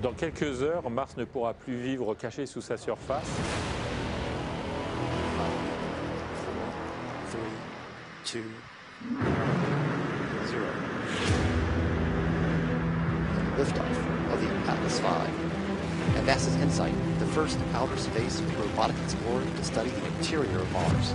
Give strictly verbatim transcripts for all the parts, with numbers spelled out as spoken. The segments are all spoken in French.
Dans quelques heures, Mars ne pourra plus vivre caché sous sa surface. three, two, zero. Liftoff of the Atlas five. And NASA's InSight, the first outer space robotic explorer to study the interior of Mars.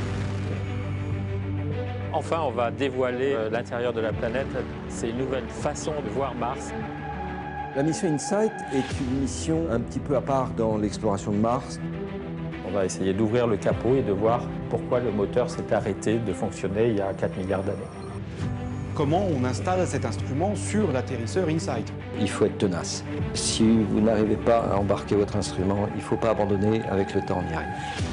Enfin, on va dévoiler euh, l'intérieur de la planète. C'est une nouvelle façon de voir Mars. La mission InSight est une mission un petit peu à part dans l'exploration de Mars. On va essayer d'ouvrir le capot et de voir pourquoi le moteur s'est arrêté de fonctionner il y a quatre milliards d'années. Comment on installe cet instrument sur l'atterrisseur InSight? Il faut être tenace. Si vous n'arrivez pas à embarquer votre instrument, il ne faut pas abandonner. Avec le temps, on y arrive.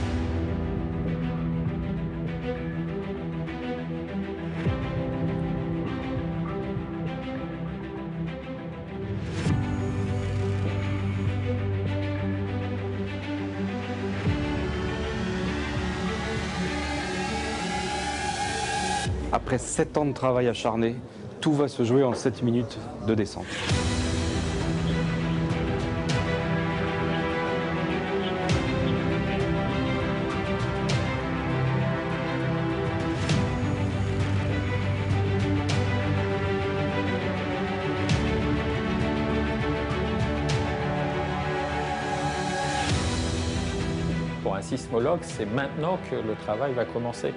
Après sept ans de travail acharné, tout va se jouer en sept minutes de descente. Pour un sismologue, c'est maintenant que le travail va commencer.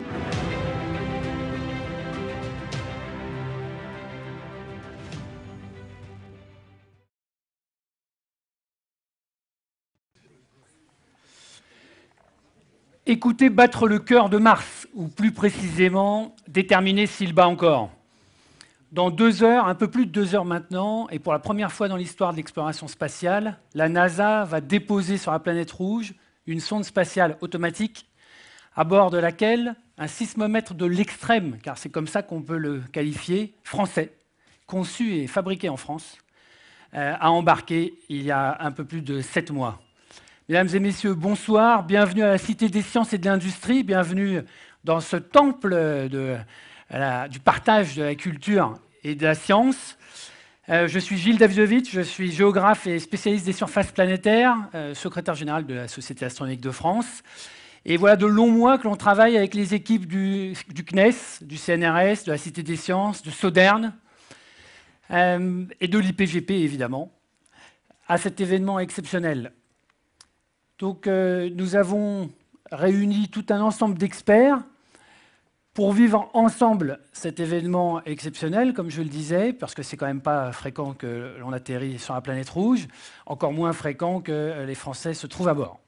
Écoutez battre le cœur de Mars, ou plus précisément, déterminer s'il bat encore. Dans deux heures, un peu plus de deux heures maintenant, et pour la première fois dans l'histoire de l'exploration spatiale, la NASA va déposer sur la planète rouge une sonde spatiale automatique à bord de laquelle un sismomètre de l'extrême, car c'est comme ça qu'on peut le qualifier, français, conçu et fabriqué en France, euh, a embarqué il y a un peu plus de sept mois. Mesdames et messieurs, bonsoir, bienvenue à la Cité des sciences et de l'industrie, bienvenue dans ce temple de, la, du partage de la culture et de la science. Euh, je suis Gilles Davidovitch, je suis géographe et spécialiste des surfaces planétaires, euh, secrétaire général de la Société astronomique de France. Et voilà de longs mois que l'on travaille avec les équipes du, du C N E S, du C N R S, de la Cité des sciences, de Sodern euh, et de l'I P G P évidemment, à cet événement exceptionnel. Donc, euh, nous avons réuni tout un ensemble d'experts pour vivre ensemble cet événement exceptionnel, comme je le disais, parce que c'est quand même pas fréquent que l'on atterrit sur la planète rouge, encore moins fréquent que les Français se trouvent à bord.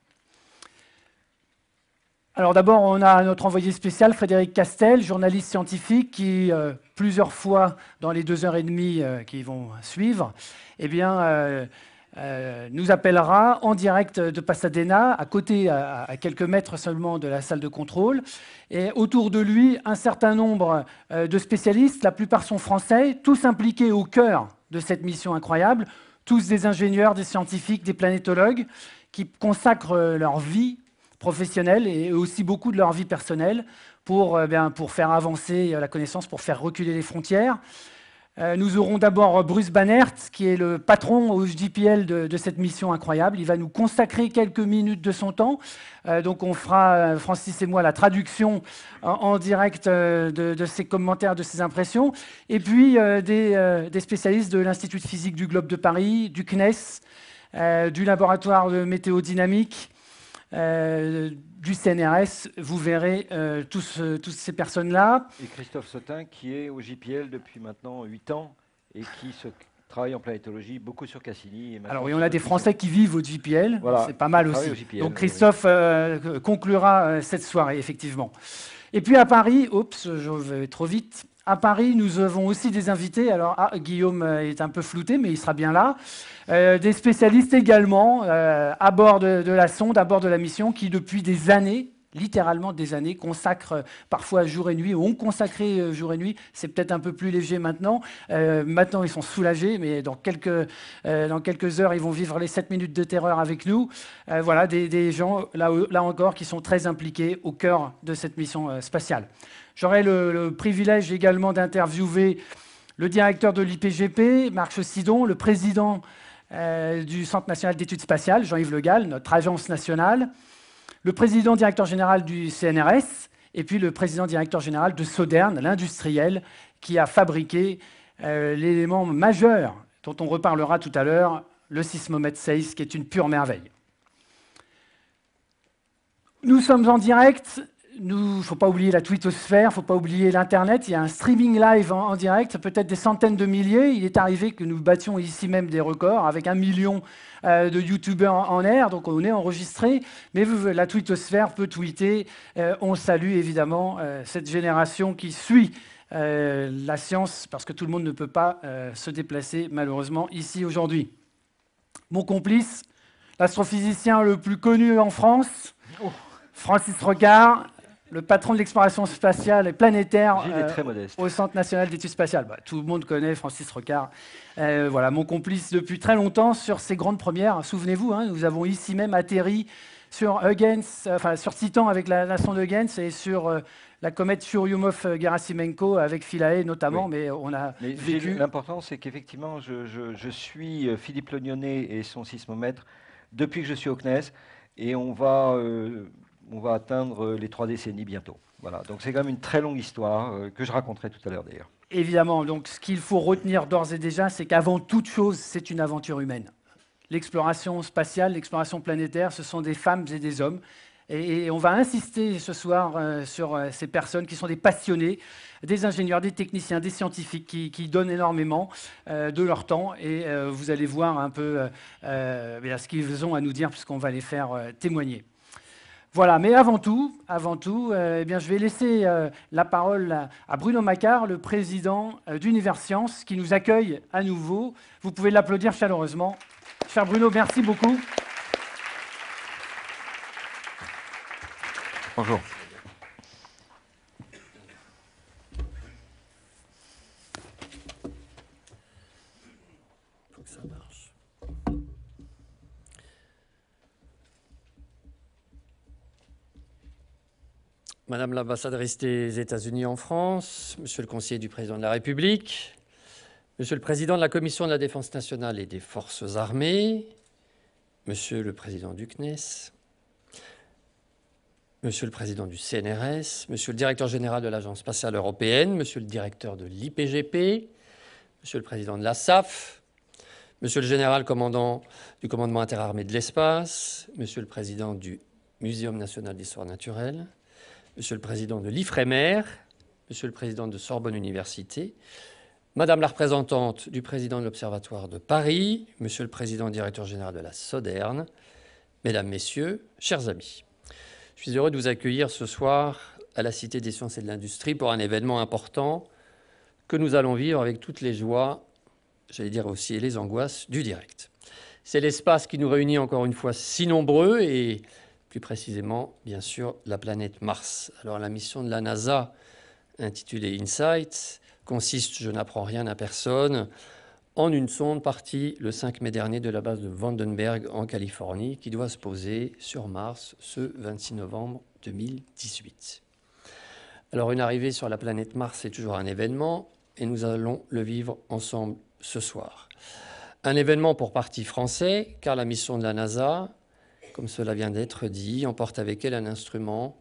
Alors d'abord, on a notre envoyé spécial, Frédéric Castel, journaliste scientifique, qui, euh, plusieurs fois dans les deux heures et demie euh, qui vont suivre, eh bien, euh, Euh, nous appellera en direct de Pasadena, à côté, à, à quelques mètres seulement de la salle de contrôle. Et autour de lui, un certain nombre euh, de spécialistes, la plupart sont français, tous impliqués au cœur de cette mission incroyable, tous des ingénieurs, des scientifiques, des planétologues, qui consacrent leur vie professionnelle et aussi beaucoup de leur vie personnelle pour, euh, bien, pour faire avancer la connaissance, pour faire reculer les frontières. Euh, nous aurons d'abord Bruce Bannert, qui est le patron au J P L de, de cette mission incroyable. Il va nous consacrer quelques minutes de son temps. Euh, donc on fera, Francis et moi, la traduction en, en direct euh, de, de ses commentaires, de ses impressions. Et puis euh, des, euh, des spécialistes de l'Institut de physique du Globe de Paris, du C N E S, euh, du laboratoire de météodynamique, euh, du C N R S, vous verrez euh, tous, euh, toutes ces personnes-là. Et Christophe Sautin, qui est au J P L depuis maintenant huit ans et qui se travaille en planétologie beaucoup sur Cassini. Et alors oui, on a des Français qui vivent au J P L, voilà, c'est pas mal aussi. J P L, donc Christophe oui. euh, conclura euh, cette soirée, effectivement. Et puis à Paris, oups, je vais trop vite. À Paris, nous avons aussi des invités. Alors, ah, Guillaume est un peu flouté, mais il sera bien là. Euh, des spécialistes également euh, à bord de, de la sonde, à bord de la mission, qui depuis des années, littéralement des années, consacrent parfois jour et nuit, ou ont consacré euh, jour et nuit. C'est peut-être un peu plus léger maintenant. Euh, maintenant, ils sont soulagés, mais dans quelques, euh, dans quelques heures, ils vont vivre les sept minutes de terreur avec nous. Euh, voilà, des, des gens, là, là encore, qui sont très impliqués au cœur de cette mission euh, spatiale. J'aurai le, le privilège également d'interviewer le directeur de l'I P G P, Marc Sidon, le président euh, du Centre national d'études spatiales, Jean-Yves Le Gall, notre agence nationale, le président directeur général du C N R S, et puis le président directeur général de Sodern, l'industriel, qui a fabriqué euh, l'élément majeur dont on reparlera tout à l'heure, le sismomètre SEIS, qui est une pure merveille. Nous sommes en direct. Il ne faut pas oublier la twittosphère, il ne faut pas oublier l'Internet. Il y a un streaming live en, en direct, peut-être des centaines de milliers. Il est arrivé que nous battions ici même des records avec un million euh, de youtubeurs en, en air, donc on est enregistré. Mais vous, la twittosphère peut tweeter. Euh, on salue évidemment euh, cette génération qui suit euh, la science, parce que tout le monde ne peut pas euh, se déplacer malheureusement ici aujourd'hui. Mon complice, l'astrophysicien le plus connu en France, oh. Francis Rocard, le patron de l'exploration spatiale et planétaire euh, au Centre national d'études spatiales. Bah, tout le monde connaît Francis Rocard. Euh, voilà, mon complice depuis très longtemps sur ces grandes premières. Souvenez-vous, hein, nous avons ici même atterri sur Huygens, euh, enfin sur Titan avec la, la sonde Huygens et sur euh, la comète Churyumov-Gerasimenko avec Philae notamment, oui. mais on a mais vécu... L'important, c'est qu'effectivement, je, je, je suis Philippe Lognonnet et son sismomètre depuis que je suis au C N E S, et on va... Euh, on va atteindre les trois décennies bientôt. Voilà. Donc c'est quand même une très longue histoire euh, que je raconterai tout à l'heure d'ailleurs. Évidemment, donc ce qu'il faut retenir d'ores et déjà, c'est qu'avant toute chose, c'est une aventure humaine. L'exploration spatiale, l'exploration planétaire, ce sont des femmes et des hommes. Et, et on va insister ce soir euh, sur euh, ces personnes qui sont des passionnés, des ingénieurs, des techniciens, des scientifiques qui, qui donnent énormément euh, de leur temps. Et euh, vous allez voir un peu euh, bien, ce qu'ils ont à nous dire, puisqu'on va les faire euh, témoigner. Voilà, mais avant tout, avant tout euh, eh bien, je vais laisser euh, la parole à, à Bruno Macquart, le président euh, d'Universcience, qui nous accueille à nouveau. Vous pouvez l'applaudir chaleureusement. Cher Bruno, merci beaucoup. Bonjour. Faut que ça marche. Madame l'ambassadrice des États-Unis en France, Monsieur le conseiller du président de la République, Monsieur le président de la Commission de la Défense nationale et des Forces armées, Monsieur le président du C N E S, Monsieur le président du C N R S, Monsieur le directeur général de l'Agence spatiale européenne, Monsieur le directeur de l'I P G P, Monsieur le président de la S A F, Monsieur le général commandant du commandement interarmé de l'espace, Monsieur le président du Muséum national d'histoire naturelle, Monsieur le président de l'Ifremer, Monsieur le président de Sorbonne Université, Madame la représentante du président de l'Observatoire de Paris, Monsieur le président directeur général de la Sodern, Mesdames, Messieurs, chers amis. Je suis heureux de vous accueillir ce soir à la Cité des sciences et de l'industrie pour un événement important que nous allons vivre avec toutes les joies, j'allais dire aussi les angoisses du direct. C'est l'espace qui nous réunit encore une fois si nombreux et plus précisément, bien sûr, la planète Mars. Alors la mission de la NASA, intitulée InSight, consiste, je n'apprends rien à personne, en une sonde partie le cinq mai dernier de la base de Vandenberg en Californie, qui doit se poser sur Mars ce vingt-six novembre deux mille dix-huit. Alors une arrivée sur la planète Mars est toujours un événement, et nous allons le vivre ensemble ce soir. Un événement pour partie français, car la mission de la NASA, comme cela vient d'être dit, emporte avec elle un instrument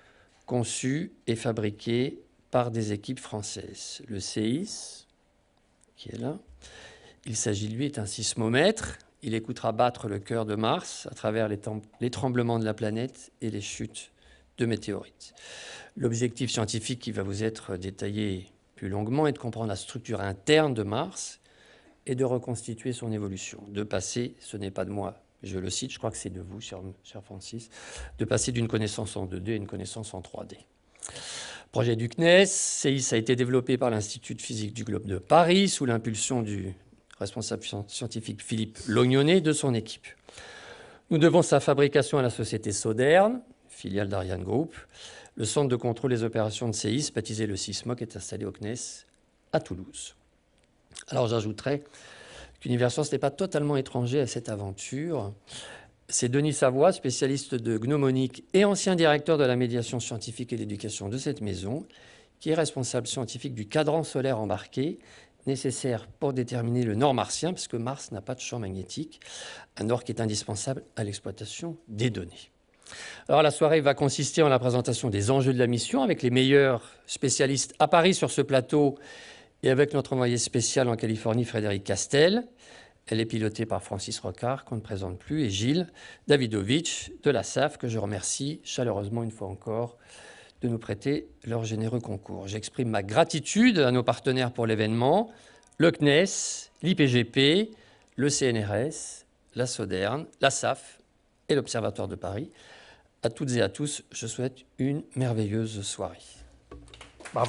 conçu et fabriqué par des équipes françaises. Le SEIS, qui est là, il s'agit, lui, est un sismomètre. Il écoutera battre le cœur de Mars à travers les, les tremblements de la planète et les chutes de météorites. L'objectif scientifique qui va vous être détaillé plus longuement est de comprendre la structure interne de Mars et de reconstituer son évolution. De passer, ce n'est pas de moi, je le cite, je crois que c'est de vous, cher, cher Francis, de passer d'une connaissance en deux D à une connaissance en trois D. Projet du C N E S, SEIS a été développé par l'Institut de physique du globe de Paris sous l'impulsion du responsable scientifique Philippe Lognonnet de son équipe. Nous devons sa fabrication à la société Sodern, filiale d'Ariane Group. Le centre de contrôle des opérations de SEIS, baptisé le SISMOC, est installé au C N E S à Toulouse. Alors j'ajouterais qu'Universcience n'est pas totalement étranger à cette aventure. C'est Denis Savoie, spécialiste de gnomonique et ancien directeur de la médiation scientifique et d'éducation de cette maison, qui est responsable scientifique du cadran solaire embarqué nécessaires pour déterminer le nord martien, puisque Mars n'a pas de champ magnétique, un nord qui est indispensable à l'exploitation des données. Alors la soirée va consister en la présentation des enjeux de la mission avec les meilleurs spécialistes à Paris sur ce plateau et avec notre envoyé spécial en Californie, Frédéric Castel. Elle est pilotée par Francis Rocard, qu'on ne présente plus, et Gilles Davidovitch de la S A F, que je remercie chaleureusement une fois encore de nous prêter leur généreux concours. J'exprime ma gratitude à nos partenaires pour l'événement, le C N E S, l'I P G P, le C N R S, la SODERN, la S A F et l'Observatoire de Paris. À toutes et à tous, je souhaite une merveilleuse soirée. Bravo.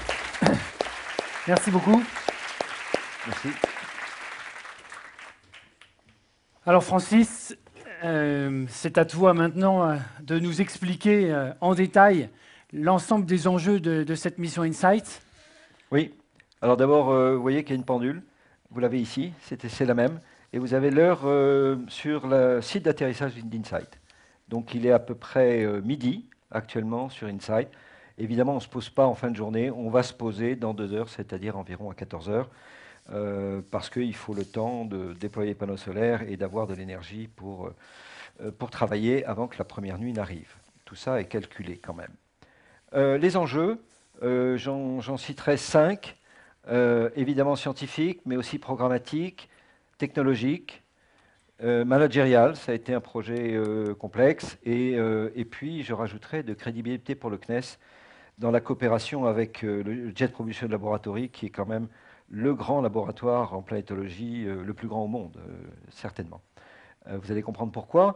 Merci beaucoup. Merci. Alors Francis, euh, c'est à toi maintenant euh, de nous expliquer euh, en détail l'ensemble des enjeux de, de cette mission InSight. Oui. Alors d'abord, euh, vous voyez qu'il y a une pendule. Vous l'avez ici, c'est la même. Et vous avez l'heure euh, sur le site d'atterrissage d'InSight. Donc il est à peu près euh, midi actuellement sur InSight. Évidemment, on ne se pose pas en fin de journée. On va se poser dans deux heures, c'est-à-dire environ à quatorze heures. Euh, parce qu'il faut le temps de déployer les panneaux solaires et d'avoir de l'énergie pour, euh, pour travailler avant que la première nuit n'arrive. Tout ça est calculé quand même. Euh, les enjeux, euh, j'en citerai cinq, euh, évidemment scientifiques, mais aussi programmatiques, technologiques, euh, managériales, ça a été un projet euh, complexe, et, euh, et puis je rajouterai de crédibilité pour le C N E S dans la coopération avec euh, le Jet Propulsion Laboratory, qui est quand même le grand laboratoire en planétologie, euh, le plus grand au monde, euh, certainement. Euh, vous allez comprendre pourquoi.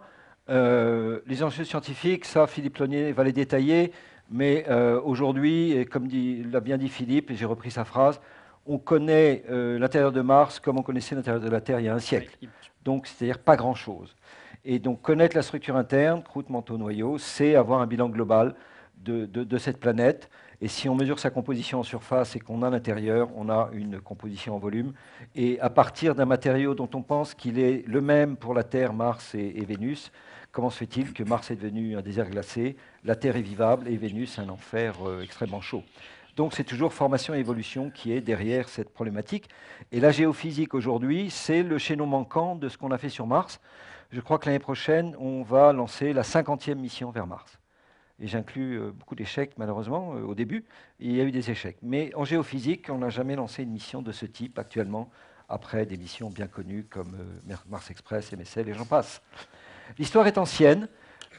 Euh, les enjeux scientifiques, ça, Philippe Lonier va les détailler, mais euh, aujourd'hui, et comme l'a bien dit Philippe, et j'ai repris sa phrase, on connaît euh, l'intérieur de Mars comme on connaissait l'intérieur de la Terre il y a un siècle. Donc, c'est-à-dire pas grand-chose. Et donc, connaître la structure interne, croûte, manteau, noyau, c'est avoir un bilan global de, de, de cette planète. Et si on mesure sa composition en surface et qu'on a l'intérieur, on a une composition en volume. Et à partir d'un matériau dont on pense qu'il est le même pour la Terre, Mars et, et Vénus, comment se fait-il que Mars est devenu un désert glacé, la Terre est vivable et Vénus un enfer euh, extrêmement chaud? Donc c'est toujours formation et évolution qui est derrière cette problématique. Et la géophysique aujourd'hui, c'est le chaînon manquant de ce qu'on a fait sur Mars. Je crois que l'année prochaine, on va lancer la cinquantième mission vers Mars. Et j'inclus euh, beaucoup d'échecs, malheureusement, euh, au début. Il y a eu des échecs. Mais en géophysique, on n'a jamais lancé une mission de ce type actuellement, après des missions bien connues comme euh, Mars Express, M S L, et j'en passe. L'histoire est ancienne.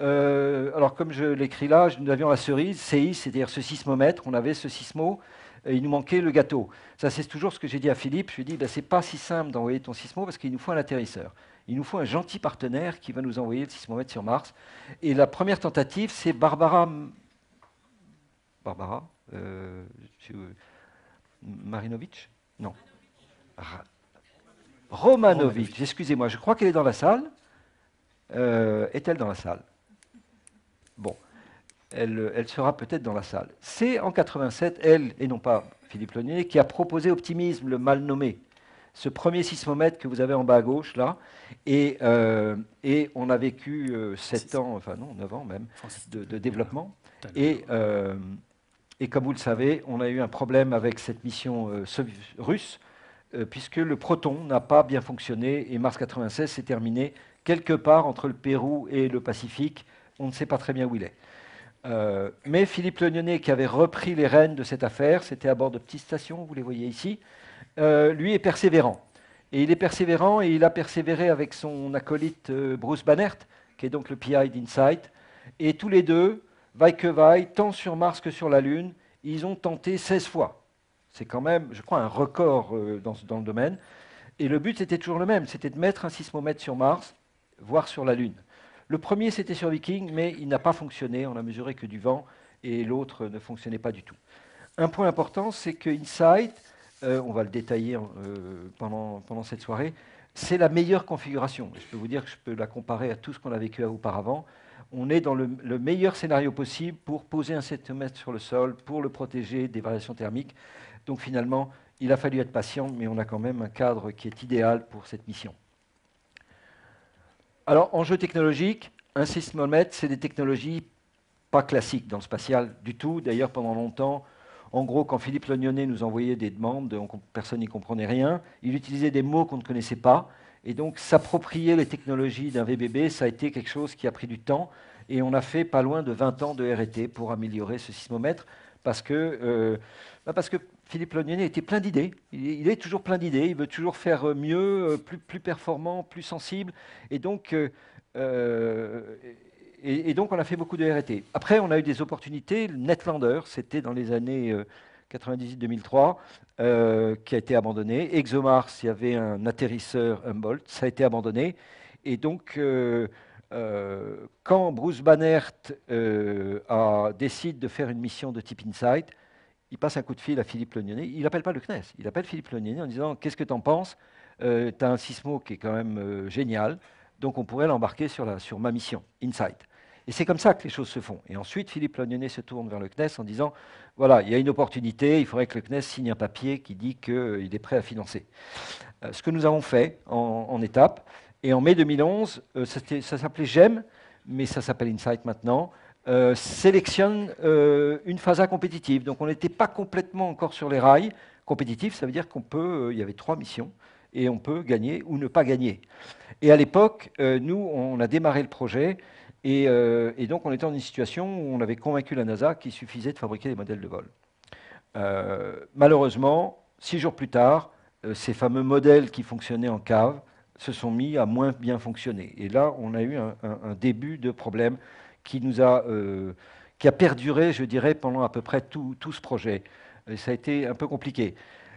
Euh, alors, comme je l'écris là, nous avions la cerise, C I, c'est-à-dire ce sismomètre. On avait ce sismo, et il nous manquait le gâteau. Ça, c'est toujours ce que j'ai dit à Philippe. Je lui ai dit, ben, c'est pas si simple d'envoyer ton sismo parce qu'il nous faut un atterrisseur. Il nous faut un gentil partenaire qui va nous envoyer le sismomètre sur Mars. Et la première tentative, c'est Barbara... Barbara euh, Marinovic Non. Ra Romanovic, excusez-moi, je crois qu'elle est dans la salle. Euh, Est-elle dans la salle? Bon, elle, elle sera peut-être dans la salle. C'est en quatre-vingt-sept, elle, et non pas Philippe Lonier, qui a proposé Optimisme, le mal nommé. Ce premier sismomètre que vous avez en bas à gauche, là, et, euh, et on a vécu euh, sept ans, enfin non, neuf ans même, de, de développement. Et, euh, et comme vous le savez, on a eu un problème avec cette mission euh, russe, euh, puisque le Proton n'a pas bien fonctionné, et Mars quatre-vingt-seize s'est terminé quelque part entre le Pérou et le Pacifique. On ne sait pas très bien où il est. Euh, mais Philippe Lenionnais, qui avait repris les rênes de cette affaire, c'était à bord de petites stations, vous les voyez ici, Euh, lui est persévérant. Et il est persévérant et il a persévéré avec son acolyte euh, Bruce Bannert, qui est donc le P I d'InSight. Et tous les deux, vaille que vaille, tant sur Mars que sur la Lune, ils ont tenté seize fois. C'est quand même, je crois, un record euh, dans, dans le domaine. Et le but était toujours le même, c'était de mettre un sismomètre sur Mars, voire sur la Lune. Le premier, c'était sur Viking, mais il n'a pas fonctionné. On n'a mesuré que du vent et l'autre ne fonctionnait pas du tout. Un point important, c'est que InSight, Euh, on va le détailler euh, pendant, pendant cette soirée, c'est la meilleure configuration. Je peux vous dire que je peux la comparer à tout ce qu'on a vécu auparavant. On est dans le, le meilleur scénario possible pour poser un sismomètre sur le sol, pour le protéger des variations thermiques. Donc finalement, il a fallu être patient, mais on a quand même un cadre qui est idéal pour cette mission. Alors, enjeu technologique, un sismomètre, c'est des technologies pas classiques dans le spatial du tout. D'ailleurs, pendant longtemps, En gros, quand Philippe Lognonnet nous envoyait des demandes, on, personne n'y comprenait rien. Il utilisait des mots qu'on ne connaissait pas. Et donc, s'approprier les technologies d'un V B B, ça a été quelque chose qui a pris du temps. Et on a fait pas loin de vingt ans de R et T pour améliorer ce sismomètre, parce que, euh, bah parce que Philippe Lognonnet était plein d'idées. Il, il est toujours plein d'idées. Il veut toujours faire mieux, plus, plus performant, plus sensible. Et donc, euh, euh, et, et donc, on a fait beaucoup de R et T. Après, on a eu des opportunités. Netlander, c'était dans les années euh, quatre-vingt-dix-huit deux mille trois, euh, qui a été abandonné. ExoMars, il y avait un atterrisseur Humboldt, ça a été abandonné. Et donc, euh, euh, quand Bruce Bannert euh, a, décide de faire une mission de type InSight, il passe un coup de fil à Philippe Lognonnet. Il n'appelle pas le C N E S, il appelle Philippe Lognonnet en disant « Qu'est-ce que tu en penses euh, Tu as un sismo qui est quand même euh, génial, donc on pourrait l'embarquer sur, la, sur ma mission, InSight. » Et c'est comme ça que les choses se font. Et ensuite, Philippe Lognonnet se tourne vers le C N E S en disant « Voilà, il y a une opportunité, il faudrait que le C N E S signe un papier qui dit qu'il euh, est prêt à financer. Euh, » Ce que nous avons fait en, en étapes. Et en mai deux mille onze, euh, ça s'appelait GEM, mais ça s'appelle InSight maintenant, euh, sélectionne euh, une phasa compétitive. Donc on n'était pas complètement encore sur les rails. Compétitif, ça veut dire qu'on peut, euh, il y avait trois missions, et on peut gagner ou ne pas gagner. Et à l'époque, euh, nous, on a démarré le projet, et, euh, et donc on était dans une situation où on avait convaincu la NASA qu'il suffisait de fabriquer des modèles de vol. Euh, malheureusement, six jours plus tard, euh, ces fameux modèles qui fonctionnaient en cave se sont mis à moins bien fonctionner. Et là, on a eu un, un, un début de problème qui nous a, euh, qui a perduré, je dirais, pendant à peu près tout, tout ce projet. Et ça a été un peu compliqué.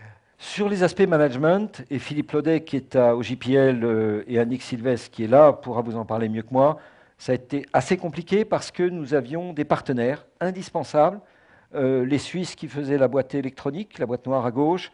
Sur les aspects management, et Philippe Laudet, qui est à, au J P L, euh, et Annick Sylvestre, qui est là, pourra vous en parler mieux que moi, ça a été assez compliqué parce que nous avions des partenaires indispensables, euh, les Suisses qui faisaient la boîte électronique, la boîte noire à gauche.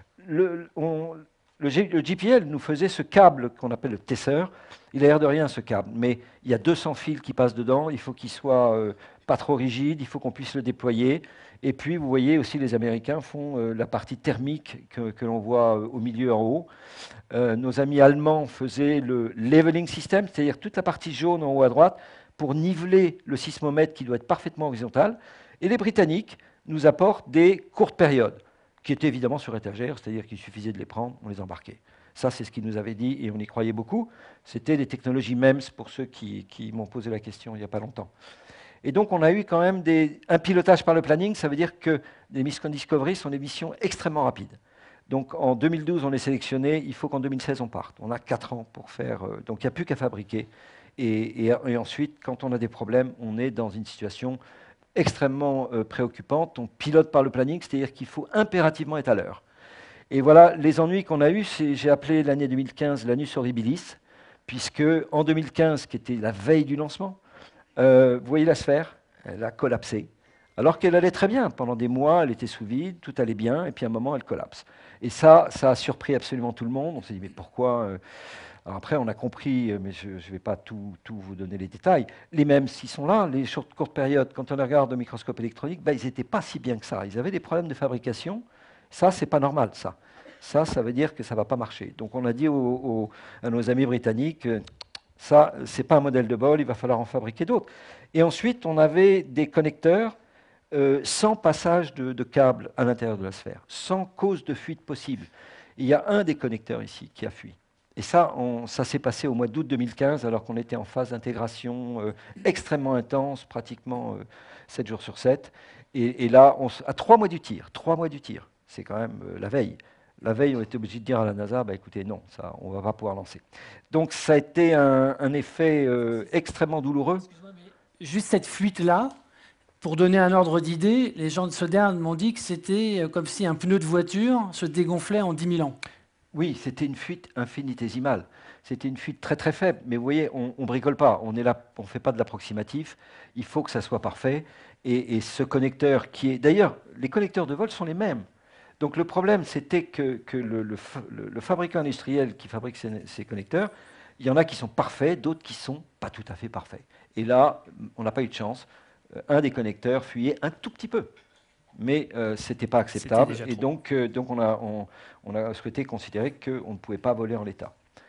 Le, on, Le, G, le J P L nous faisait ce câble qu'on appelle le tesseur. Il a l'air de rien, ce câble, mais il y a deux cents fils qui passent dedans. Il faut qu'il soit euh, pas trop rigide, il faut qu'on puisse le déployer. Et puis, vous voyez aussi, les Américains font euh, la partie thermique que, que l'on voit euh, au milieu en haut. Euh, nos amis allemands faisaient le leveling system, c'est-à-dire toute la partie jaune en haut à droite, pour niveler le sismomètre qui doit être parfaitement horizontal. Et les Britanniques nous apportent des courtes périodes, qui étaient évidemment sur étagère, c'est-à-dire qu'il suffisait de les prendre, on les embarquait. Ça, c'est ce qu'ils nous avaient dit, et on y croyait beaucoup. C'était des technologies MEMS, pour ceux qui, qui m'ont posé la question il n'y a pas longtemps. Et donc, on a eu quand même des, un pilotage par le planning, ça veut dire que les missions Discovery sont des missions extrêmement rapides. Donc, en deux mille douze, on est sélectionné, il faut qu'en deux mille seize, on parte. On a quatre ans pour faire... Euh, donc, il n'y a plus qu'à fabriquer. Et, et, et ensuite, quand on a des problèmes, on est dans une situation extrêmement euh, préoccupante. On pilote par le planning, c'est-à-dire qu'il faut impérativement être à l'heure. Et voilà, les ennuis qu'on a eus, j'ai appelé l'année deux mille quinze l'annus horribilis, puisque en deux mille quinze, qui était la veille du lancement, euh, vous voyez la sphère, elle a collapsé. Alors qu'elle allait très bien. Pendant des mois, elle était sous vide, tout allait bien, et puis à un moment, elle collapse. Et ça, ça a surpris absolument tout le monde. On s'est dit, mais pourquoi euh... Alors après, on a compris, mais je ne vais pas tout, tout vous donner les détails. Les mêmes, s'ils sont là, les short, courtes périodes, quand on les regarde au microscope électronique, ben, ils n'étaient pas si bien que ça. Ils avaient des problèmes de fabrication. Ça, ce n'est pas normal, ça. Ça, ça veut dire que ça ne va pas marcher. Donc on a dit aux, aux, à nos amis britanniques, ça, ce n'est pas un modèle de bol, il va falloir en fabriquer d'autres. Et ensuite, on avait des connecteurs euh, sans passage de, de câble à l'intérieur de la sphère, sans cause de fuite possible. Et il y a un des connecteurs ici qui a fui. Et ça, on, ça s'est passé au mois d'août deux mille quinze, alors qu'on était en phase d'intégration euh, extrêmement intense, pratiquement euh, sept jours sur sept. Et, et là, on, à trois mois du tir, trois mois du tir, c'est quand même euh, la veille. La veille, on était obligé de dire à la NASA, bah, écoutez, non, ça, on ne va pas pouvoir lancer. Donc ça a été un, un effet euh, extrêmement douloureux. Juste cette fuite-là, pour donner un ordre d'idée, les gens de Sodern m'ont dit que c'était comme si un pneu de voiture se dégonflait en dix mille ans. Oui, c'était une fuite infinitésimale. C'était une fuite très très faible. Mais vous voyez, on ne bricole pas. On ne fait pas de l'approximatif. Il faut que ça soit parfait. Et, et ce connecteur qui est... D'ailleurs, les connecteurs de vol sont les mêmes. Donc le problème, c'était que, que le, le, le, le fabricant industriel qui fabrique ces, ces connecteurs, il y en a qui sont parfaits, d'autres qui ne sont pas tout à fait parfaits. Et là, on n'a pas eu de chance. Un des connecteurs fuyait un tout petit peu. Mais euh, ce n'était pas acceptable. Et donc, euh, donc on, a, on, on a souhaité considérer qu'on ne pouvait pas voler en l'état.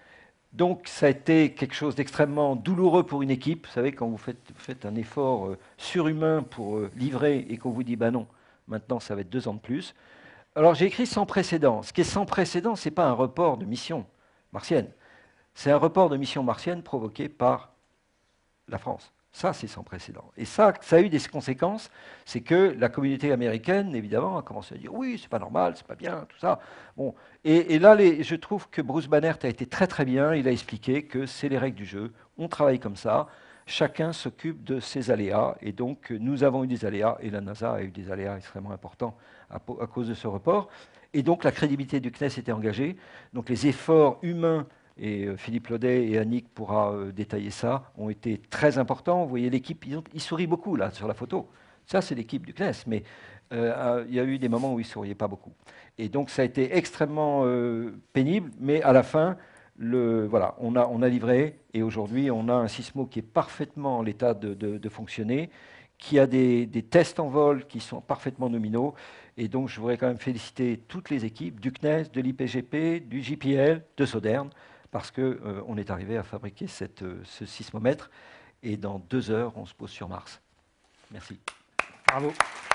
Donc ça a été quelque chose d'extrêmement douloureux pour une équipe. Vous savez, quand vous faites, faites un effort euh, surhumain pour euh, livrer et qu'on vous dit « bah non, Maintenant, ça va être deux ans de plus. Alors, j'ai écrit sans précédent. Ce qui est sans précédent, ce n'est pas un report de mission martienne. C'est un report de mission martienne provoqué par la France. Ça, c'est sans précédent. Et ça, ça a eu des conséquences. C'est que la communauté américaine, évidemment, a commencé à dire « oui, c'est pas normal, c'est pas bien, tout ça ». Bon. Et, et là, les, je trouve que Bruce Bannert a été très très bien. Il a expliqué que c'est les règles du jeu. On travaille comme ça. Chacun s'occupe de ses aléas. Et donc, nous avons eu des aléas. Et la NASA a eu des aléas extrêmement importants à, à cause de ce report. Et donc, la crédibilité du C N E S était engagée. Donc, les efforts humains, et euh, Philippe Laudet et Annick pourra euh, détailler ça, ont été très importants. Vous voyez l'équipe, ils, ils sourient beaucoup là sur la photo. Ça, c'est l'équipe du C N E S, mais euh, il y a eu des moments où ils ne souriaient pas beaucoup. Et donc, ça a été extrêmement euh, pénible, mais à la fin, le, voilà, on a, on a livré, et aujourd'hui, on a un Sismo qui est parfaitement en l'état de, de, de fonctionner, qui a des, des tests en vol qui sont parfaitement nominaux. Et donc, je voudrais quand même féliciter toutes les équipes du C N E S, de l'I P G P, du J P L, de Sodern, parce qu'on euh, est arrivé à fabriquer cette, euh, ce sismomètre. Et dans deux heures, on se pose sur Mars. Merci. Bravo.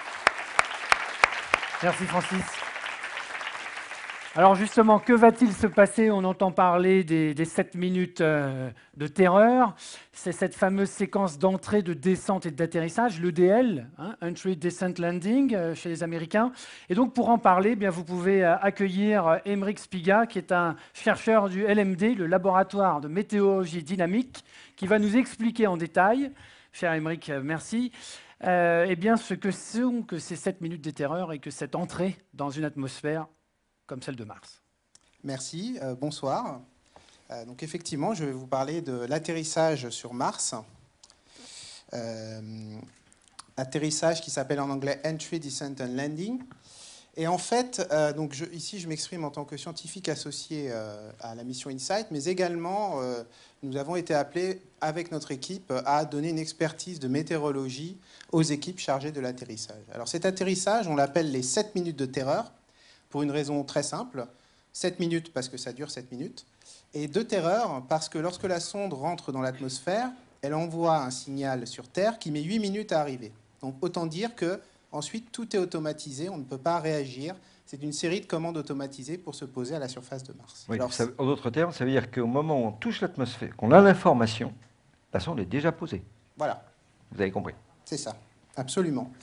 Merci Francis. Alors justement, que va-t-il se passer? On entend parler des, des sept minutes euh, de terreur. C'est cette fameuse séquence d'entrée, de descente et d'atterrissage, l'E D L, hein, Entry, Descent, Landing, euh, chez les Américains. Et donc pour en parler, eh bien, vous pouvez euh, accueillir euh, Aymeric Spiga, qui est un chercheur du L M D, le laboratoire de météorologie dynamique, qui va nous expliquer en détail, cher Aymeric, euh, merci, euh, eh bien, ce que sont que ces sept minutes de terreur et que cette entrée dans une atmosphère comme celle de Mars. Merci, euh, bonsoir. Euh, donc effectivement, je vais vous parler de l'atterrissage sur Mars. Euh, atterrissage qui s'appelle en anglais Entry, Descent and Landing. Et en fait, euh, donc je, ici je m'exprime en tant que scientifique associé euh, à la mission InSight, mais également euh, nous avons été appelés avec notre équipe à donner une expertise de météorologie aux équipes chargées de l'atterrissage. Alors cet atterrissage, on l'appelle les sept minutes de terreur, pour une raison très simple, sept minutes parce que ça dure sept minutes, et de terreur parce que lorsque la sonde rentre dans l'atmosphère, elle envoie un signal sur Terre qui met huit minutes à arriver. Donc autant dire que ensuite tout est automatisé, on ne peut pas réagir. C'est une série de commandes automatisées pour se poser à la surface de Mars. Oui, Alors, ça, en d'autres termes, ça veut dire qu'au moment où on touche l'atmosphère, qu'on a l'information, la sonde est déjà posée. Voilà. Vous avez compris. C'est ça, absolument.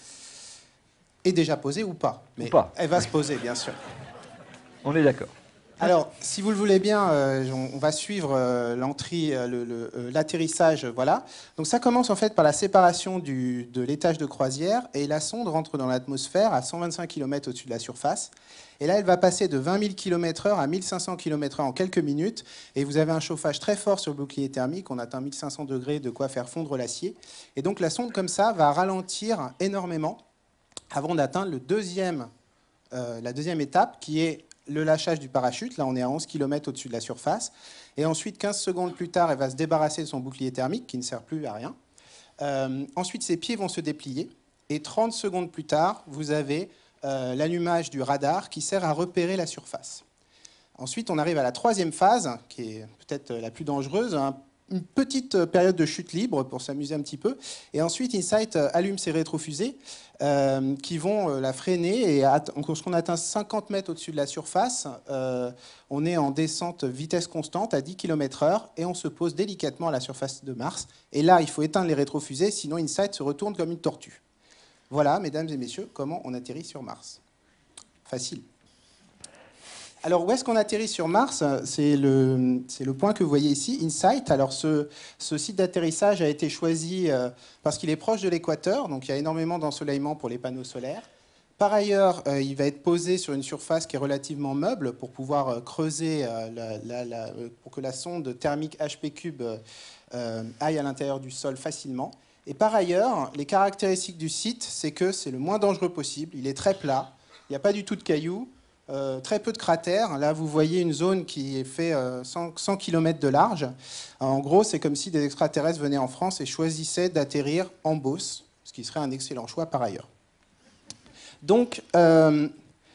Est déjà posée ou pas. Mais ou pas. Elle va se poser, bien sûr. On est d'accord. Alors, si vous le voulez bien, euh, on, on va suivre euh, l'entrée, euh, le, le, euh, l'atterrissage, voilà. Donc ça commence en fait par la séparation du, de l'étage de croisière et la sonde rentre dans l'atmosphère à cent vingt-cinq kilomètres au-dessus de la surface. Et là, elle va passer de vingt mille kilomètres heure à mille cinq cents kilomètres heure en quelques minutes. Et vous avez un chauffage très fort sur le bouclier thermique. On atteint mille cinq cents degrés, de quoi faire fondre l'acier. Et donc la sonde, comme ça, va ralentir énormément avant d'atteindre le deuxième, euh, la deuxième étape, qui est le lâchage du parachute. Là, on est à onze kilomètres au-dessus de la surface. Et ensuite, quinze secondes plus tard, elle va se débarrasser de son bouclier thermique, qui ne sert plus à rien. Euh, ensuite, ses pieds vont se déplier. Et trente secondes plus tard, vous avez euh, l'allumage du radar qui sert à repérer la surface. Ensuite, on arrive à la troisième phase, qui est peut-être la plus dangereuse, hein, une petite période de chute libre pour s'amuser un petit peu. Et ensuite, InSight allume ses rétrofusées euh, qui vont euh, la freiner. Et lorsqu'on atteint cinquante mètres au-dessus de la surface, euh, on est en descente vitesse constante à dix kilomètres heure et on se pose délicatement à la surface de Mars. Et là, il faut éteindre les rétrofusées, sinon InSight se retourne comme une tortue. Voilà, mesdames et messieurs, comment on atterrit sur Mars. Facile. Alors, où est-ce qu'on atterrit sur Mars? C'est le, c'est le point que vous voyez ici, InSight. Alors, ce, ce site d'atterrissage a été choisi euh, parce qu'il est proche de l'équateur, donc il y a énormément d'ensoleillement pour les panneaux solaires. Par ailleurs, euh, il va être posé sur une surface qui est relativement meuble pour pouvoir euh, creuser, euh, la, la, la, euh, pour que la sonde thermique H P cube euh, aille à l'intérieur du sol facilement. Et par ailleurs, les caractéristiques du site, c'est que c'est le moins dangereux possible. Il est très plat, il n'y a pas du tout de cailloux. Euh, très peu de cratères. Là, vous voyez une zone qui est fait euh, cent, cent kilomètres de large. En gros, c'est comme si des extraterrestres venaient en France et choisissaient d'atterrir en Beauce, ce qui serait un excellent choix par ailleurs. Donc, euh,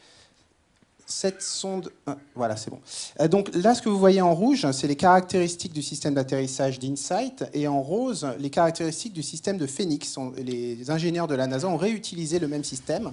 cette sonde... Ah, voilà, c'est bon. Euh, donc là, ce que vous voyez en rouge, c'est les caractéristiques du système d'atterrissage d'InSight, et en rose, les caractéristiques du système de Phoenix. Les ingénieurs de la NASA ont réutilisé le même système.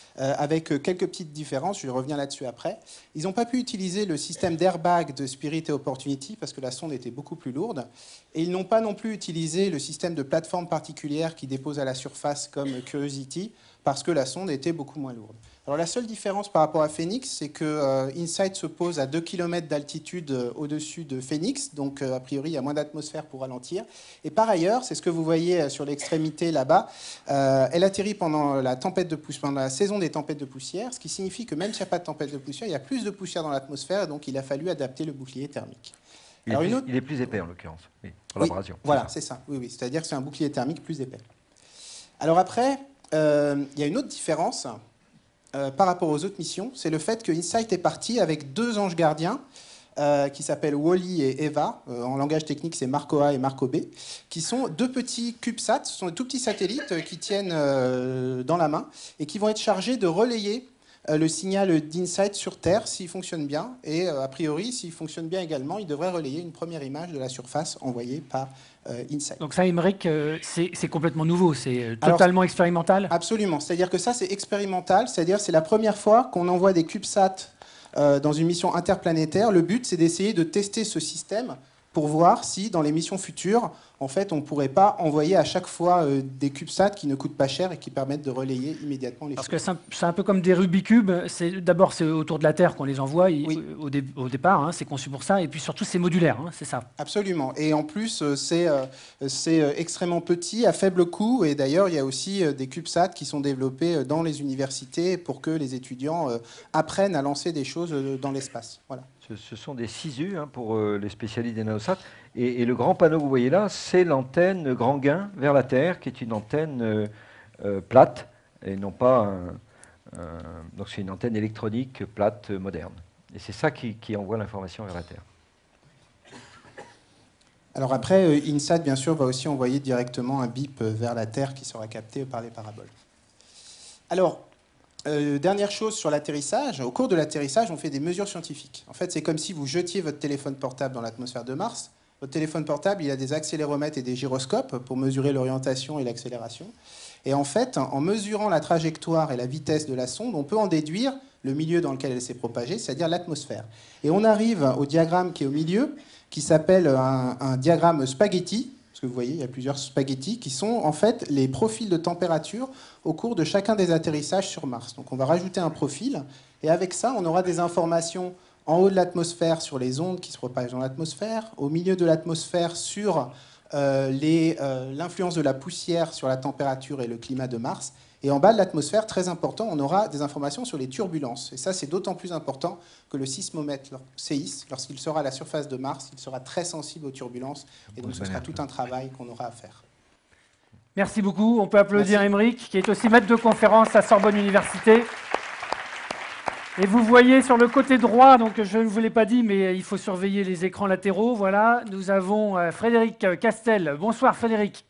euh, avec quelques petites différences, je reviens là-dessus après. Ils n'ont pas pu utiliser le système d'airbag de Spirit et Opportunity parce que la sonde était beaucoup plus lourde. Et ils n'ont pas non plus utilisé le système de plateforme particulière qui dépose à la surface comme Curiosity parce que la sonde était beaucoup moins lourde. Alors la seule différence par rapport à Phoenix, c'est que euh, InSight se pose à deux kilomètres d'altitude euh, au-dessus de Phoenix, donc euh, a priori il y a moins d'atmosphère pour ralentir. Et par ailleurs, c'est ce que vous voyez sur l'extrémité là-bas, euh, elle atterrit pendant la, tempête de poussière, pendant la saison des tempêtes de poussière, ce qui signifie que même s'il n'y a pas de tempête de poussière, il y a plus de poussière dans l'atmosphère, et donc il a fallu adapter le bouclier thermique. Il, Alors, est, plus, autre... il est plus épais en l'occurrence, oui, pour oui, l'abrasion. Voilà, c'est ça, oui, oui. C'est-à-dire que c'est un bouclier thermique plus épais. Alors après, euh, il y a une autre différence. Euh, par rapport aux autres missions, c'est le fait que InSight est parti avec deux anges gardiens euh, qui s'appellent Wally et Eva. Euh, en langage technique, c'est Marco A et Marco B, qui sont deux petits CubeSats. Ce sont des tout petits satellites qui tiennent euh, dans la main et qui vont être chargés de relayer euh, le signal d'InSight sur Terre s'il fonctionne bien. Et euh, a priori, s'il fonctionne bien également, il devrait relayer une première image de la surface envoyée par Euh, InSight. Donc ça, Émeric, euh, c'est complètement nouveau, c'est euh, totalement Alors, expérimental? Absolument, c'est-à-dire que ça, c'est expérimental, c'est-à-dire c'est la première fois qu'on envoie des CubeSats euh, dans une mission interplanétaire. Le but, c'est d'essayer de tester ce système pour voir si, dans les missions futures, en fait, on ne pourrait pas envoyer à chaque fois euh, des CubeSats qui ne coûtent pas cher et qui permettent de relayer immédiatement les Parce photos. que c'est un, un peu comme des Rubik's Cube. D'abord, c'est autour de la Terre qu'on les envoie oui. au, dé, au départ. Hein, c'est conçu pour ça. Et puis surtout, c'est modulaire. Hein, c'est ça. Absolument. Et en plus, c'est euh, euh, extrêmement petit, à faible coût. Et d'ailleurs, il y a aussi euh, des CubeSats qui sont développés dans les universités pour que les étudiants euh, apprennent à lancer des choses dans l'espace. Voilà. Ce sont des SISU hein, pour euh, les spécialistes des nanosats. Et, et le grand panneau que vous voyez là, c'est l'antenne grand gain vers la Terre, qui est une antenne euh, euh, plate, et non pas un, un, donc c'est une antenne électronique plate euh, moderne. Et c'est ça qui, qui envoie l'information vers la Terre. Alors après, euh, InSat, bien sûr, va aussi envoyer directement un bip vers la Terre qui sera capté par les paraboles. Alors, Euh, dernière chose sur l'atterrissage. Au cours de l'atterrissage, on fait des mesures scientifiques. En fait, c'est comme si vous jetiez votre téléphone portable dans l'atmosphère de Mars. Votre téléphone portable, il a des accéléromètres et des gyroscopes pour mesurer l'orientation et l'accélération. Et en fait, en mesurant la trajectoire et la vitesse de la sonde, on peut en déduire le milieu dans lequel elle s'est propagée, c'est-à-dire l'atmosphère. Et on arrive au diagramme qui est au milieu, qui s'appelle un, un diagramme spaghetti. Que vous voyez, il y a plusieurs spaghettis qui sont en fait les profils de température au cours de chacun des atterrissages sur Mars. Donc on va rajouter un profil et avec ça, on aura des informations en haut de l'atmosphère sur les ondes qui se propagent dans l'atmosphère, au milieu de l'atmosphère sur euh, l'influence euh, de la poussière sur la température et le climat de Mars. Et en bas de l'atmosphère, très important, on aura des informations sur les turbulences. Et ça, c'est d'autant plus important que le sismomètre C I S, lorsqu'il sera à la surface de Mars, il sera très sensible aux turbulences. Et donc, ce sera tout un travail qu'on aura à faire. Merci beaucoup. On peut applaudir Émeric, qui est aussi maître de conférence à Sorbonne Université. Et vous voyez sur le côté droit, donc je ne vous l'ai pas dit, mais il faut surveiller les écrans latéraux. Voilà, nous avons Frédéric Castel. Bonsoir Frédéric.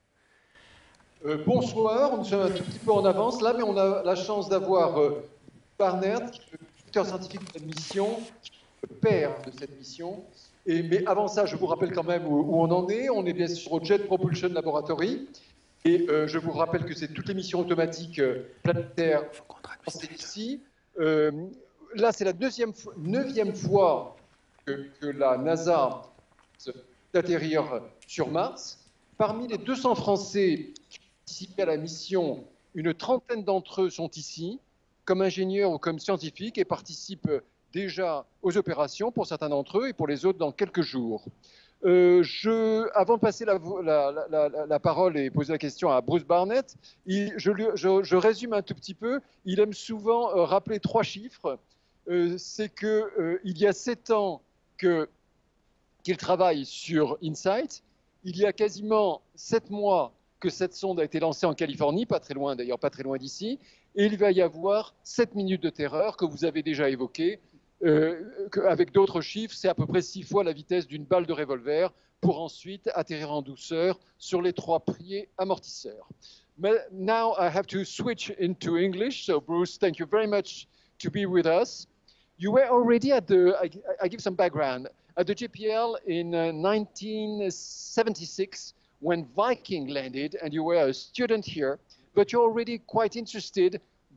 Euh, bonsoir, nous sommes un tout petit peu en avance là, mais on a la chance d'avoir euh, Barnard, qui est le directeur scientifique de cette mission, le père de cette mission. Et, mais avant ça, je vous rappelle quand même où, où on en est. On est bien sûr au Jet Propulsion Laboratory. Et euh, je vous rappelle que c'est toutes les missions automatiques euh, planétaires c'est ici. Euh, là, c'est la deuxième, neuvième fois que, que la NASA d'atterrir sur Mars. Parmi les deux cents Français qui ont participé à la mission, une trentaine d'entre eux sont ici, comme ingénieurs ou comme scientifiques, et participent déjà aux opérations, pour certains d'entre eux, et pour les autres dans quelques jours. Euh, je, avant de passer la, la, la, la, la parole et poser la question à Bruce Barnett, il, je, je, je résume un tout petit peu. Il aime souvent euh, rappeler trois chiffres. Euh, C'est qu'il euh, y a sept ans que, qu'il travaille sur InSight. Il y a quasiment sept mois que cette sonde a été lancée en Californie, pas très loin d'ailleurs, pas très loin d'ici, et il va y avoir sept minutes de terreur que vous avez déjà évoquées, euh, avec d'autres chiffres, c'est à peu près six fois la vitesse d'une balle de revolver pour ensuite atterrir en douceur sur les trois pieds amortisseurs. But now I have to switch into English, so Bruce, thank you very much to be with us. You were already at the, I, I give some background, at the J P L in uh, nineteen seventy-six when Viking landed, and you were a student here, but you're already quite interested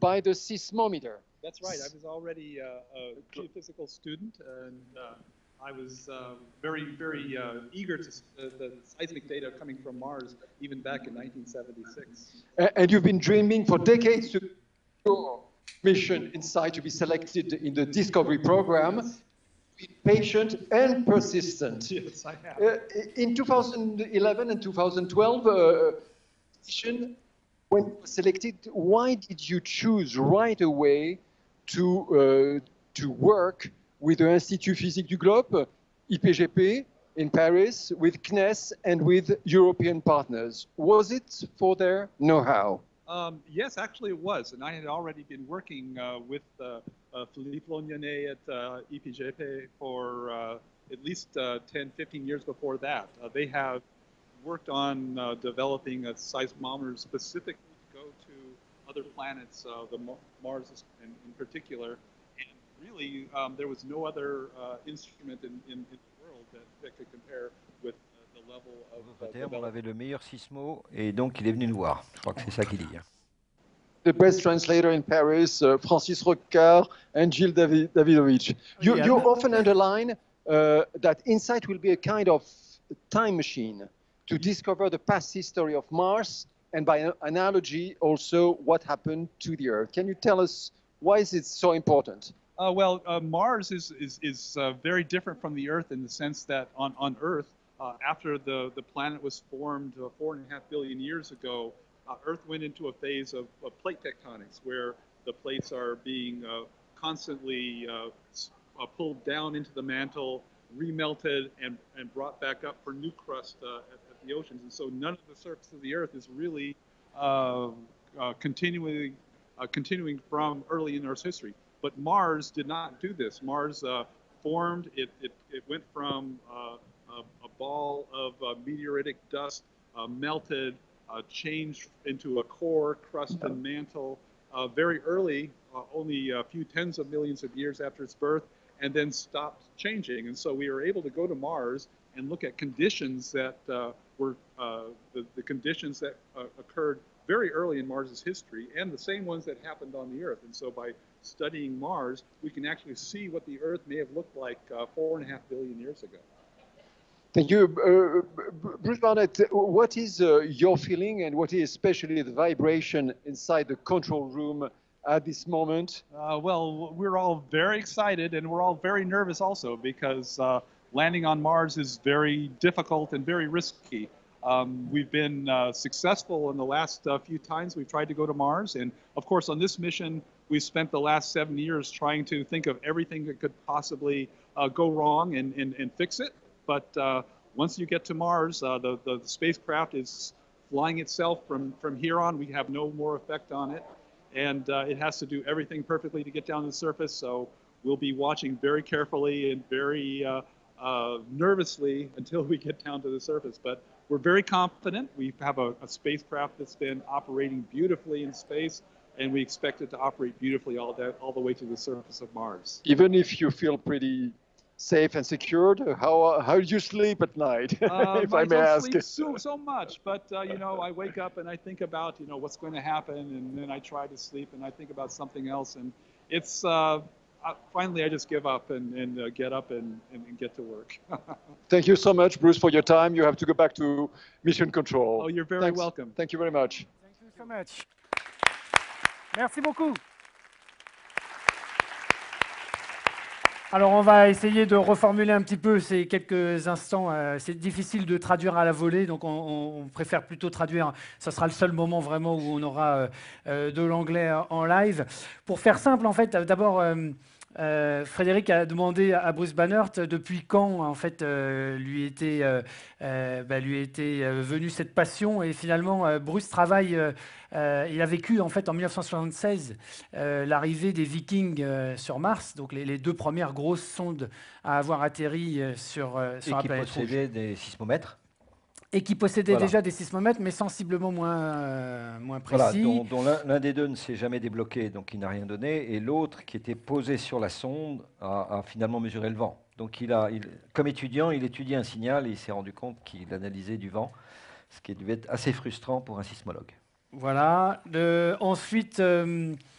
by the seismometer. That's right. I was already uh, a geophysical student, and uh, I was uh, very, very uh, eager to uh, the seismic data coming from Mars, even back in nineteen seventy-six. And you've been dreaming for decades to your mission InSight to be selected in the Discovery program. Be patient and persistent. Yes, I have. Uh, in two thousand eleven and two thousand twelve, uh, mission, when you were selected, why did you choose right away to, uh, to work with the Institut Physique du Globe, I P G P, in Paris, with C N E S, and with European partners? Was it for their know-how? Um, yes, actually it was, and I had already been working uh, with uh, uh, Philippe Lognonnet at uh, I P G P for uh, at least uh, ten, fifteen years before that. Uh, they have worked on uh, developing a seismometer specifically to go to other planets, uh, the Mars in, in particular, and really um, there was no other uh, instrument in, in, in the world that, that could compare with uh, the level of uh, development. On avait le meilleur sismo et donc il est venu nous voir. Je crois que c'est ça qu'il dit. The best translator in Paris, uh, Francis Rocard and Gilles David Davidovich. You, Yeah. you often underline uh, that InSight will be a kind of time machine to discover the past history of Mars and by analogy also what happened to the Earth. Can you tell us why is it so important? Uh, well, uh, Mars is, is, is uh, very different from the Earth in the sense that on, on Earth, uh, after the, the planet was formed uh, four and a half billion years ago, uh, Earth went into a phase of, of plate tectonics where the plates are being uh, constantly uh, uh, pulled down into the mantle, remelted, and, and brought back up for new crust uh, at, at the oceans. And so none of the surface of the Earth is really uh, uh, continuing, uh, continuing from early in Earth's history. But Mars did not do this. Mars uh, formed, it, it, it went from uh, a, a ball of uh, meteoritic dust, uh, melted, uh, changed into a core, crust, and mantle uh, very early, uh, only a few tens of millions of years after its birth, and then stopped changing. And so we were able to go to Mars and look at conditions that uh, were uh, the, the conditions that uh, occurred very early in Mars's history, and the same ones that happened on the Earth. And so by studying Mars, we can actually see what the Earth may have looked like uh, four and a half billion years ago. Thank you. Uh, Bruce Barnett, what is uh, your feeling and what is especially the vibration inside the control room at this moment? Uh, well, we're all very excited and we're all very nervous also because uh, landing on Mars is very difficult and very risky. Um, we've been uh, successful in the last uh, few times we've tried to go to Mars, and of course on this mission we've spent the last seven years trying to think of everything that could possibly uh, go wrong and, and, and fix it. But uh, once you get to Mars, uh, the, the, the spacecraft is flying itself from, from here on. We have no more effect on it, and uh, it has to do everything perfectly to get down to the surface, so we'll be watching very carefully and very uh, uh, nervously until we get down to the surface. But we're very confident. We have a, a spacecraft that's been operating beautifully in space, and we expect it to operate beautifully all, that, all the way to the surface of Mars. Even if you feel pretty safe and secured, how, how do you sleep at night, Um, if I, I may don't ask? sleep so, so much, but uh, you know, I wake up and I think about, you know, what's going to happen, and then I try to sleep and I think about something else, and it's, uh, uh, finally I just give up and, and uh, get up and, and, and get to work. Thank you so much, Bruce, for your time. You have to go back to Mission Control. Oh, you're very Thanks. welcome. Thank you very much. Thank you so much. Merci beaucoup. Alors on va essayer de reformuler un petit peu ces quelques instants. Euh, c'est difficile de traduire à la volée, donc on, on préfère plutôt traduire. Ça sera le seul moment vraiment où on aura euh, de l'anglais en live. Pour faire simple, en fait, d'abord, euh, euh, Frédéric a demandé à Bruce Banerdt depuis quand, en fait, euh, lui était, euh, euh, bah, lui était euh, venue cette passion. Et finalement, euh, Bruce travaille. Euh, Euh, il a vécu en fait en mille neuf cent soixante-seize euh, l'arrivée des Vikings euh, sur Mars, donc les, les deux premières grosses sondes à avoir atterri euh, sur, euh, sur la planète rouge. Et qui possédaient des sismomètres. Et qui possédaient Voilà. déjà des sismomètres, mais sensiblement moins, euh, moins précis. Voilà, dont, dont l'un, l'un des deux ne s'est jamais débloqué, donc il n'a rien donné, et l'autre, qui était posé sur la sonde, a, a finalement mesuré le vent. Donc il a, il, comme étudiant, il étudiait un signal et il s'est rendu compte qu'il analysait du vent, ce qui devait être assez frustrant pour un sismologue. Voilà. Le, ensuite, euh,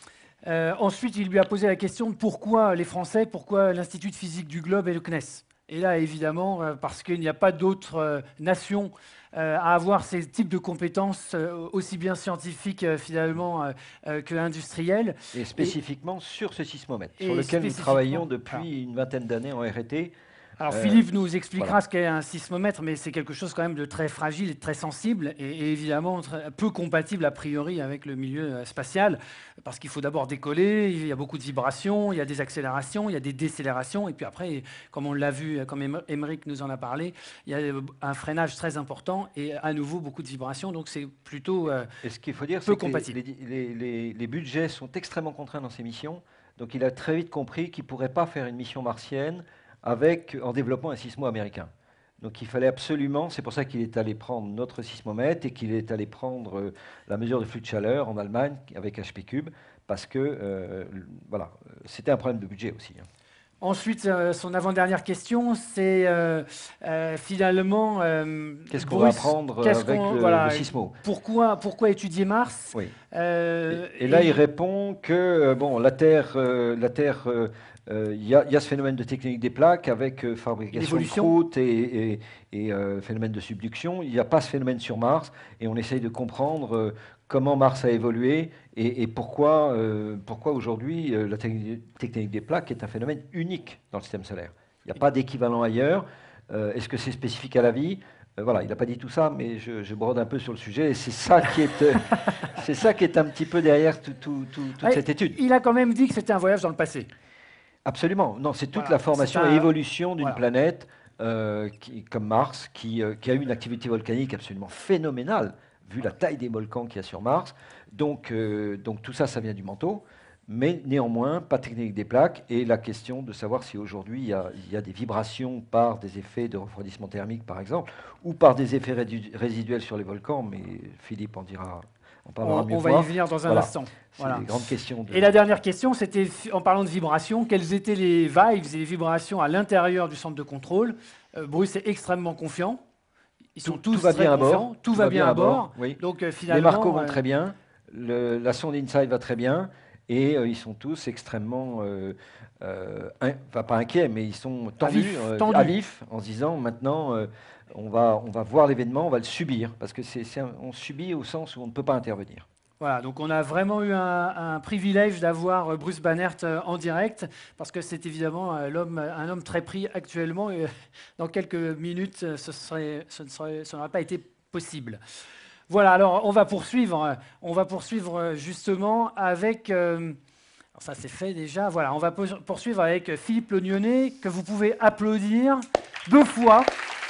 Euh, ensuite, il lui a posé la question de pourquoi les Français, pourquoi l'Institut de physique du globe et le C N E S. Et là, évidemment, euh, parce qu'il n'y a pas d'autres euh, nations euh, à avoir ces types de compétences, euh, aussi bien scientifiques euh, finalement euh, euh, que industrielles. Et spécifiquement et, sur ce sismomètre, sur et lequel nous travaillons depuis voilà. une vingtaine d'années en R et T. Alors euh, Philippe nous expliquera voilà. ce qu'est un sismomètre, mais c'est quelque chose quand même de très fragile et de très sensible, et, et évidemment très, peu compatible a priori avec le milieu spatial, parce qu'il faut d'abord décoller, il y a beaucoup de vibrations, il y a des accélérations, il y a des décélérations, et puis après, comme on l'a vu, comme Émeric nous en a parlé, il y a un freinage très important, et à nouveau beaucoup de vibrations, donc c'est plutôt euh, et ce qu'il faut dire, peu c'est compatible. Que les, les, les, les budgets sont extrêmement contraints dans ces missions, donc il a très vite compris qu'il ne pourrait pas faire une mission martienne avec, en développant un sismo américain. Donc il fallait absolument, c'est pour ça qu'il est allé prendre notre sismomètre et qu'il est allé prendre euh, la mesure de flux de chaleur en Allemagne avec H P Cube, parce que euh, voilà, c'était un problème de budget aussi. Hein. Ensuite, euh, son avant-dernière question, c'est euh, euh, finalement... Euh, qu'est-ce qu'on va apprendre avec le, voilà, le sismo pourquoi, pourquoi étudier Mars? Oui. Euh, et, et là, et... il répond que euh, bon, la Terre... Euh, la Terre euh, Il euh, y, y a ce phénomène de tectonique des plaques avec euh, fabrication de croûte et, et, et euh, phénomène de subduction. Il n'y a pas ce phénomène sur Mars et on essaye de comprendre euh, comment Mars a évolué et, et pourquoi, euh, pourquoi aujourd'hui euh, la tectonique des plaques est un phénomène unique dans le système solaire. Il n'y a pas d'équivalent ailleurs. Euh, Est-ce que c'est spécifique à la vie? Euh, voilà, il n'a pas dit tout ça, mais je, je brode un peu sur le sujet, et c'est ça qui est, euh, c'est ça qui est un petit peu derrière tout, tout, tout, toute ouais, cette étude. Il a quand même dit que c'était un voyage dans le passé. Absolument. Non, c'est toute voilà, la formation un... et évolution d'une voilà. planète euh, qui, comme Mars, qui, euh, qui a eu une activité volcanique absolument phénoménale, vu la taille des volcans qu'il y a sur Mars. Donc, euh, donc tout ça, ça vient du manteau. Mais néanmoins, pas technique des plaques. Et la question de savoir si aujourd'hui il, il y a des vibrations par des effets de refroidissement thermique, par exemple, ou par des effets résiduels sur les volcans. Mais Philippe en dira... On, on, on va y venir dans un voilà. instant. C'est voilà. des grandes questions. De... Et la dernière question, c'était en parlant de vibrations, quelles étaient les vibes et les vibrations à l'intérieur du centre de contrôle? euh, Bruce est extrêmement confiant. Ils sont tout, tous tout va très bien confiants. à bord. Tout, tout va bien, bien à bord. bord. Oui. Donc, euh, finalement, les marcos vont euh... très bien. Le, la sonde InSight va très bien. Et euh, ils sont tous extrêmement, euh, euh, in, enfin pas inquiets, mais ils sont tendus, à vif, tendus. à vif en se disant maintenant euh, on, va, on va voir l'événement, on va le subir. Parce que c'est, c'est un, on subit au sens où on ne peut pas intervenir. Voilà, donc on a vraiment eu un, un privilège d'avoir Bruce Banerdt en direct, parce que c'est évidemment l'homme, un homme très pris actuellement, et dans quelques minutes, ce, serait, ce, ne serait, ce n'aurait pas été possible. Voilà, alors on va poursuivre, on va poursuivre justement avec... Euh, alors ça c'est fait déjà, voilà, on va poursuivre avec Philippe Lognonnet, que vous pouvez applaudir deux fois.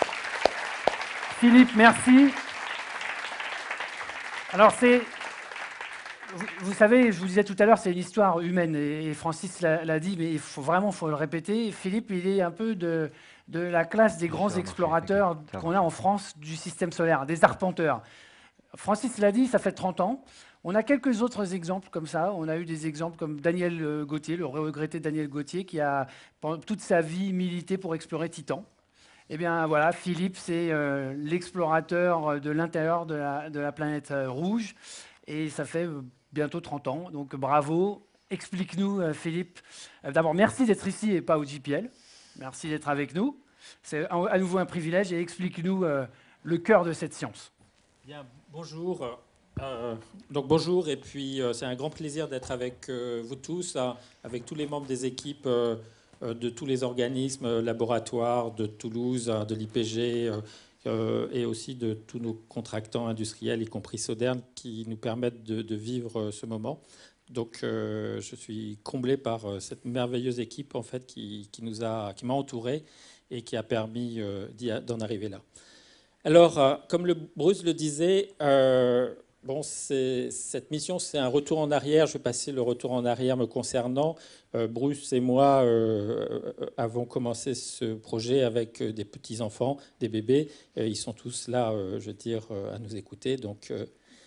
Philippe, merci. Alors c'est... Vous, vous savez, je vous disais tout à l'heure, c'est une histoire humaine, et Francis l'a, l'a dit, mais il faut vraiment faut le répéter. Philippe, il est un peu de, de la classe des grands explorateurs qu'on a en France du système solaire, des arpenteurs. Francis l'a dit, ça fait trente ans. On a quelques autres exemples comme ça. On a eu des exemples comme Daniel Gauthier, le regretté Daniel Gauthier, qui a pendant toute sa vie milité pour explorer Titan. Eh bien voilà, Philippe, c'est euh, l'explorateur de l'intérieur de la, de la planète euh, rouge, et ça fait euh, bientôt trente ans, donc bravo. Explique-nous, euh, Philippe. Euh, d'abord, merci d'être ici et pas au J P L. Merci d'être avec nous. C'est un, à nouveau un privilège, et explique-nous euh, le cœur de cette science. Bien, bonjour. Euh, donc bonjour, et puis euh, c'est un grand plaisir d'être avec euh, vous tous, là, avec tous les membres des équipes euh, de tous les organismes, euh, laboratoires de Toulouse, de l'I P G, euh, euh, et aussi de tous nos contractants industriels, y compris Sodern, qui nous permettent de, de vivre euh, ce moment. Donc euh, je suis comblé par euh, cette merveilleuse équipe en fait, qui, qui, nous a, qui m'a entouré et qui a permis euh, d'en arriver là. Alors, euh, comme le Bruce le disait, euh, bon, cette mission, c'est un retour en arrière. Je vais passer le retour en arrière me concernant. Euh, Bruce et moi euh, avons commencé ce projet avec des petits-enfants, des bébés. Euh, ils sont tous là, euh, je veux dire, euh, à nous écouter. Donc, euh,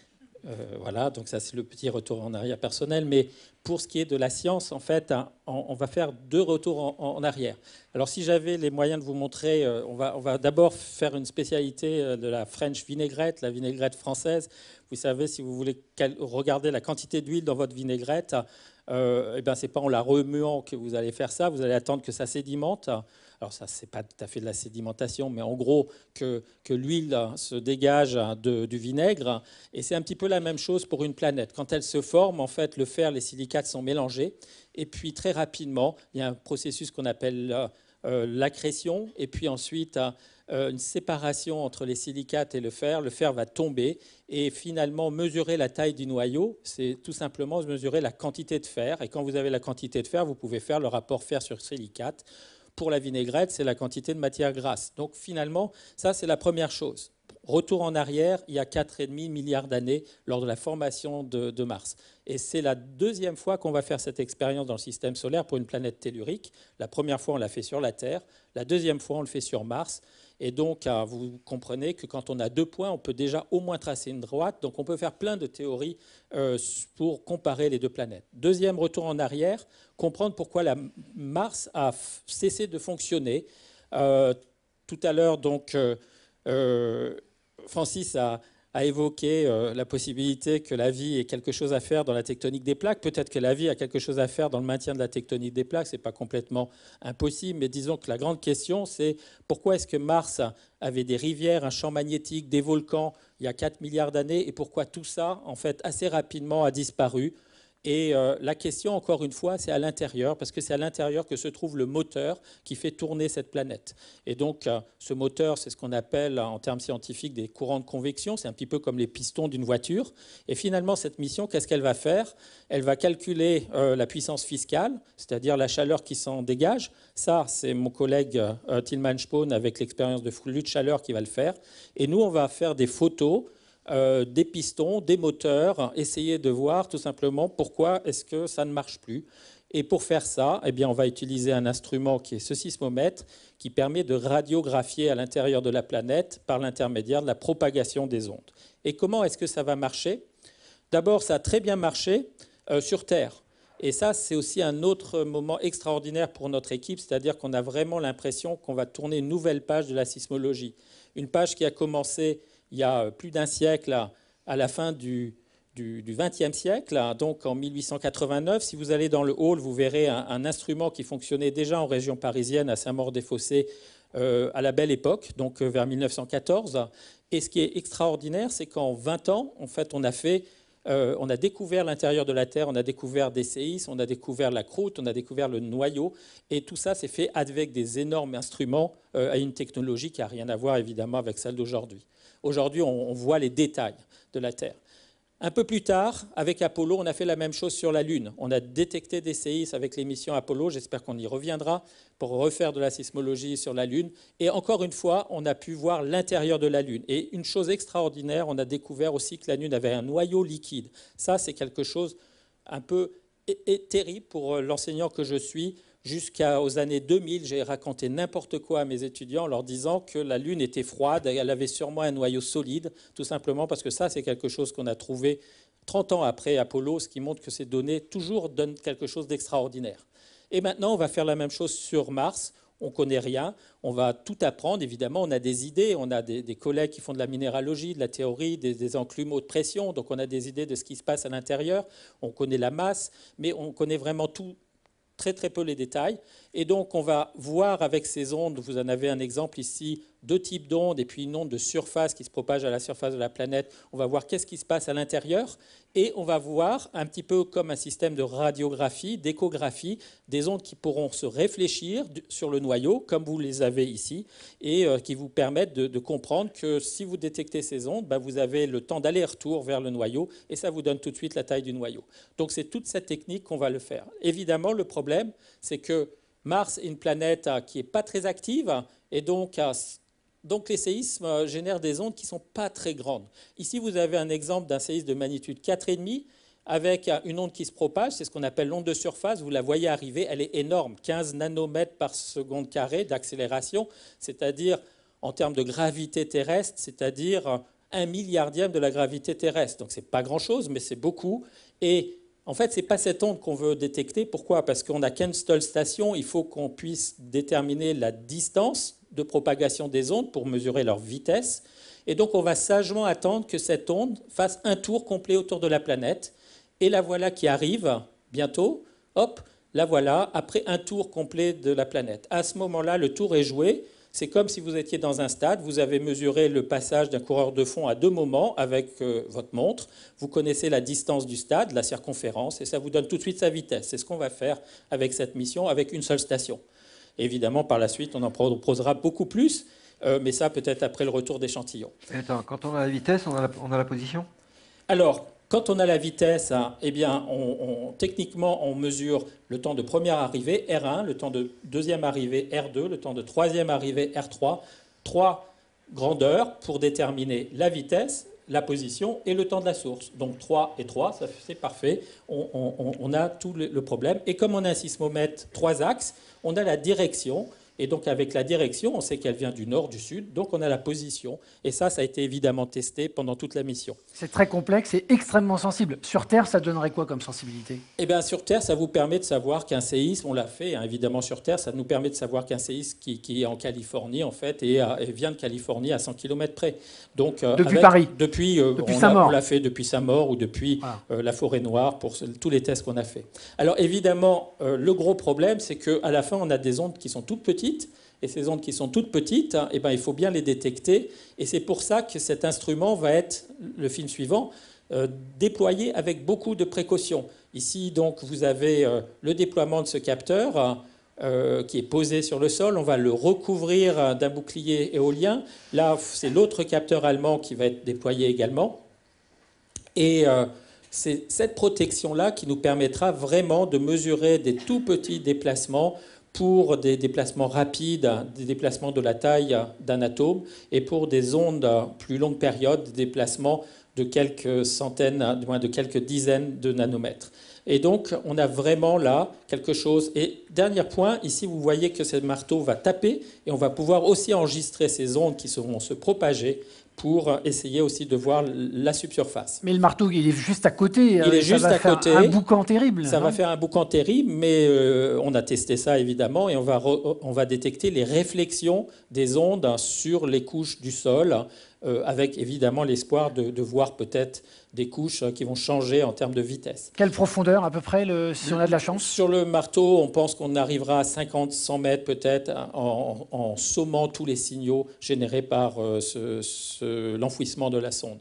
Euh, voilà, donc ça c'est le petit retour en arrière personnel. Mais pour ce qui est de la science, en fait, hein, on, on va faire deux retours en, en arrière. Alors si j'avais les moyens de vous montrer, euh, on va, on va d'abord faire une spécialité euh, de la French vinaigrette, la vinaigrette française. Vous savez, si vous voulez regarder la quantité d'huile dans votre vinaigrette, euh, eh ben, c'est pas en la remuant que vous allez faire ça, vous allez attendre que ça sédimente. Alors ça, c'est pas tout à fait de la sédimentation, mais en gros, que, que l'huile se dégage de, du vinaigre. Et c'est un petit peu la même chose pour une planète. Quand elle se forme, en fait, le fer, les silicates sont mélangés. Et puis, très rapidement, il y a un processus qu'on appelle euh, l'accrétion. Et puis ensuite, euh, une séparation entre les silicates et le fer. Le fer va tomber. Et finalement, mesurer la taille du noyau, c'est tout simplement mesurer la quantité de fer. Et quand vous avez la quantité de fer, vous pouvez faire le rapport fer sur silicate. Pour la vinaigrette, c'est la quantité de matière grasse. Donc finalement, ça, c'est la première chose. Retour en arrière, il y a quatre virgule cinq milliards d'années lors de la formation de, de Mars. Et c'est la deuxième fois qu'on va faire cette expérience dans le système solaire pour une planète tellurique. La première fois, on l'a fait sur la Terre. La deuxième fois, on le fait sur Mars. Et donc, vous comprenez que quand on a deux points, on peut déjà au moins tracer une droite. Donc, on peut faire plein de théories euh, pour comparer les deux planètes. Deuxième retour en arrière, comprendre pourquoi la Mars a cessé de fonctionner. Euh, tout à l'heure, donc, euh, euh, Francis a, a évoqué euh, la possibilité que la vie ait quelque chose à faire dans la tectonique des plaques. Peut-être que la vie a quelque chose à faire dans le maintien de la tectonique des plaques. Ce n'est pas complètement impossible, mais disons que la grande question, c'est pourquoi est-ce que Mars avait des rivières, un champ magnétique, des volcans il y a quatre milliards d'années, et pourquoi tout ça, en fait, assez rapidement a disparu. Et euh, la question, encore une fois, c'est à l'intérieur, parce que c'est à l'intérieur que se trouve le moteur qui fait tourner cette planète. Et donc, euh, ce moteur, c'est ce qu'on appelle, en termes scientifiques, des courants de convection. C'est un petit peu comme les pistons d'une voiture. Et finalement, cette mission, qu'est-ce qu'elle va faire? Elle va calculer euh, la puissance fiscale, c'est-à-dire la chaleur qui s'en dégage. Ça, c'est mon collègue euh, Tilman Spohn, avec l'expérience de flux de chaleur, qui va le faire. Et nous, on va faire des photos Euh, des pistons, des moteurs, essayer de voir tout simplement pourquoi est-ce que ça ne marche plus. Et pour faire ça, eh bien, on va utiliser un instrument qui est ce sismomètre, qui permet de radiographier à l'intérieur de la planète par l'intermédiaire de la propagation des ondes. Et comment est-ce que ça va marcher? D'abord, ça a très bien marché euh, sur Terre. Et ça, c'est aussi un autre moment extraordinaire pour notre équipe, c'est-à-dire qu'on a vraiment l'impression qu'on va tourner une nouvelle page de la sismologie. Une page qui a commencé il y a plus d'un siècle, à la fin du, du, du vingtième siècle, donc en mille huit cent quatre-vingt-neuf. Si vous allez dans le hall, vous verrez un, un instrument qui fonctionnait déjà en région parisienne, à Saint-Maur-des-Fossés, euh, à la Belle Époque, donc vers mille neuf cent quatorze. Et ce qui est extraordinaire, c'est qu'en vingt ans, en fait, on a fait... Euh, on a découvert l'intérieur de la Terre, on a découvert des séismes, on a découvert la croûte, on a découvert le noyau. Et tout ça s'est fait avec des énormes instruments euh, à une technologie qui n'a rien à voir évidemment avec celle d'aujourd'hui. Aujourd'hui, on, on voit les détails de la Terre. Un peu plus tard, avec Apollo, on a fait la même chose sur la Lune. On a détecté des séismes avec les missions Apollo. J'espère qu'on y reviendra pour refaire de la sismologie sur la Lune. Et encore une fois, on a pu voir l'intérieur de la Lune. Et une chose extraordinaire, on a découvert aussi que la Lune avait un noyau liquide. Ça, c'est quelque chose un peu terrible pour l'enseignant que je suis. Jusqu'aux années deux mille, j'ai raconté n'importe quoi à mes étudiants en leur disant que la Lune était froide, elle avait sûrement un noyau solide, tout simplement parce que ça, c'est quelque chose qu'on a trouvé trente ans après Apollo, ce qui montre que ces données toujours donnent quelque chose d'extraordinaire. Et maintenant, on va faire la même chose sur Mars. On ne connaît rien, on va tout apprendre. Évidemment, on a des idées, on a des, des collègues qui font de la minéralogie, de la théorie, des, des enclumes haute pression, donc on a des idées de ce qui se passe à l'intérieur. On connaît la masse, mais on connaît vraiment tout. Très très peu les détails. Et donc on va voir avec ces ondes, vous en avez un exemple ici, deux types d'ondes et puis une onde de surface qui se propage à la surface de la planète. On va voir qu'est-ce qui se passe à l'intérieur et on va voir un petit peu comme un système de radiographie, d'échographie, des ondes qui pourront se réfléchir sur le noyau comme vous les avez ici et qui vous permettent de, de comprendre que si vous détectez ces ondes, ben vous avez le temps d'aller-retour vers le noyau et ça vous donne tout de suite la taille du noyau. Donc c'est toute cette technique qu'on va le faire. Évidemment, le problème, c'est que Mars est une planète qui n'est pas très active et donc, donc les séismes génèrent des ondes qui ne sont pas très grandes. Ici, vous avez un exemple d'un séisme de magnitude quatre virgule cinq avec une onde qui se propage, c'est ce qu'on appelle l'onde de surface. Vous la voyez arriver, elle est énorme, quinze nanomètres par seconde carrée d'accélération, c'est-à-dire en termes de gravité terrestre, c'est-à-dire un milliardième de la gravité terrestre. Donc ce n'est pas grand-chose, mais c'est beaucoup. Et en fait, ce n'est pas cette onde qu'on veut détecter. Pourquoi? Parce qu'on n'a qu'une seule station. Il faut qu'on puisse déterminer la distance de propagation des ondes pour mesurer leur vitesse. Et donc on va sagement attendre que cette onde fasse un tour complet autour de la planète. Et la voilà qui arrive bientôt. Hop, la voilà après un tour complet de la planète. À ce moment-là, le tour est joué. C'est comme si vous étiez dans un stade, vous avez mesuré le passage d'un coureur de fond à deux moments avec euh, votre montre, vous connaissez la distance du stade, la circonférence, et ça vous donne tout de suite sa vitesse. C'est ce qu'on va faire avec cette mission, avec une seule station. Évidemment, par la suite, on en proposera beaucoup plus, euh, mais ça peut-être après le retour d'échantillons. Attends, quand on a la vitesse, on a la, on a la position? Alors, quand on a la vitesse, hein, eh bien, on, on, techniquement, on mesure le temps de première arrivée, R un, le temps de deuxième arrivée, R deux, le temps de troisième arrivée, R trois. Trois grandeurs pour déterminer la vitesse, la position et le temps de la source. Donc trois et trois, c'est parfait. On, on, on a tout le, le problème. Et comme on a un sismomètre trois axes, on a la direction. Et donc, avec la direction, on sait qu'elle vient du nord, du sud, donc on a la position. Et ça, ça a été évidemment testé pendant toute la mission. C'est très complexe et extrêmement sensible. Sur Terre, ça donnerait quoi comme sensibilité? Eh bien, sur Terre, ça vous permet de savoir qu'un séisme, on l'a fait, hein, évidemment, sur Terre, ça nous permet de savoir qu'un séisme qui, qui est en Californie, en fait, et, à, et vient de Californie à cent kilomètres près. Donc, euh, depuis avec, Paris Depuis, euh, depuis on sa mort. On l'a fait depuis sa mort ou depuis voilà. euh, la forêt noire, pour ce, tous les tests qu'on a fait. Alors, évidemment, euh, le gros problème, c'est qu'à la fin, on a des ondes qui sont toutes petites. Et ces ondes qui sont toutes petites, eh ben, il faut bien les détecter. Et c'est pour ça que cet instrument va être, le film suivant, euh, déployé avec beaucoup de précautions. Ici, donc, vous avez euh, le déploiement de ce capteur euh, qui est posé sur le sol. On va le recouvrir d'un bouclier éolien. Là, c'est l'autre capteur allemand qui va être déployé également. Et euh, c'est cette protection-là qui nous permettra vraiment de mesurer des tout petits déplacements pour des déplacements rapides, des déplacements de la taille d'un atome, et pour des ondes plus longue période, des déplacements de quelques centaines, du moins de quelques dizaines de nanomètres. Et donc, on a vraiment là quelque chose. Et dernier point, ici, vous voyez que ce marteau va taper, et on va pouvoir aussi enregistrer ces ondes qui vont se propager pour essayer aussi de voir la subsurface. Mais le marteau, il est juste à côté. Il est ça juste va à faire côté. Un boucan terrible. Ça non va faire un boucan terrible, mais euh, on a testé ça évidemment, et on va, re, on va détecter les réflexions des ondes sur les couches du sol, euh, avec évidemment l'espoir de, de voir peut-être des couches qui vont changer en termes de vitesse. Quelle profondeur à peu près, le, si on a de la chance? Sur le marteau, on pense qu'on arrivera à cinquante à cent mètres peut-être en, en sommant tous les signaux générés par euh, ce, ce, l'enfouissement de la sonde.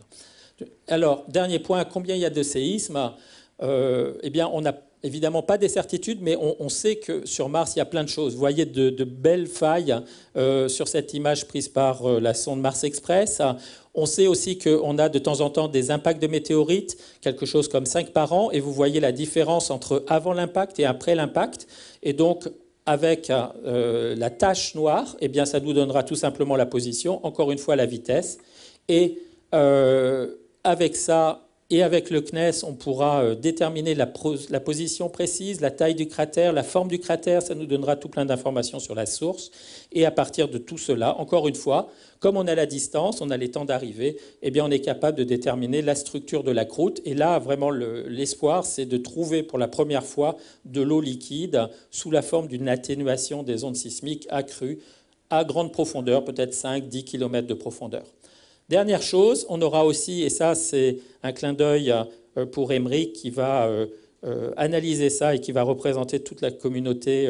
Alors, dernier point, combien il y a de séismes? euh, Eh bien, on n'a évidemment pas des certitudes, mais on, on sait que sur Mars, il y a plein de choses. Vous voyez de, de belles failles euh, sur cette image prise par euh, la sonde Mars Express. On sait aussi qu'on a de temps en temps des impacts de météorites, quelque chose comme cinq par an, et vous voyez la différence entre avant l'impact et après l'impact. Et donc, avec euh, la tache noire, eh bien, ça nous donnera tout simplement la position, encore une fois la vitesse. Et euh, avec ça, et avec le C N E S, on pourra déterminer la, la position précise, la taille du cratère, la forme du cratère, ça nous donnera tout plein d'informations sur la source. Et à partir de tout cela, encore une fois, comme on a la distance, on a les temps d'arrivée, eh bien on est capable de déterminer la structure de la croûte. Et là, vraiment, le, l'espoir, c'est de trouver pour la première fois de l'eau liquide sous la forme d'une atténuation des ondes sismiques accrues à grande profondeur, peut-être cinq à dix kilomètres de profondeur. Dernière chose, on aura aussi, et ça c'est un clin d'œil pour Émeric qui va analyser ça et qui va représenter toute la communauté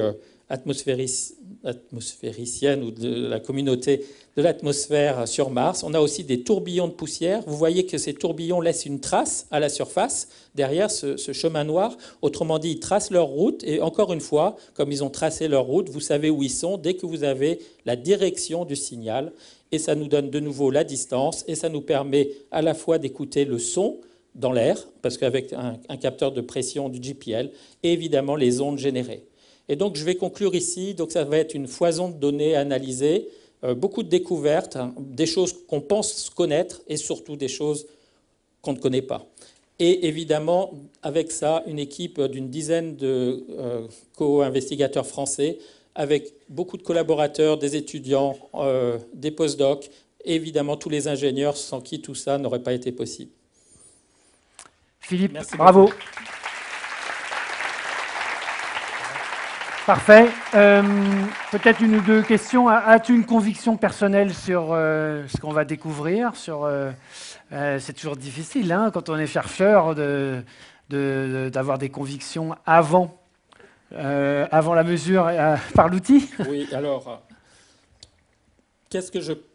atmosphéricienne ou de la communauté de l'atmosphère sur Mars. On a aussi des tourbillons de poussière. Vous voyez que ces tourbillons laissent une trace à la surface derrière ce, ce chemin noir. Autrement dit, ils tracent leur route. Et encore une fois, comme ils ont tracé leur route, vous savez où ils sont dès que vous avez la direction du signal. Et ça nous donne de nouveau la distance. Et ça nous permet à la fois d'écouter le son dans l'air, parce qu'avec un, un capteur de pression du J P L, et évidemment les ondes générées. Et donc je vais conclure ici. Donc ça va être une foison de données analysées, euh, beaucoup de découvertes, hein, des choses qu'on pense connaître et surtout des choses qu'on ne connaît pas. Et évidemment, avec ça, une équipe d'une dizaine de euh, co-investigateurs français, avec beaucoup de collaborateurs, des étudiants, euh, des postdocs, évidemment tous les ingénieurs sans qui tout ça n'aurait pas été possible. Philippe, Merci bravo. beaucoup. Parfait. Euh, Peut-être une ou deux questions. As-tu une conviction personnelle sur euh, ce qu'on va découvrir sur, euh, euh, c'est toujours difficile hein, quand on est chercheur de, de, d'avoir des convictions avant, euh, avant la mesure euh, par l'outil. Oui, alors, qu'est-ce que je...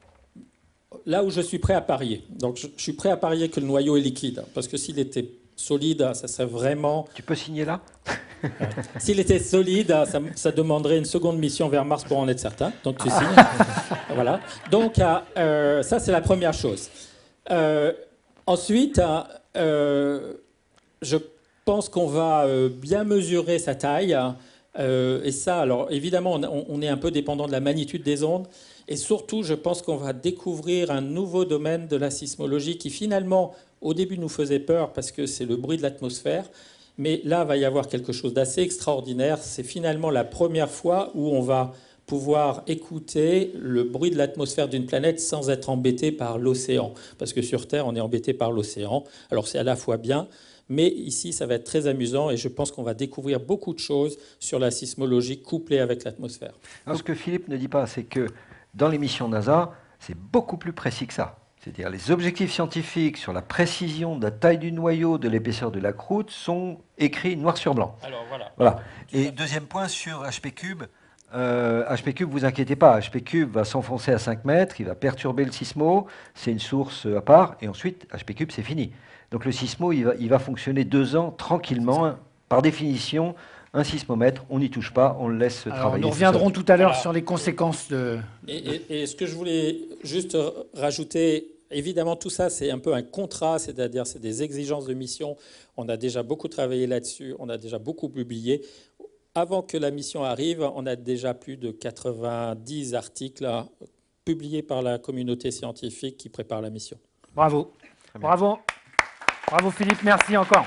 Là où je suis prêt à parier. Donc, je, je suis prêt à parier que le noyau est liquide. Parce que s'il était solide, ça serait vraiment... Tu peux signer là? S'il était solide, ça, ça demanderait une seconde mission vers Mars pour en être certain. Donc tu signes. Voilà. Donc euh, ça, c'est la première chose. Euh, ensuite, euh, je pense qu'on va euh, bien mesurer sa taille. Euh, et ça, alors évidemment, on, on est un peu dépendant de la magnitude des ondes. Et surtout, je pense qu'on va découvrir un nouveau domaine de la sismologie qui finalement, au début, nous faisait peur parce que c'est le bruit de l'atmosphère. Mais là, il va y avoir quelque chose d'assez extraordinaire. C'est finalement la première fois où on va pouvoir écouter le bruit de l'atmosphère d'une planète sans être embêté par l'océan. Parce que sur Terre, on est embêté par l'océan. Alors c'est à la fois bien, mais ici, ça va être très amusant et je pense qu'on va découvrir beaucoup de choses sur la sismologie couplée avec l'atmosphère. Ce que Philippe ne dit pas, c'est que dans les missions NASA, c'est beaucoup plus précis que ça. C'est-à-dire les objectifs scientifiques sur la précision de la taille du noyau, de l'épaisseur de la croûte sont écrits noir sur blanc. Alors voilà. Voilà. Et deuxième point sur H P Cube. Euh, H P Cube, vous inquiétez pas, H P Cube va s'enfoncer à cinq mètres, il va perturber le sismo, c'est une source à part, et ensuite H P Cube c'est fini. Donc le sismo il va, il va fonctionner deux ans tranquillement, par définition. Un sismomètre, on n'y touche pas, on le laisse Alors, travailler. nous reviendrons tout à l'heure Voilà. sur les conséquences de... Et, et, et ce que je voulais juste rajouter, évidemment, tout ça, c'est un peu un contrat, c'est-à-dire c'est des exigences de mission. On a déjà beaucoup travaillé là-dessus, on a déjà beaucoup publié. Avant que la mission arrive, on a déjà plus de quatre-vingt-dix articles publiés par la communauté scientifique qui prépare la mission. Bravo. Bravo. Bravo Philippe, merci encore.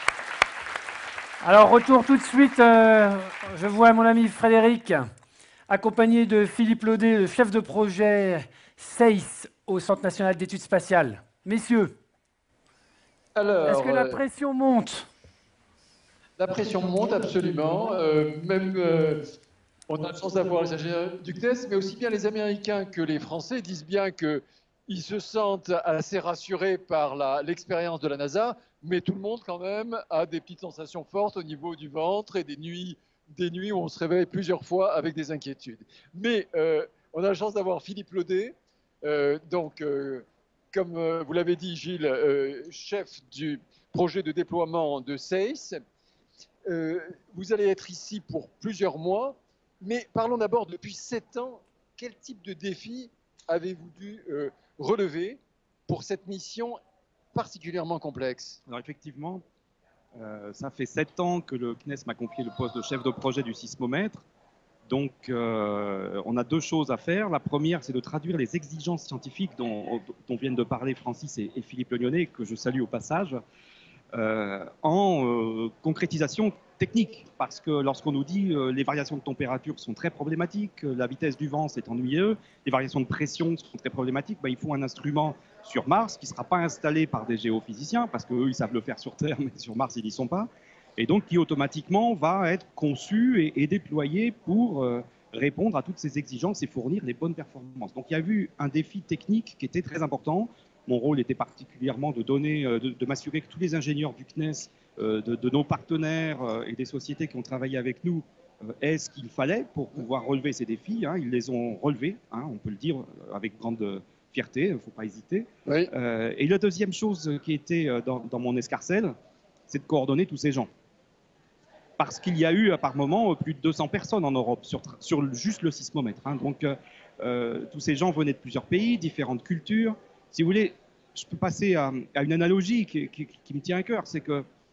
Alors, retour tout de suite, euh, je vois mon ami Frédéric, accompagné de Philippe Laudet, le chef de projet S E I S au Centre national d'études spatiales. Messieurs, est-ce que la pression monte? La pression monte absolument. Euh, même, euh, on a la chance d'avoir les ingénieurs du C N E S, mais aussi bien les Américains que les Français disent bien qu'ils se sentent assez rassurés par l'expérience de la NASA. Mais tout le monde, quand même, a des petites sensations fortes au niveau du ventre et des nuits, des nuits où on se réveille plusieurs fois avec des inquiétudes. Mais euh, on a la chance d'avoir Philippe Laudet, euh, donc, euh, comme euh, vous l'avez dit, Gilles, euh, chef du projet de déploiement de S E I S. Euh, vous allez être ici pour plusieurs mois, mais parlons d'abord, depuis sept ans, quel type de défi avez-vous dû euh, relever pour cette mission particulièrement complexe? Alors effectivement, euh, ça fait sept ans que le C N E S m'a confié le poste de chef de projet du sismomètre. Donc euh, on a deux choses à faire. La première, c'est de traduire les exigences scientifiques dont, dont viennent de parler Francis et, et Philippe Lognonnet, que je salue au passage, euh, en euh, concrétisation technique. Parce que lorsqu'on nous dit euh, les variations de température sont très problématiques, la vitesse du vent c'est ennuyeux, les variations de pression sont très problématiques, ben, il faut un instrument sur Mars qui ne sera pas installé par des géophysiciens, parce qu'eux ils savent le faire sur Terre, mais sur Mars ils n'y sont pas, et donc qui automatiquement va être conçu et, et déployé pour euh, répondre à toutes ces exigences et fournir les bonnes performances. Donc il y a eu un défi technique qui était très important. Mon rôle était particulièrement de donner, de, de m'assurer que tous les ingénieurs du C N E S, euh, de, de nos partenaires euh, et des sociétés qui ont travaillé avec nous euh, aient ce qu'il fallait pour pouvoir relever ces défis. Hein. Ils les ont relevés, hein, on peut le dire avec grande fierté, il ne faut pas hésiter. Oui. Euh, et la deuxième chose qui était dans, dans mon escarcelle, c'est de coordonner tous ces gens. Parce qu'il y a eu, par moment, plus de deux cents personnes en Europe sur, sur juste le sismomètre. Hein. Donc, euh, tous ces gens venaient de plusieurs pays, différentes cultures. Si vous voulez, je peux passer à, à une analogie qui, qui, qui me tient à cœur. C'est que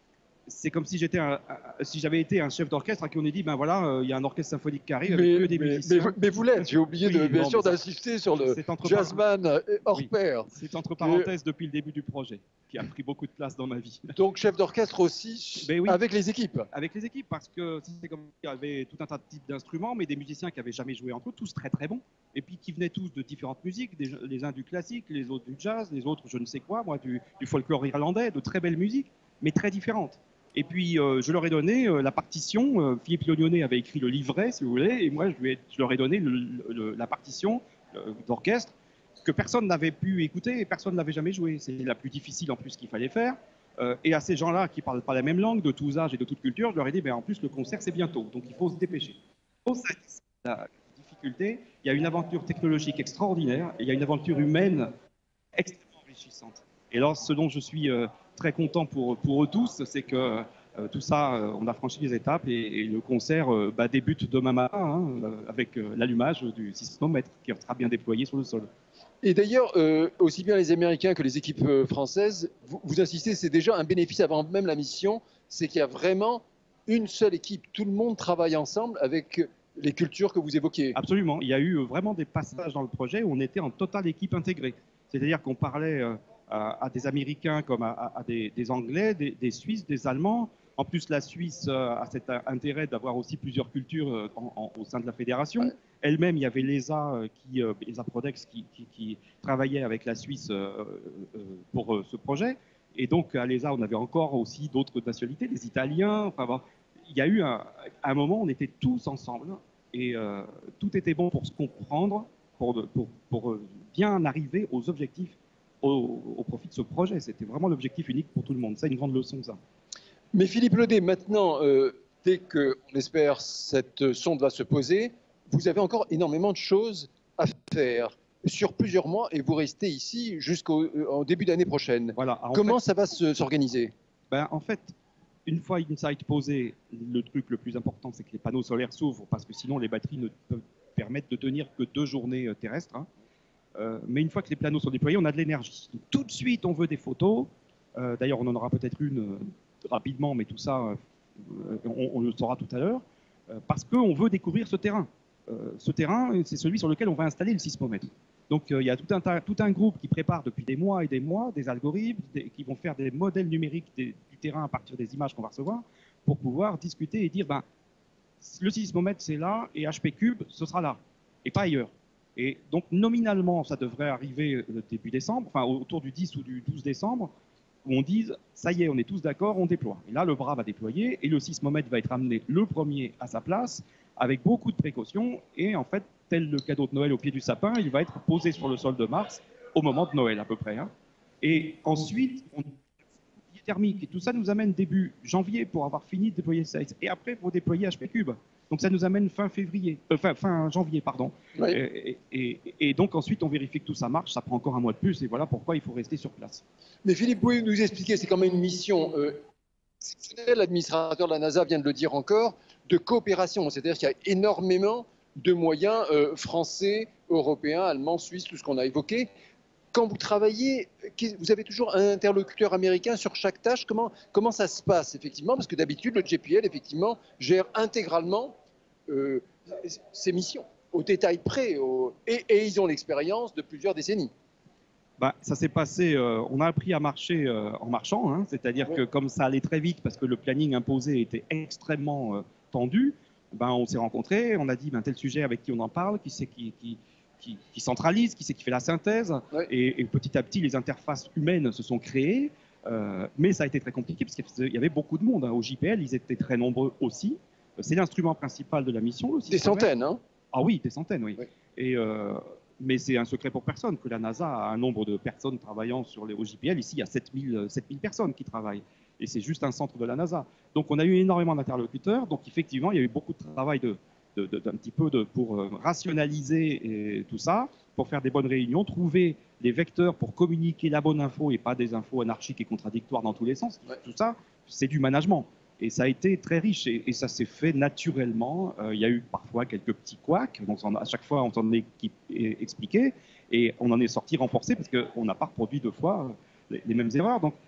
c'est comme si j'étais un, un- si j'avais été un chef d'orchestre à qui on ait dit ben voilà, euh, il y a un orchestre symphonique qui arrive Mais, avec que des mais- musiciens. mais- mais vous l'êtes, j'ai oublié de, Oui, bien non, sûr mais ça- d'insister sur le c'est entre jazzman euh, hors Oui. pair. C'est entre parenthèses depuis le début du projet, qui a pris beaucoup de place dans ma vie. Donc chef d'orchestre aussi, Ben oui. avec les équipes. Avec les équipes, parce que c'est comme il y avait tout un tas de types d'instruments, mais des musiciens qui avaient jamais joué entre eux, tous très très bons, et puis qui venaient tous de différentes musiques, des- les uns du classique, les autres du jazz, les autres je ne sais quoi, moi du, du folklore irlandais, de très belles musiques, mais très différentes. Et puis euh, je leur ai donné euh, la partition, euh, Philippe Lognonnet avait écrit le livret, si vous voulez, et moi je, lui ai- je leur ai donné le- le- la partition euh, d'orchestre que personne n'avait pu écouter et personne ne l'avait jamais joué. C'est la plus difficile en plus qu'il fallait faire. Euh, et à ces gens-là qui ne parlent pas la même langue, de tous âges et de toute culture, je leur ai dit, ben, en plus, le concert, c'est bientôt, donc il faut se dépêcher. Pour la difficulté, il y a une aventure technologique extraordinaire et il y a une aventure humaine extrêmement enrichissante. Et alors, ce dont je suis euh, très content pour, pour eux tous, c'est que euh, tout ça, euh, on a franchi les étapes et, et le concert euh, bah, débute demain matin hein, euh, avec euh, l'allumage du sismomètre qui sera bien déployé sur le sol. Et d'ailleurs, euh, aussi bien les Américains que les équipes euh, françaises, vous, vous insistez, c'est déjà un bénéfice avant même la mission, c'est qu'il y a vraiment une seule équipe. Tout le monde travaille ensemble avec les cultures que vous évoquiez. Absolument. Il y a eu vraiment des passages dans le projet où on était en totale équipe intégrée. C'est-à-dire qu'on parlait euh, à, à des Américains comme à, à- à des, des Anglais, des, des Suisses, des Allemands. En plus, la Suisse euh, a cet intérêt d'avoir aussi plusieurs cultures euh, en- en- au sein de la fédération. Ouais. Elle-même, il y avait l'E S A, euh, qui, euh, l'E S A Prodex qui, qui- qui travaillait avec la Suisse euh, euh, pour euh, ce projet. Et donc, à l'E S A, on avait encore aussi d'autres nationalités, des Italiens. Enfin, bon, il y a eu un, à un moment, on était tous ensemble et euh, tout était bon pour se comprendre, pour, pour, pour euh, bien arriver aux objectifs au, au profit de ce projet. C'était vraiment l'objectif unique pour tout le monde. C'est une grande leçon, ça. Mais Philippe Ledet, maintenant, euh, dès qu'on espère cette sonde va se poser, vous avez encore énormément de choses à faire sur plusieurs mois et vous restez ici jusqu'au euh, en début d'année prochaine. Voilà. En Comment fait, ça va se- s'organiser? ben, en fait, une fois InSight posé, le truc le plus important, c'est que les panneaux solaires s'ouvrent parce que sinon les batteries ne peuvent permettre de tenir que deux journées euh, terrestres. hein. Euh, mais une fois que les panneaux sont déployés, on a de l'énergie. Donc, tout de suite, on veut des photos. Euh, D'ailleurs, on en aura peut-être une euh, rapidement, mais tout ça, euh, on, on le saura tout à l'heure, euh, parce qu'on veut découvrir ce terrain. Euh, ce terrain, c'est celui sur lequel on va installer le sismomètre. Donc, euh, il y a tout un, ta- tout un groupe qui prépare depuis des mois et des mois des algorithmes, des- qui vont faire des modèles numériques des- du terrain à partir des images qu'on va recevoir, pour pouvoir discuter et dire, ben, le sismomètre, c'est là, et H P Cube, ce sera là, et pas ailleurs. Et donc, nominalement, ça devrait arriver euh, début décembre, enfin, autour du dix ou du douze décembre, où on dise, ça y est, on est tous d'accord, on déploie. Et là, le bras va déployer, et le sismomètre va être amené le premier à sa place, avec beaucoup de précautions, et en fait, tel le cadeau de Noël au pied du sapin, il va être posé sur le sol de Mars au moment de Noël à peu près. hein. Et ensuite, on thermique. Et tout ça nous amène début janvier pour avoir fini de déployer le site. Et après, pour déployer H P Cube. Donc ça nous amène fin février, euh, fin, fin janvier, pardon. Oui. Et, et- et donc ensuite, on vérifie que tout ça marche. Ça prend encore un mois de plus. Et voilà pourquoi il faut rester sur place. Mais Philippe, pouvez nous expliquer, c'est quand même une mission euh, exceptionnelle, l'administrateur de la NASA vient de le dire encore, de coopération. C'est-à-dire qu'il y a énormément de moyens euh, français, européens, allemands, suisses, tout ce qu'on a évoqué. Quand vous travaillez, qu'est- vous avez toujours un interlocuteur américain sur chaque tâche. Comment, comment ça se passe, effectivement? Parce que d'habitude, le J P L, effectivement, gère intégralement euh, ses missions, au détail près. au- Et, et ils ont l'expérience de plusieurs décennies. Bah, ça s'est passé, euh, on a appris à marcher euh, en marchant, hein, c'est-à-dire que comme ça allait très vite parce que le planning imposé était extrêmement euh, tendu, ben, on s'est rencontrés, on a dit ben, tel sujet avec qui on en parle, qui c'est qui, qui, qui, qui centralise, qui c'est qui fait la synthèse, Ouais. et, et petit à petit les interfaces humaines se sont créées, euh, mais ça a été très compliqué parce qu'il y avait beaucoup de monde. hein. Au J P L, ils étaient très nombreux aussi. C'est l'instrument principal de la mission. le Des sismomètre. centaines, hein? Ah oui, des centaines, oui. Oui. Et, euh, mais c'est un secret pour personne que la NASA a un nombre de personnes travaillant sur les, au J P L. Ici, il y a sept mille personnes qui travaillent. Et c'est juste un centre de la NASA. Donc on a eu énormément d'interlocuteurs. Donc effectivement, il y a eu beaucoup de travail de, de- de- d'un petit peu de, pour euh, rationaliser et tout ça, pour faire des bonnes réunions, trouver des vecteurs pour communiquer la bonne info et pas des infos anarchiques et contradictoires dans tous les sens. Ouais. Tout ça, c'est du management. Et ça a été très riche et, et ça s'est fait naturellement. Euh, il y a eu parfois quelques petits couacs, donc on- à chaque fois on s'en est équi- é- expliqué et on en est sorti renforcé parce qu'on n'a pas reproduit deux fois euh, les, les mêmes erreurs. Donc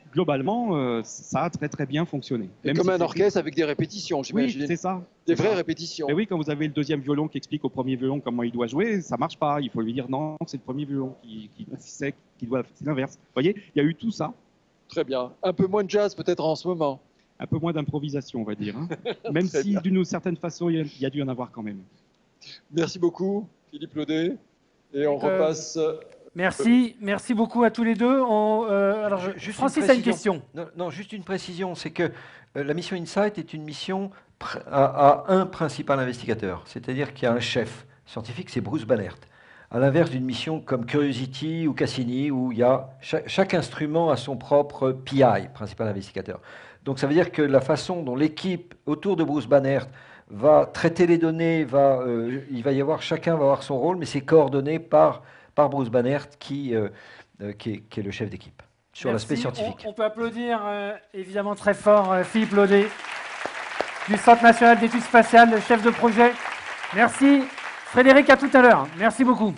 globalement, euh, ça a très très bien fonctionné. Et Même comme si un c'est- orchestre avec des répétitions, j'imagine. Oui, c'est ça. Des C'est vraies ça. répétitions. Et oui, quand vous avez le deuxième violon qui explique au premier violon comment il doit jouer, ça marche pas. Il faut lui dire non, c'est le premier violon qui, qui sait qu'il doit. C'est l'inverse. Vous voyez, il y a eu tout ça. Très bien. Un peu moins de jazz peut-être en ce moment. Un peu moins d'improvisation, on va dire. Hein. Même si d'une certaine façon, il y, a, il y a dû y en avoir quand même. Merci beaucoup, Philippe Laudet. Et on Euh, repasse. Merci, merci beaucoup à tous les deux. On, euh, alors, je- Juste Francis une a une précision. question. Non, non, juste une précision, c'est que euh, la mission Insight est une mission pr- à, à un principal investigateur, c'est-à-dire qu'il y a un chef scientifique, c'est Bruce Banert. À l'inverse d'une mission comme Curiosity ou Cassini, où il y a chaque, chaque instrument a son propre P I, principal investigateur. Donc ça veut dire que la façon dont l'équipe autour de Bruce Banert va traiter les données, va, euh, il va y avoir, chacun va avoir son rôle, mais c'est coordonné par, par Bruce Banert qui, euh, euh, qui, est, qui est le chef d'équipe sur Merci. l'aspect scientifique. On, on peut applaudir euh, évidemment très fort euh, Philippe Laudet du Centre national d'études spatiales, le chef de projet. Merci. Frédéric, à tout à l'heure. Merci beaucoup.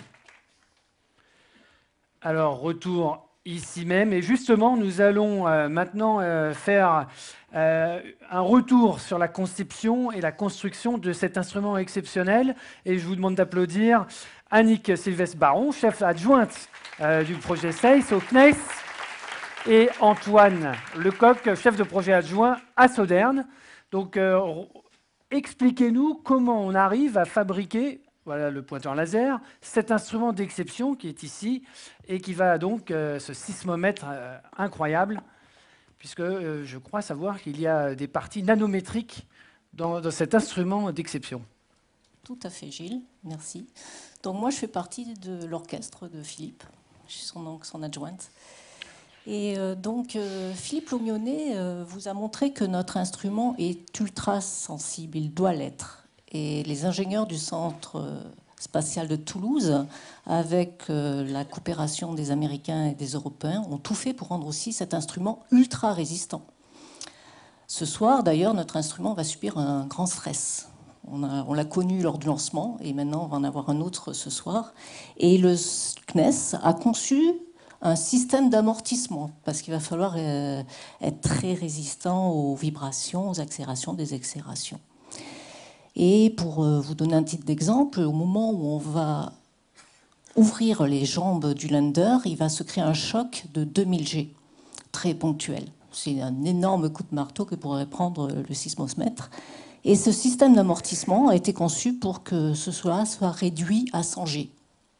Alors, retour ici même. Et justement, nous allons euh, maintenant euh, faire euh, un retour sur la conception et la construction de cet instrument exceptionnel. Et je vous demande d'applaudir Annick Sylvestre-Baron, chef adjointe euh, du projet S E I S au C N E S, et Antoine Lecoq, chef de projet adjoint à Sauderne. Donc, euh, expliquez-nous comment on arrive à fabriquer, voilà le pointeur laser, cet instrument d'exception qui est ici et qui va donc, euh, ce sismomètre euh, incroyable, puisque euh, je crois savoir qu'il y a des parties nanométriques dans, dans cet instrument d'exception. Tout à fait, Gilles, merci. Donc moi, je fais partie de l'orchestre de Philippe, je suis son, donc, son adjointe. Et euh, donc, euh, Philippe Lomionnet euh, vous a montré que notre instrument est ultra sensible, il doit l'être. Et les ingénieurs du Centre spatial de Toulouse, avec euh, la coopération des Américains et des Européens, ont tout fait pour rendre aussi cet instrument ultra résistant. Ce soir, d'ailleurs, notre instrument va subir un grand stress. On, a, on l'a connu lors du lancement, et maintenant on va en avoir un autre ce soir. Et le C N E S a conçu un système d'amortissement, parce qu'il va falloir euh, être très résistant aux vibrations, aux accélérations, désaccélérations. Et pour euh, vous donner un titre d'exemple, au moment où on va ouvrir les jambes du lander, il va se créer un choc de deux mille G, très ponctuel. C'est un énorme coup de marteau que pourrait prendre le sismomètre. Et ce système d'amortissement a été conçu pour que ce soit, soit réduit à cent G.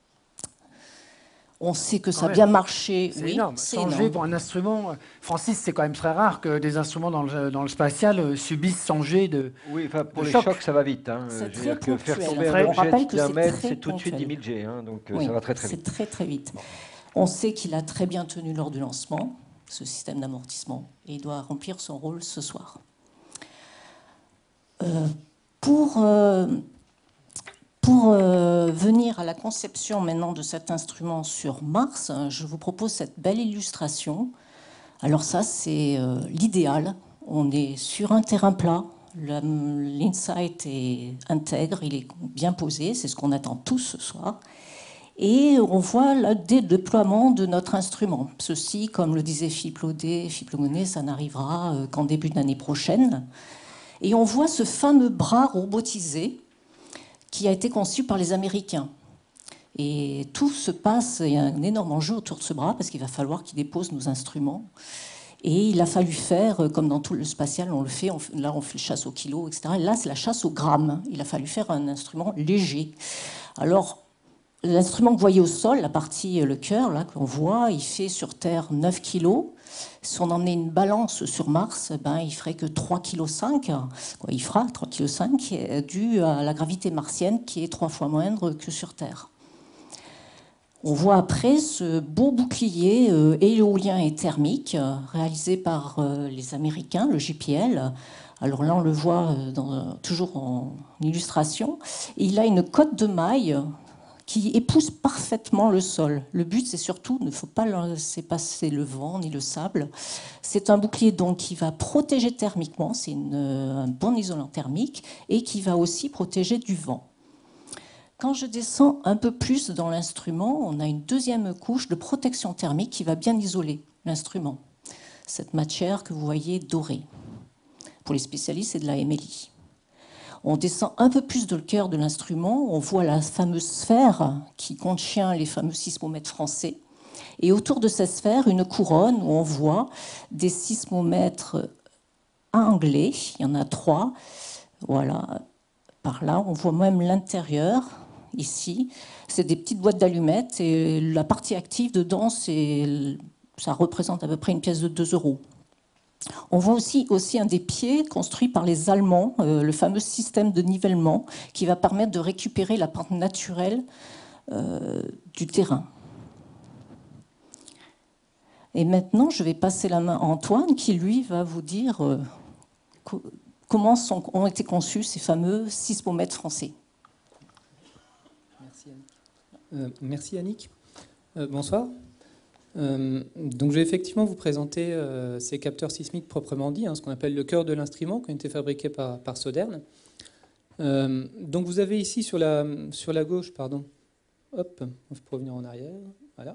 On sait que ça a bien marché. C'est oui, énorme. c'est cent G énorme. pour un instrument. Francis, c'est quand même très rare que des instruments dans le, dans le spatial euh, subissent cent G de. Oui, enfin, pour de les choc. chocs, ça va vite. Hein. C'est Je veux très dire que faire ponctuel. tomber On un objet rappelle que d'un c'est mètre, très c'est tout de suite dix ponctuel. mille G. Hein, donc euh, Oui, ça va très très c'est vite. très très vite. On sait qu'il a très bien tenu lors du lancement, ce système d'amortissement, et il doit remplir son rôle ce soir. Euh, pour euh, pour euh, venir à la conception maintenant de cet instrument sur Mars, je vous propose cette belle illustration. Alors ça, c'est euh, l'idéal. On est sur un terrain plat. L'Insight est intègre, il est bien posé. C'est ce qu'on attend tous ce soir. Et on voit le déploiement de notre instrument. Ceci, comme le disait Philippe Laudet, Philippe Lomionnet, ça n'arrivera qu'en début d'année prochaine. Et on voit ce fameux bras robotisé qui a été conçu par les Américains. Et tout se passe, il y a un énorme enjeu autour de ce bras, parce qu'il va falloir qu'il dépose nos instruments. Et il a fallu faire, comme dans tout le spatial, on le fait, on, là on fait la chasse au kilo, et cetera. Et là, c'est la chasse au gramme. Il a fallu faire un instrument léger. Alors, l'instrument que vous voyez au sol, la partie, le cœur, là, qu'on voit, il fait sur Terre neuf kilos. Si on emmenait une balance sur Mars, ben, il ferait que trois virgule cinq kilos. Il fera trois virgule cinq kilos, dû à la gravité martienne qui est trois fois moindre que sur Terre. On voit après ce beau bouclier euh, éolien et thermique euh, réalisé par euh, les Américains, le J P L. Alors là, on le voit euh, dans, toujours en illustration. Et il a une cotte de maille qui épouse parfaitement le sol. Le but, c'est surtout, il ne faut pas laisser passer le vent ni le sable. C'est un bouclier donc qui va protéger thermiquement, c'est une, un bon isolant thermique, et qui va aussi protéger du vent. Quand je descends un peu plus dans l'instrument, on a une deuxième couche de protection thermique qui va bien isoler l'instrument. cette matière que vous voyez dorée. Pour les spécialistes, c'est de la M L I. On descend un peu plus dans le cœur de l'instrument, on voit la fameuse sphère qui contient les fameux sismomètres français. Et autour de cette sphère, une couronne où on voit des sismomètres anglais, il y en a trois, voilà, par là, on voit même l'intérieur, ici, c'est des petites boîtes d'allumettes, et la partie active dedans, ça représente à peu près une pièce de deux euros. On voit aussi, aussi un des pieds construit par les Allemands, euh, le fameux système de nivellement, qui va permettre de récupérer la pente naturelle euh, du terrain. Et maintenant, je vais passer la main à Antoine, qui, lui, va vous dire euh, co comment sont, ont été conçus ces fameux sismomètres français. Merci Annick. Euh, merci Annick. Euh, bonsoir. Euh, donc je vais effectivement vous présenter euh, ces capteurs sismiques proprement dit, hein, ce qu'on appelle le cœur de l'instrument, qui ont été fabriqués par, par Sodern. Euh, donc vous avez ici sur la, sur la gauche, pardon, hop, on peut revenir en arrière, voilà.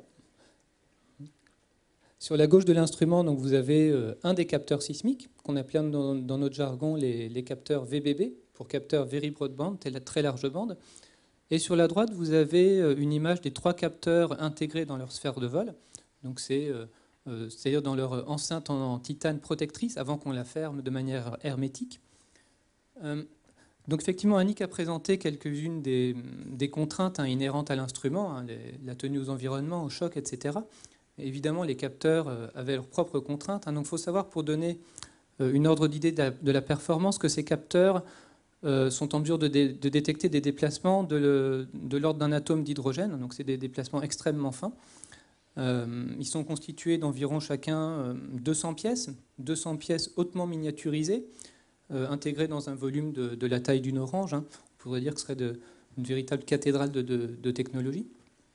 Sur la gauche de l'instrument, donc vous avez euh, un des capteurs sismiques, qu'on appelle dans, dans notre jargon les, les capteurs V B B, pour capteurs Very Broadband, très large bande. Et sur la droite, vous avez une image des trois capteurs intégrés dans leur sphère de vol. Donc c'est, euh, euh, c'est-à-dire dans leur enceinte en, en titane protectrice, avant qu'on la ferme de manière hermétique. Euh, donc effectivement, Annick a présenté quelques-unes des, des contraintes hein, inhérentes à l'instrument, hein, les, la tenue aux environnements, aux chocs, et cetera. Et évidemment, les capteurs euh, avaient leurs propres contraintes. Hein, donc il faut savoir, pour donner euh, une ordre d'idée de, de la performance, que ces capteurs euh, sont en mesure de, dé, de détecter des déplacements de, le, de l'ordre d'un atome d'hydrogène. Donc c'est des déplacements extrêmement fins. Euh, ils sont constitués d'environ chacun euh, deux cents pièces, deux cents pièces hautement miniaturisées, euh, intégrées dans un volume de, de la taille d'une orange. Hein. On pourrait dire que ce serait de, une véritable cathédrale de, de, de technologie.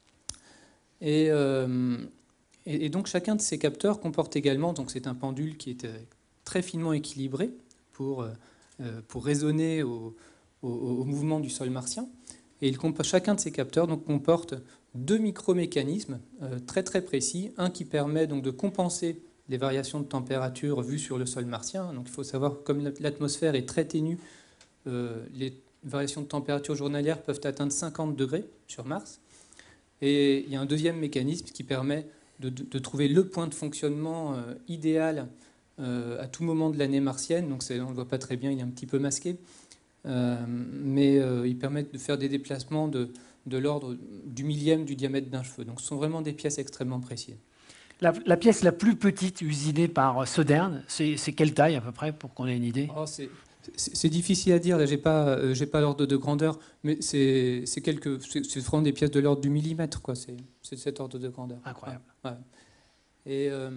Et, euh, et, et donc chacun de ces capteurs comporte également, donc c'est un pendule qui est très finement équilibré pour, euh, pour raisonner au, au, au mouvement du sol martien. Et il, chacun de ces capteurs donc, comporte deux micromécanismes euh, très très précis, un qui permet donc de compenser les variations de température vues sur le sol martien. Donc il faut savoir que comme l'atmosphère est très ténue, euh, les variations de température journalières peuvent atteindre cinquante degrés sur Mars. Et il y a un deuxième mécanisme qui permet de, de, de trouver le point de fonctionnement euh, idéal euh, à tout moment de l'année martienne. Donc on ne le voit pas très bien, il est un petit peu masqué. Euh, mais euh, il permet de faire des déplacements de de l'ordre du millième du diamètre d'un cheveu. Donc ce sont vraiment des pièces extrêmement précises. La, la pièce la plus petite usinée par Sodern, c'est quelle taille à peu près pour qu'on ait une idée? Oh, c'est difficile à dire, là j'ai pas, euh, j'ai pas l'ordre de grandeur, mais c'est quelques, c'est vraiment des pièces de l'ordre du millimètre, quoi. C'est de cet ordre de grandeur. Incroyable. Ouais. Ouais. Et euh,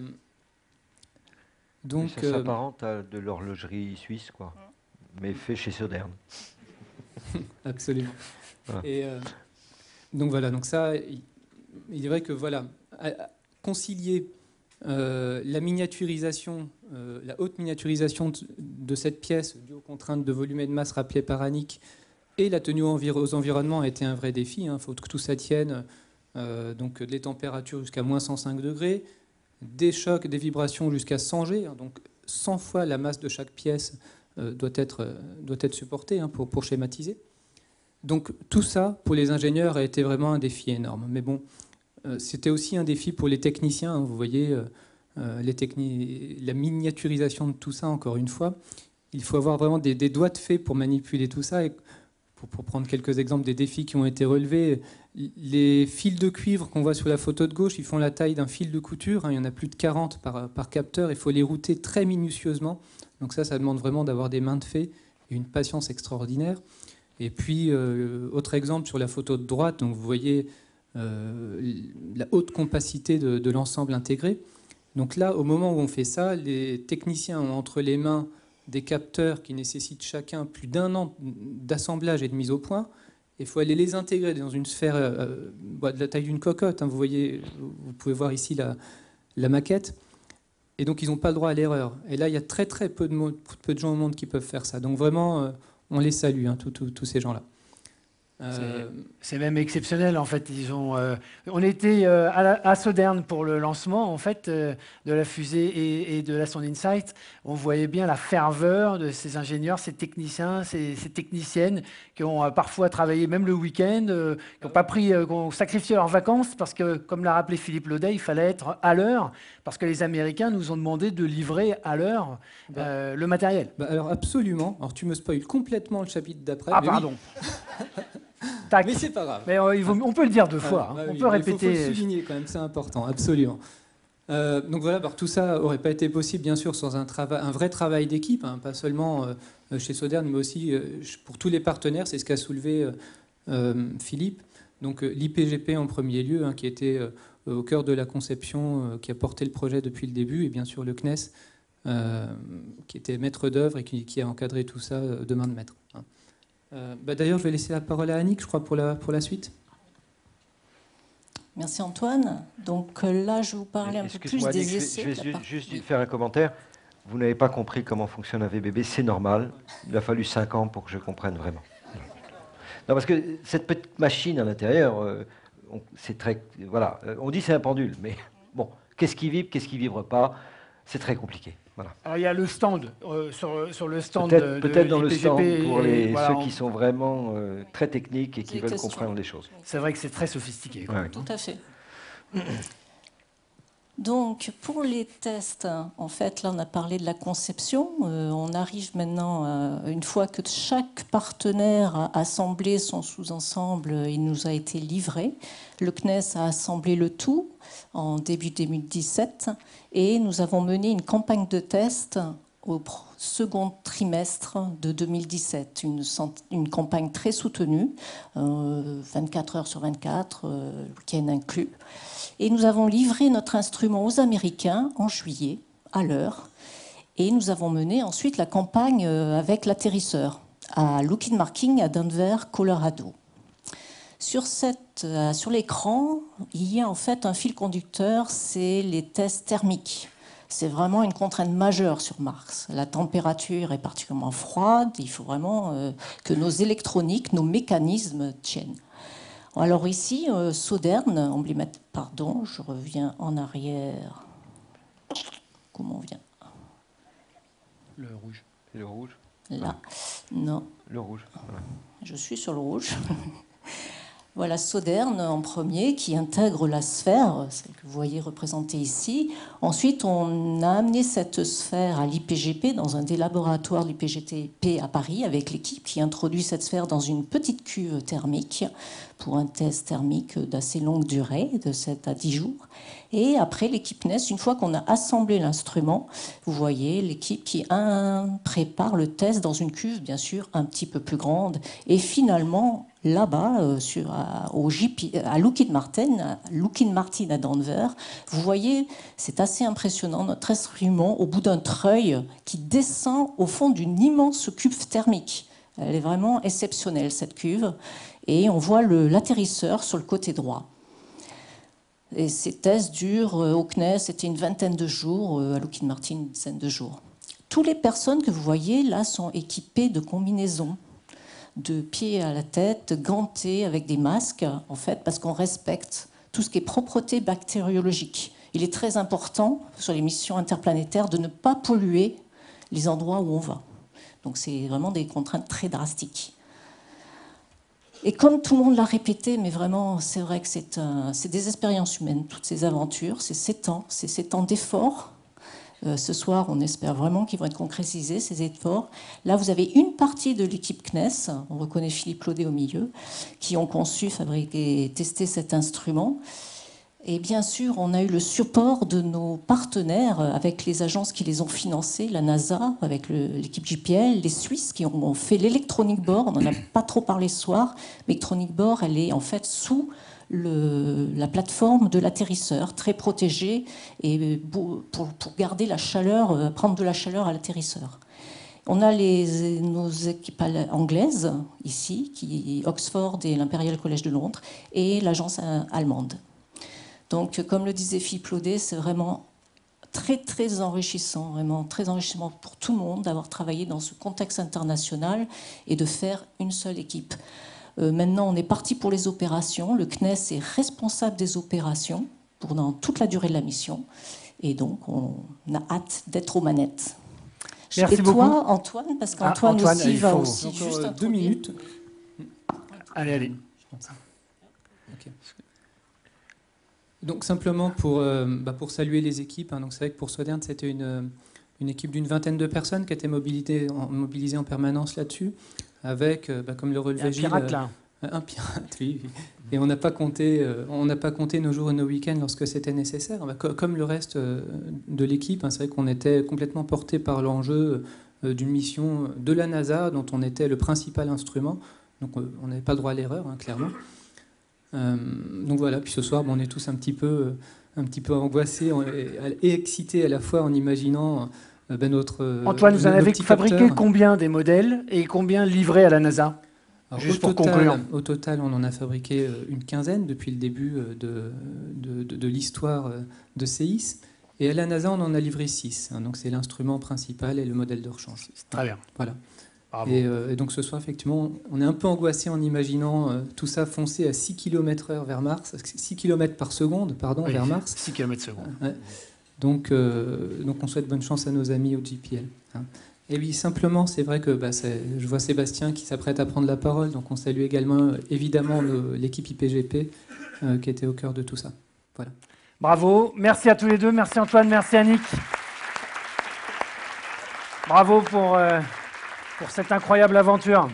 donc, ça s'apparente euh, à de l'horlogerie suisse, quoi, mais fait chez Sodern. Absolument. Voilà. Et euh, donc voilà, donc ça, il est vrai que voilà, concilier euh, la miniaturisation, euh, la haute miniaturisation de, de cette pièce due aux contraintes de volume et de masse rappelées par Annick et la tenue aux environnements a été un vrai défi. Il hein, faut que tout ça tienne, euh, donc des températures jusqu'à moins cent cinq degrés, des chocs, des vibrations jusqu'à cent G, hein, donc cent fois la masse de chaque pièce euh, doit être, euh, doit être supportée hein, pour, pour schématiser. Donc tout ça, pour les ingénieurs, a été vraiment un défi énorme. Mais bon, euh, c'était aussi un défi pour les techniciens. Hein, vous voyez, euh, les techni la miniaturisation de tout ça, encore une fois. Il faut avoir vraiment des, des doigts de fée pour manipuler tout ça. Et pour, pour prendre quelques exemples des défis qui ont été relevés, les fils de cuivre qu'on voit sur la photo de gauche, ils font la taille d'un fil de couture. Hein, il y en a plus de quarante par, par capteur. Il faut les router très minutieusement. Donc ça, ça demande vraiment d'avoir des mains de fée et une patience extraordinaire. Et puis, euh, autre exemple sur la photo de droite, donc vous voyez euh, la haute compacité de, de l'ensemble intégré. Donc là, au moment où on fait ça, les techniciens ont entre les mains des capteurs qui nécessitent chacun plus d'un an d'assemblage et de mise au point. Il faut aller les intégrer dans une sphère euh, de la taille d'une cocotte. Hein, vous voyez, vous pouvez voir ici la, la maquette. Et donc, ils n'ont pas le droit à l'erreur. Et là, il y a très très peu de, peu de gens au monde qui peuvent faire ça. Donc vraiment... Euh, on les salue, hein, tous ces gens-là. Euh, C'est même exceptionnel en fait. Ils ont, euh, on était euh, à, la, à Southern pour le lancement en fait euh, de la fusée et, et de la sonde InSight. On voyait bien la ferveur de ces ingénieurs, ces techniciens, ces, ces techniciennes qui ont euh, parfois travaillé même le week-end, euh, qui ont pas pris, euh, qui ont sacrifié leurs vacances parce que, comme l'a rappelé Philippe Laudet, il fallait être à l'heure parce que les Américains nous ont demandé de livrer à l'heure euh, bah, le matériel. Bah alors absolument. Alors tu me spoiles complètement le chapitre d'après. Ah pardon. Oui. Tac. Mais c'est pas grave. Mais euh, il faut, on peut le dire deux fois. Ah, bah on oui, peut répéter. Il faut, faut le souligner quand même, c'est important, absolument. Euh, donc voilà, bah, tout ça n'aurait pas été possible, bien sûr, sans un, travail, un vrai travail d'équipe, hein, pas seulement euh, chez Southern, mais aussi euh, pour tous les partenaires. C'est ce qu'a soulevé euh, euh, Philippe. Donc euh, l'I P G P en premier lieu, hein, qui était euh, au cœur de la conception, euh, qui a porté le projet depuis le début, et bien sûr le C N E S, euh, qui était maître d'œuvre et qui, qui a encadré tout ça euh, de main de maître. Hein. Euh, bah D'ailleurs, je vais laisser la parole à Annick, je crois, pour la, pour la suite. Merci Antoine. Donc là, je vais vous parler un peu plus Annick, des essais. Je vais, je vais juste oui. faire un commentaire. Vous n'avez pas compris comment fonctionne un V B B, c'est normal. Il a fallu cinq ans pour que je comprenne vraiment. Non, parce que cette petite machine à l'intérieur, euh, c'est très... Voilà, on dit c'est un pendule, mais bon, qu'est-ce qui vibre, qu'est-ce qui vibre pas, c'est très compliqué. Voilà. Alors il y a le stand, euh, sur, sur le stand peut-être, de, peut-être de dans le stand pour les, voilà, ceux on... qui sont vraiment euh, très techniques et qui veulent questions. comprendre les choses. C'est vrai que c'est très sophistiqué. Ouais. Tout à fait. Donc, pour les tests, en fait, là, on a parlé de la conception. Euh, on arrive maintenant, à, une fois que chaque partenaire a assemblé son sous-ensemble, il nous a été livré. Le C N E S a assemblé le tout en début deux mille dix-sept et nous avons mené une campagne de tests au second trimestre de deux mille dix-sept, une, une campagne très soutenue, euh, vingt-quatre heures sur vingt-quatre, euh, le week-end inclus. Et nous avons livré notre instrument aux Américains en juillet, à l'heure. Et nous avons mené ensuite la campagne avec l'atterrisseur à Lockheed Martin à Denver, Colorado. Sur, cette, euh, sur l'écran, il y a en fait un fil conducteur, c'est les tests thermiques. C'est vraiment une contrainte majeure sur Mars. La température est particulièrement froide. Il faut vraiment euh, que nos électroniques, nos mécanismes tiennent. Alors ici, euh, Southern, emblématique, pardon, je reviens en arrière. Comment on vient? Le rouge. C'est le rouge? Là, non. Le rouge, voilà. Je suis sur le rouge. Voilà Southern en premier qui intègre la sphère, celle que vous voyez représentée ici. Ensuite, on a amené cette sphère à l'I P G P, dans un des laboratoires de l'I P G P à Paris, avec l'équipe qui introduit cette sphère dans une petite cuve thermique pour un test thermique d'assez longue durée, de sept à dix jours. Et après, l'équipe N E S, une fois qu'on a assemblé l'instrument, vous voyez l'équipe qui un, prépare le test dans une cuve, bien sûr, un petit peu plus grande. Et finalement, là-bas, euh, sur, à, au J P, à Lockheed Martin, à Lockheed Martin à Denver, vous voyez, c'est assez impressionnant, notre instrument au bout d'un treuil qui descend au fond d'une immense cuve thermique. Elle est vraiment exceptionnelle, cette cuve. Et on voit le, l'atterrisseur sur le côté droit. Et ces tests durent, euh, au C N E S, c'était une vingtaine de jours, euh, à Lockheed Martin, une dizaine de jours. Toutes les personnes que vous voyez là sont équipées de combinaisons, de pieds à la tête, gantés avec des masques, en fait, parce qu'on respecte tout ce qui est propreté bactériologique. Il est très important, sur les missions interplanétaires, de ne pas polluer les endroits où on va. Donc c'est vraiment des contraintes très drastiques. Et comme tout le monde l'a répété, mais vraiment, c'est vrai que c'est, un, c'est des expériences humaines, toutes ces aventures, c'est sept ans, c'est sept ans d'efforts. Euh, ce soir, on espère vraiment qu'ils vont être concrétisés, ces efforts. Là, vous avez une partie de l'équipe C N E S, on reconnaît Philippe Laudet au milieu, qui ont conçu, fabriqué et testé cet instrument. Et bien sûr, on a eu le support de nos partenaires avec les agences qui les ont financés, la NASA, avec le, l'équipe J P L, les Suisses qui ont fait l'Electronic Board. On n'en a pas trop parlé ce soir. L'Electronic Board, elle est en fait sous le, la plateforme de l'atterrisseur, très protégée, et pour, pour garder la chaleur, prendre de la chaleur à l'atterrisseur. On a les, nos équipes anglaises, ici, qui, Oxford et l'Imperial College de Londres, et l'agence allemande. Donc, comme le disait Philippe Laudet, c'est vraiment très, très enrichissant, vraiment très enrichissant pour tout le monde d'avoir travaillé dans ce contexte international et de faire une seule équipe. Euh, maintenant, on est parti pour les opérations. Le C N E S est responsable des opérations pendant toute la durée de la mission. Et donc, on a hâte d'être aux manettes. Merci et beaucoup. toi, Antoine, parce qu'Antoine ah, Antoine, aussi va faut... aussi Encore juste deux introduire. minutes. Allez, allez. Okay. Donc simplement pour, euh, bah pour saluer les équipes. Hein. Donc c'est vrai que pour Swedern, c'était une, une équipe d'une vingtaine de personnes qui étaient mobilisées en, mobilisées en permanence là-dessus, avec, euh, bah, comme le relevait Gilles, un pirate là. Euh, un pirate, oui. Et on n'a pas compté, euh, on n'a pas compté nos jours et nos week-ends lorsque c'était nécessaire. Bah, co comme le reste euh, de l'équipe, hein, c'est vrai qu'on était complètement porté par l'enjeu euh, d'une mission de la NASA dont on était le principal instrument. Donc euh, on n'avait pas le droit à l'erreur, hein, clairement. Euh, donc voilà, puis ce soir, bon, on est tous un petit peu, un petit peu angoissés et, et excités à la fois en imaginant euh, ben notre. Antoine, vous en avez fabriqué capteurs. Combien des modèles et combien livrés à la NASA? Alors, Juste au, pour total, conclure. au total, on en a fabriqué une quinzaine depuis le début de, de, de, de l'histoire de C I S. Et à la NASA, on en a livré six. Hein, donc c'est l'instrument principal et le modèle de rechange. Très bien. Voilà. Bravo. Et, euh, et donc ce soir, effectivement, on est un peu angoissé en imaginant euh, tout ça foncer à six kilomètres heure vers Mars, six kilomètres par seconde, pardon, oui, vers Mars. six kilomètres seconde. Ouais. Donc, euh, donc on souhaite bonne chance à nos amis au J P L. Hein. Et oui, simplement, c'est vrai que bah, je vois Sébastien qui s'apprête à prendre la parole, donc on salue également évidemment l'équipe I P G P euh, qui était au cœur de tout ça. Voilà. Bravo, merci à tous les deux, merci Antoine, merci Annick. Bravo pour... Euh... pour cette incroyable aventure.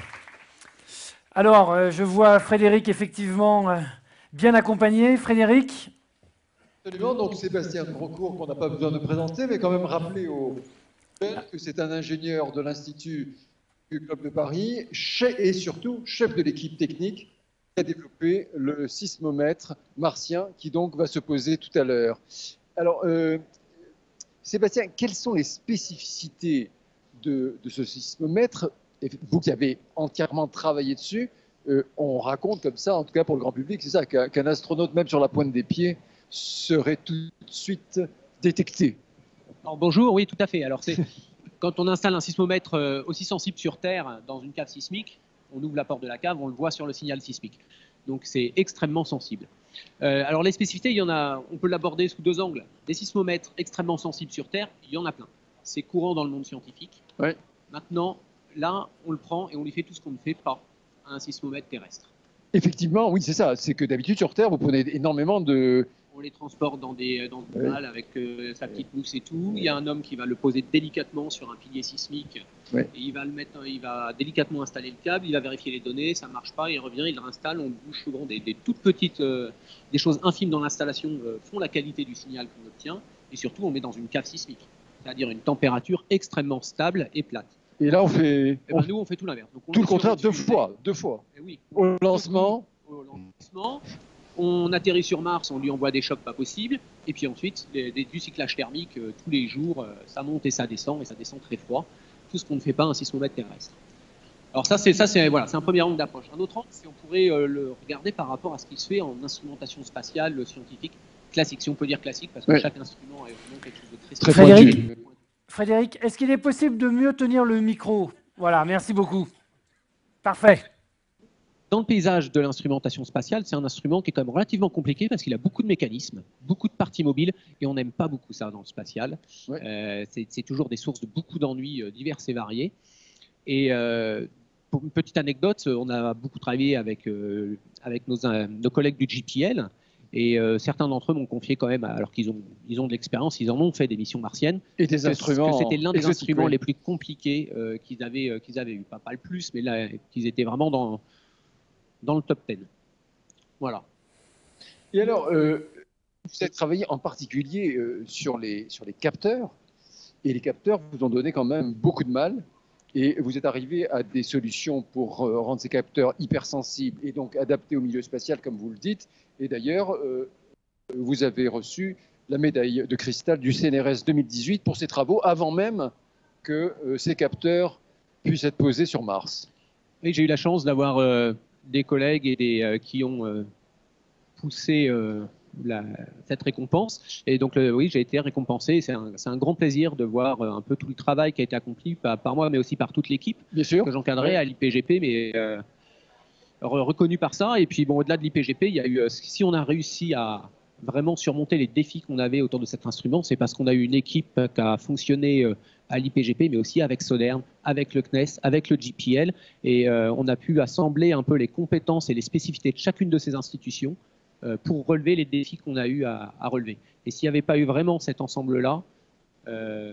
Alors, euh, je vois Frédéric effectivement euh, bien accompagné. Frédéric? Absolument, donc Sébastien Groscourt, qu'on n'a pas besoin de présenter, mais quand même rappeler aux jeunes que c'est un ingénieur de l'Institut du Club de Paris et surtout chef de l'équipe technique qui a développé le sismomètre martien qui donc va se poser tout à l'heure. Alors, euh, Sébastien, quelles sont les spécificités De, de ce sismomètre, et vous qui avez entièrement travaillé dessus, euh, on raconte comme ça, en tout cas pour le grand public, c'est ça, qu'un qu'un astronaute, même sur la pointe des pieds, serait tout de suite détecté. Alors, bonjour, oui, tout à fait. Alors, c'est quand on installe un sismomètre aussi sensible sur Terre dans une cave sismique, on ouvre la porte de la cave, on le voit sur le signal sismique. Donc, c'est extrêmement sensible. Euh, alors, les spécificités, il y en a, on peut l'aborder sous deux angles. Des sismomètres extrêmement sensibles sur Terre, il y en a plein. C'est courant dans le monde scientifique. Ouais. Maintenant, là, on le prend et on lui fait tout ce qu'on ne fait pas à un sismomètre terrestre. Effectivement, oui, c'est ça. C'est que d'habitude, sur Terre, vous prenez énormément de... On les transporte dans des dans une balle avec euh, sa petite mousse et tout. Il y a un homme qui va le poser délicatement sur un pilier sismique. Ouais. Et il va le mettre, il va délicatement installer le câble, il va vérifier les données, ça ne marche pas, il revient, il le réinstalle. On bouge souvent des, des toutes petites, euh, des choses infimes dans l'installation euh, font la qualité du signal qu'on obtient. Et surtout, on met dans une cave sismique, c'est-à-dire une température extrêmement stable et plate. Et là, on fait... Et ben, nous, on fait tout l'inverse. Donc, on tout le est sur contraire, deux au-dessus. fois, deux fois. Et oui. Au lancement... Au lancement, on atterrit sur Mars, on lui envoie des chocs pas possibles, et puis ensuite, les, des, du cyclage thermique, euh, tous les jours, euh, ça monte et ça descend, et ça descend très froid. Tout ce qu'on ne fait pas à un sismomètre terrestre. Alors ça, c'est ça, c'est voilà, c'est un premier angle d'approche. Un autre angle, c'est on pourrait euh, le regarder par rapport à ce qui se fait en instrumentation spatiale euh, scientifique classique, si on peut dire classique, parce que ouais. chaque instrument est vraiment quelque chose de très, très Frédéric, Frédéric, est-ce qu'il est possible de mieux tenir le micro? Voilà, merci beaucoup. Parfait. Dans le paysage de l'instrumentation spatiale, c'est un instrument qui est quand même relativement compliqué parce qu'il a beaucoup de mécanismes, beaucoup de parties mobiles, et on n'aime pas beaucoup ça dans le spatial. Ouais. Euh, c'est toujours des sources de beaucoup d'ennuis euh, divers et variés. Et euh, pour une petite anecdote, on a beaucoup travaillé avec, euh, avec nos, euh, nos collègues du J P L, et euh, certains d'entre eux m'ont confié quand même, alors qu'ils ont, ils ont de l'expérience, ils en ont fait des missions martiennes, et des que, instruments que c'était l'un des instruments oui. les plus compliqués euh, qu'ils avaient, euh, qu'ils avaient eu. Pas, pas le plus, mais là, qu'ils étaient vraiment dans... dans le top dix. Voilà. Et alors, euh, vous avez travaillé en particulier euh, sur, les, sur les capteurs, et les capteurs vous ont donné quand même beaucoup de mal, et vous êtes arrivé à des solutions pour euh, rendre ces capteurs hypersensibles et donc adaptés au milieu spatial, comme vous le dites. Et d'ailleurs, euh, vous avez reçu la médaille de cristal du C N R S deux mille dix-huit pour ces travaux, avant même que euh, ces capteurs puissent être posés sur Mars. Oui, j'ai eu la chance d'avoir... Euh... des collègues et des, euh, qui ont euh, poussé euh, la, cette récompense. Et donc, euh, oui, j'ai été récompensé. C'est un, un grand plaisir de voir euh, un peu tout le travail qui a été accompli par, par moi, mais aussi par toute l'équipe que j'encadrais ouais. à l'I P G P. Mais, euh, re- reconnu par ça. Et puis, bon, au-delà de l'I P G P, il y a eu, euh, si on a réussi à vraiment surmonter les défis qu'on avait autour de cet instrument, c'est parce qu'on a eu une équipe qui a fonctionné euh, à l'I P G P, mais aussi avec Sodern, avec le C N E S, avec le J P L. Et euh, on a pu assembler un peu les compétences et les spécificités de chacune de ces institutions euh, pour relever les défis qu'on a eu à, à relever. Et s'il n'y avait pas eu vraiment cet ensemble-là, euh,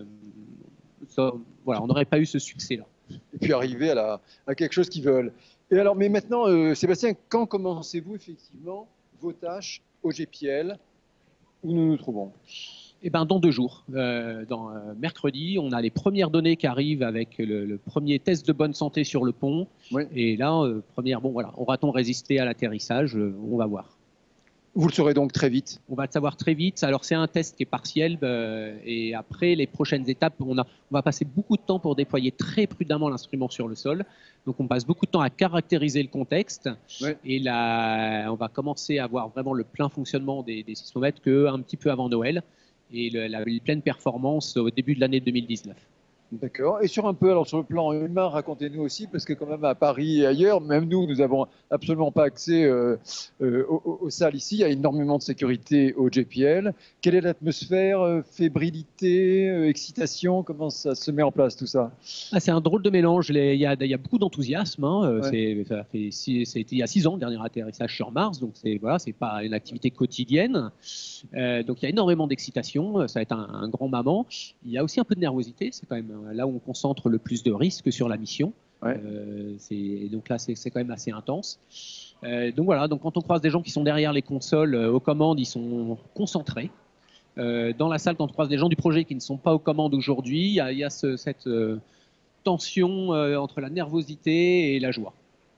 ça, voilà, on n'aurait pas eu ce succès-là. Et puis arriver à, la, à quelque chose qu'ils veulent. Et alors, mais maintenant, euh, Sébastien, quand commencez-vous effectivement vos tâches au G P L, où nous nous trouvons? Eh ben, dans deux jours, euh, dans, euh, mercredi, on a les premières données qui arrivent avec le, le premier test de bonne santé sur le pont. Oui. Et là, euh, première, bon voilà, aura-t-on résisté à l'atterrissage? euh, On va voir. Vous le saurez donc très vite. On va le savoir très vite. Alors c'est un test qui est partiel euh, et après les prochaines étapes, on, a, on va passer beaucoup de temps pour déployer très prudemment l'instrument sur le sol. Donc on passe beaucoup de temps à caractériser le contexte Ouais. et là on va commencer à voir vraiment le plein fonctionnement des, des sismomètres qu'un petit peu avant Noël et le, la, la pleine performance au début de l'année deux mille dix-neuf. D'accord. Et sur un peu, alors sur le plan humain, racontez-nous aussi, parce que quand même à Paris et ailleurs, même nous, nous n'avons absolument pas accès euh, euh, aux, aux salles ici. Il y a énormément de sécurité au J P L. Quelle est l'atmosphère? euh, Fébrilité, euh, excitation? Comment ça se met en place tout ça? Ah, c'est un drôle de mélange. Les- Il y, a, il y a beaucoup d'enthousiasme. Hein. Euh, Ouais. c'est- ça fait six- C'était il y a six ans, le dernier atterrissage sur Mars. Donc, c'est voilà, c'est pas une activité quotidienne. Euh, donc, il y a énormément d'excitation. Ça va être un, un grand moment. Il y a aussi un peu de nervosité. C'est quand même euh, là où on concentre le plus de risques sur la mission. Ouais. Euh, c'est- donc là, c'est c'est quand même assez intense. Euh, donc voilà, donc quand on croise des gens qui sont derrière les consoles euh, aux commandes, ils sont concentrés. Euh, dans la salle, quand on croise des gens du projet qui ne sont pas aux commandes aujourd'hui, il y a, il y a ce- cette euh, tension euh, entre la nervosité et la joie.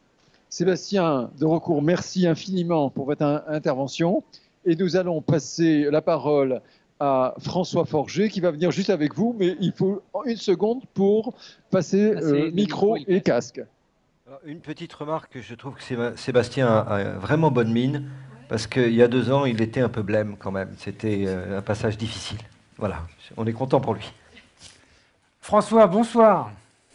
Sébastien de Recourt, merci infiniment pour votre in- intervention. Et nous allons passer la parole à François Forger qui va venir juste avec vous, mais il faut une seconde pour passer Passer euh, le micro micro et et casque. Alors, une petite remarque, je trouve que Séba- Sébastien a, a vraiment bonne mine, parce qu'il y a deux ans, il était un peu blême quand même. C'était euh, un passage difficile. Voilà, on est content pour lui. François, bonsoir.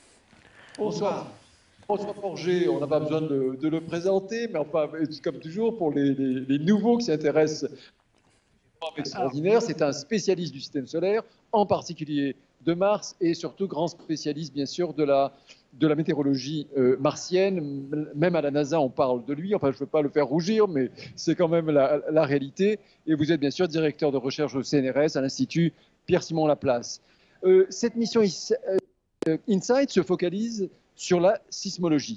Bonsoir. François Forger, on n'a pas besoin de, de le présenter, mais enfin, comme toujours, pour les, les- les nouveaux qui s'intéressent extraordinaire, c'est un spécialiste du système solaire, en particulier de Mars, et surtout grand spécialiste, bien sûr, de la, de la météorologie euh, martienne. Même à la NASA, on parle de lui. Enfin, je ne veux pas le faire rougir, mais c'est quand même la, la réalité. Et vous êtes bien sûr directeur de recherche au C N R S, à l'Institut Pierre-Simon Laplace. Euh, cette mission euh, InSight se focalise sur la sismologie.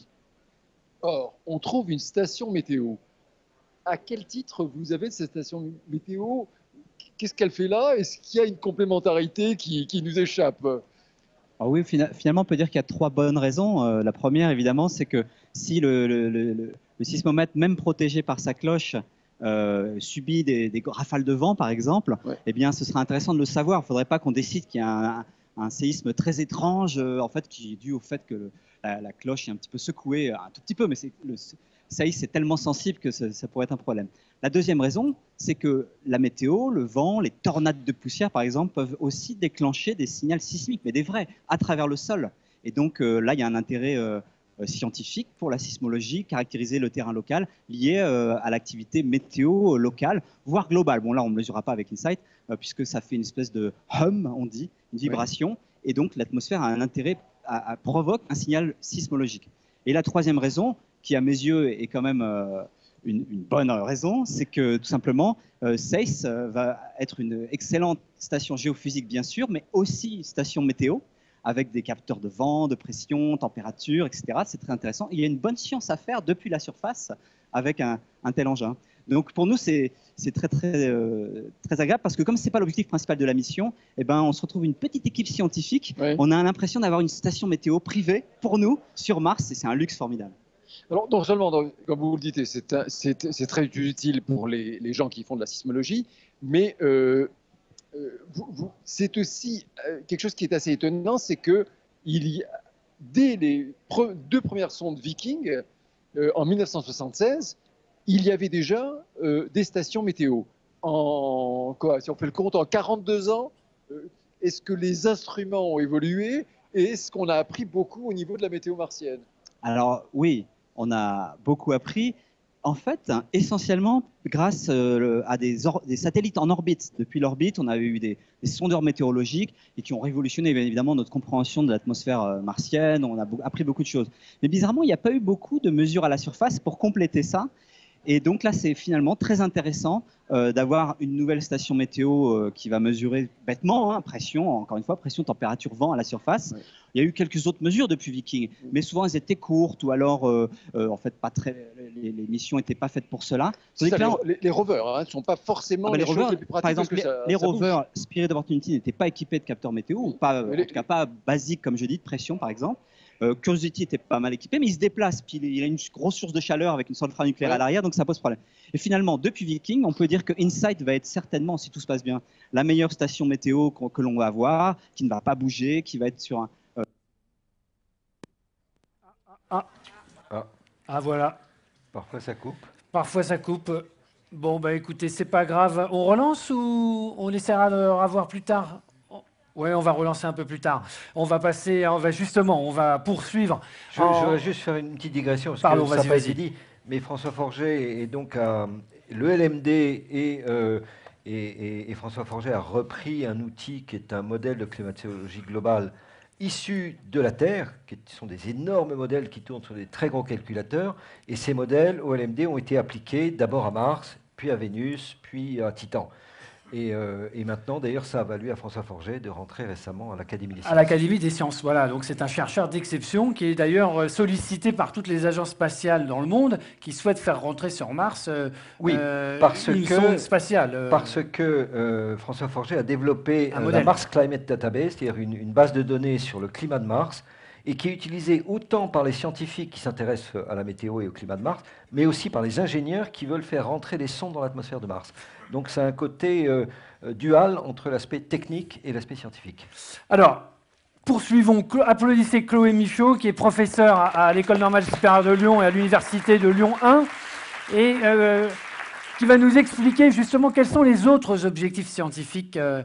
Or, on trouve une station météo. À quel titre vous avez cette station météo? Qu'est-ce qu'elle fait là? Est-ce qu'il y a une complémentarité qui, qui nous échappe? Alors oui, fina- finalement, on peut dire qu'il y a trois bonnes raisons. Euh, la première, évidemment, c'est que si le, le- le- le- le sismomètre, même protégé par sa cloche, euh, subit des, des rafales de vent, par exemple, Ouais. eh bien, ce serait intéressant de le savoir. Il ne faudrait pas qu'on décide qu'il y a un, un séisme très étrange, euh, en fait, qui est dû au fait que le- la, la cloche est un petit peu secouée, un tout petit peu, mais c'est le séisme est tellement sensible que ça, ça pourrait être un problème. La deuxième raison, c'est que la météo, le vent, les tornades de poussière, par exemple, peuvent aussi déclencher des signaux sismiques, mais des vrais, à travers le sol. Et donc euh, là, il y a un intérêt euh, euh, scientifique pour la sismologie, caractériser le terrain local lié euh, à l'activité météo euh, locale, voire globale. Bon, là, on ne mesurera pas avec InSight, euh, puisque ça fait une espèce de hum, on dit, une vibration, et donc l'atmosphère a un intérêt, à, à- provoque un signal sismologique. Et la troisième raison, qui à mes yeux est quand même euh, une, une bonne raison, c'est que tout simplement, euh, C E I S euh, va être une excellente station géophysique, bien sûr, mais aussi station météo, avec des capteurs de vent, de pression, température, et cetera. C'est très intéressant. Il y a une bonne science à faire depuis la surface avec un, un tel engin. Donc pour nous, c'est c'est très, très, euh, très agréable parce que comme ce n'est pas l'objectif principal de la mission, eh ben, on se retrouve une petite équipe scientifique. Ouais. On a l'impression d'avoir une station météo privée pour nous sur Mars et c'est un luxe formidable. Alors, non seulement, donc, comme vous le dites, c'est un- c'est c'est très utile pour les, les gens qui font de la sismologie, mais euh, euh, vous- vous- c'est aussi euh, quelque chose qui est assez étonnant, c'est que il y a, dès les pre- deux premières sondes Viking, euh, en mille neuf cent soixante-seize, il y avait déjà euh, des stations météo. En quoi, si on fait le compte, en quarante-deux ans, euh, est-ce que les instruments ont évolué et est-ce qu'on a appris beaucoup au niveau de la météo martienne? Alors oui, on a beaucoup appris. En fait, essentiellement grâce euh, à des, des satellites en orbite. Depuis l'orbite, on a eu des, des sondeurs météorologiques et qui ont révolutionné bien évidemment notre compréhension de l'atmosphère euh, martienne. On a appris beaucoup de choses. Mais bizarrement, il n'y a pas eu beaucoup de mesures à la surface pour compléter ça. Et donc là, c'est finalement très intéressant euh, d'avoir une nouvelle station météo euh, qui va mesurer bêtement, hein, pression, encore une fois, pression, température, vent à la surface. Ouais. Il y a eu quelques autres mesures depuis Viking, mais souvent elles étaient courtes ou alors, euh, euh, en fait, pas très, les, les missions n'étaient pas faites pour cela. Ça, là, les, les rovers hein, ne sont pas forcément ah ben les, les rovers, choses les plus pratiques. Par exemple, les, ça, les ça rovers Spirit Opportunity n'étaient pas équipés de capteurs météo, ou pas, en les, tout cas pas basiques, comme je dis, de pression, par exemple. Euh, Curiosity était pas mal équipé, mais il se déplace, puis il a une grosse source de chaleur avec une centrale nucléaire ouais. à l'arrière, donc ça pose problème. Et finalement, depuis Viking, on peut dire que InSight va être certainement, si tout se passe bien, la meilleure station météo que, que l'on va avoir, qui ne va pas bouger, qui va être sur un... Euh... Ah. Ah. ah, voilà. Parfois ça coupe. Parfois ça coupe. Bon, bah écoutez, c'est pas grave. On relance ou on essaiera de revoir plus tard ? Oui, on va relancer un peu plus tard. On va passer, on va justement, on va poursuivre. Je, en... je voudrais juste faire une petite digression, parce Pardon, que ça n'a pas été dit, mais François Forget et donc euh, le L M D et, euh, et, et, et François Forget a repris un outil qui est un modèle de climatologie globale issu de la Terre, qui sont des énormes modèles qui tournent sur des très gros calculateurs, et ces modèles au L M D ont été appliqués d'abord à Mars, puis à Vénus, puis à Titan. Et, euh, et maintenant, d'ailleurs, ça a valu à François Forget de rentrer récemment à l'Académie des Sciences. À l'Académie des Sciences, voilà. Donc c'est un chercheur d'exception qui est d'ailleurs sollicité par toutes les agences spatiales dans le monde qui souhaitent faire rentrer sur Mars euh, oui, euh, parce une que, sonde spatiale. Euh, parce que euh, François Forget a développé un euh, modèle. la Mars Climate Database, c'est-à-dire une, une base de données sur le climat de Mars, et qui est utilisée autant par les scientifiques qui s'intéressent à la météo et au climat de Mars, mais aussi par les ingénieurs qui veulent faire rentrer des sondes dans l'atmosphère de Mars. Donc c'est un côté euh, dual entre l'aspect technique et l'aspect scientifique. Alors, poursuivons. Applaudissez Chloé Michaud, qui est professeure à, à l'École normale supérieure de Lyon et à l'Université de Lyon un, et euh, qui va nous expliquer justement quels sont les autres objectifs scientifiques euh,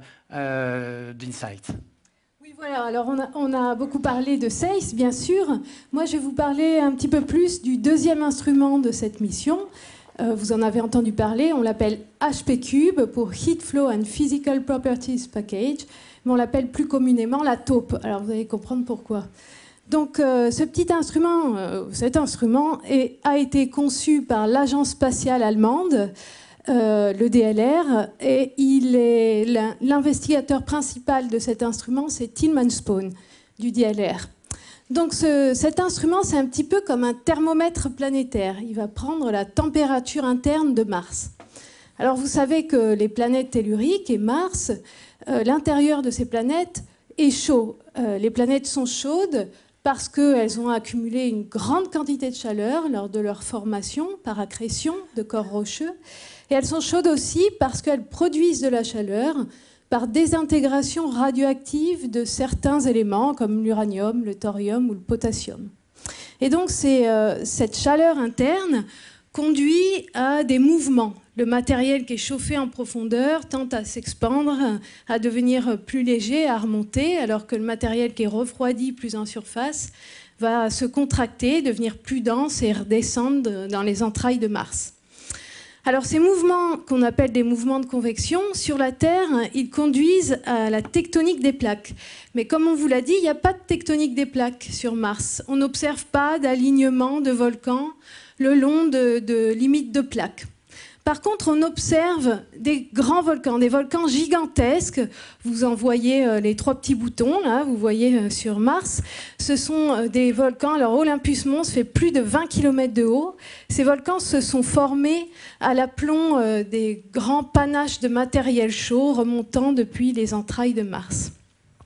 euh, d'InSight. Voilà, alors on a, on a beaucoup parlé de S A I S, bien sûr. Moi, je vais vous parler un petit peu plus du deuxième instrument de cette mission. Euh, vous en avez entendu parler, on l'appelle H P Cube pour Heat Flow and Physical Properties Package, mais on l'appelle plus communément la taupe. Alors vous allez comprendre pourquoi. Donc euh, ce petit instrument, euh, cet instrument est, a été conçu par l'agence spatiale allemande, Euh, le D L R, et il est l'investigateur principal de cet instrument, c'est Tillman Spaun du D L R. Donc ce, cet instrument, c'est un petit peu comme un thermomètre planétaire. Il va prendre la température interne de Mars. Alors vous savez que les planètes telluriques et Mars, euh, l'intérieur de ces planètes est chaud. Euh, les planètes sont chaudes parce qu'elles ont accumulé une grande quantité de chaleur lors de leur formation par accrétion de corps rocheux. Et elles sont chaudes aussi parce qu'elles produisent de la chaleur par désintégration radioactive de certains éléments comme l'uranium, le thorium ou le potassium. Et donc c'est, euh, cette chaleur interne conduit à des mouvements. Le matériel qui est chauffé en profondeur tend à s'expandre, à devenir plus léger, à remonter, alors que le matériel qui est refroidi plus en surface va se contracter, devenir plus dense et redescendre dans les entrailles de Mars. Alors ces mouvements qu'on appelle des mouvements de convection, sur la Terre, ils conduisent à la tectonique des plaques. Mais comme on vous l'a dit, il n'y a pas de tectonique des plaques sur Mars. On n'observe pas d'alignement de volcans le long de, de limites de plaques. Par contre, on observe des grands volcans, des volcans gigantesques. Vous en voyez les trois petits boutons, là, vous voyez sur Mars. Ce sont des volcans. Alors, Olympus Mons fait plus de vingt kilomètres de haut. Ces volcans se sont formés à l'aplomb des grands panaches de matériel chaud remontant depuis les entrailles de Mars.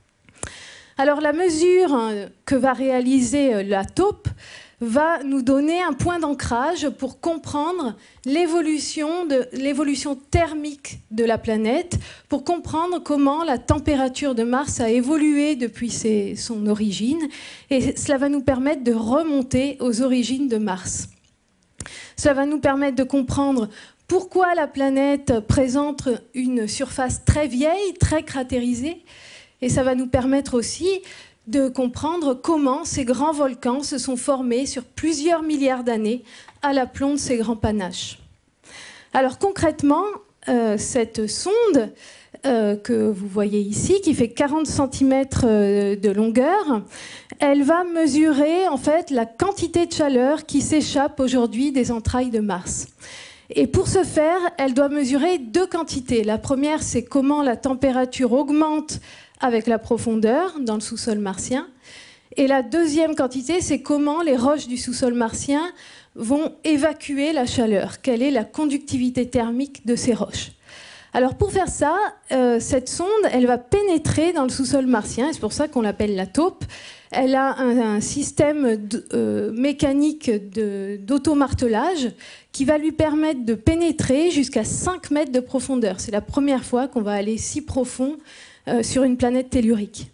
Alors, la mesure que va réaliser la taupe va nous donner un point d'ancrage pour comprendre l'évolution de, l'évolution thermique de la planète, pour comprendre comment la température de Mars a évolué depuis ses, son origine, et cela va nous permettre de remonter aux origines de Mars. Cela va nous permettre de comprendre pourquoi la planète présente une surface très vieille, très cratérisée, et ça va nous permettre aussi de comprendre comment ces grands volcans se sont formés sur plusieurs milliards d'années à l'aplomb de ces grands panaches. Alors concrètement, euh, cette sonde euh, que vous voyez ici, qui fait quarante centimètres de longueur, elle va mesurer en fait la quantité de chaleur qui s'échappe aujourd'hui des entrailles de Mars. Et pour ce faire, elle doit mesurer deux quantités. La première, c'est comment la température augmente avec la profondeur dans le sous-sol martien. Et la deuxième quantité, c'est comment les roches du sous-sol martien vont évacuer la chaleur. Quelle est la conductivité thermique de ces roches? Alors pour faire ça, euh, cette sonde, elle va pénétrer dans le sous-sol martien, et c'est pour ça qu'on l'appelle la taupe. Elle a un, un système de, euh, mécanique d'automartelage qui va lui permettre de pénétrer jusqu'à cinq mètres de profondeur. C'est la première fois qu'on va aller si profond euh, sur une planète tellurique.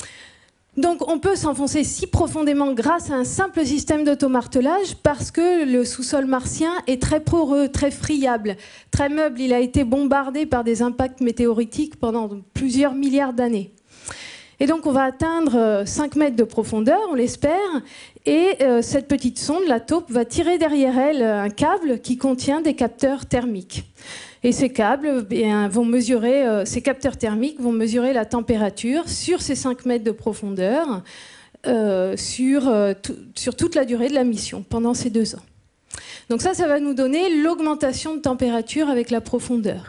Donc on peut s'enfoncer si profondément grâce à un simple système d'automartelage parce que le sous-sol martien est très poreux, très friable, très meuble. Il a été bombardé par des impacts météoritiques pendant plusieurs milliards d'années. Et donc on va atteindre cinq mètres de profondeur, on l'espère, et euh, cette petite sonde, la taupe, va tirer derrière elle un câble qui contient des capteurs thermiques. Et ces câbles bien, vont mesurer, euh, ces capteurs thermiques vont mesurer la température sur ces cinq mètres de profondeur euh, sur, euh, sur toute la durée de la mission, pendant ces deux ans. Donc ça, ça va nous donner l'augmentation de température avec la profondeur.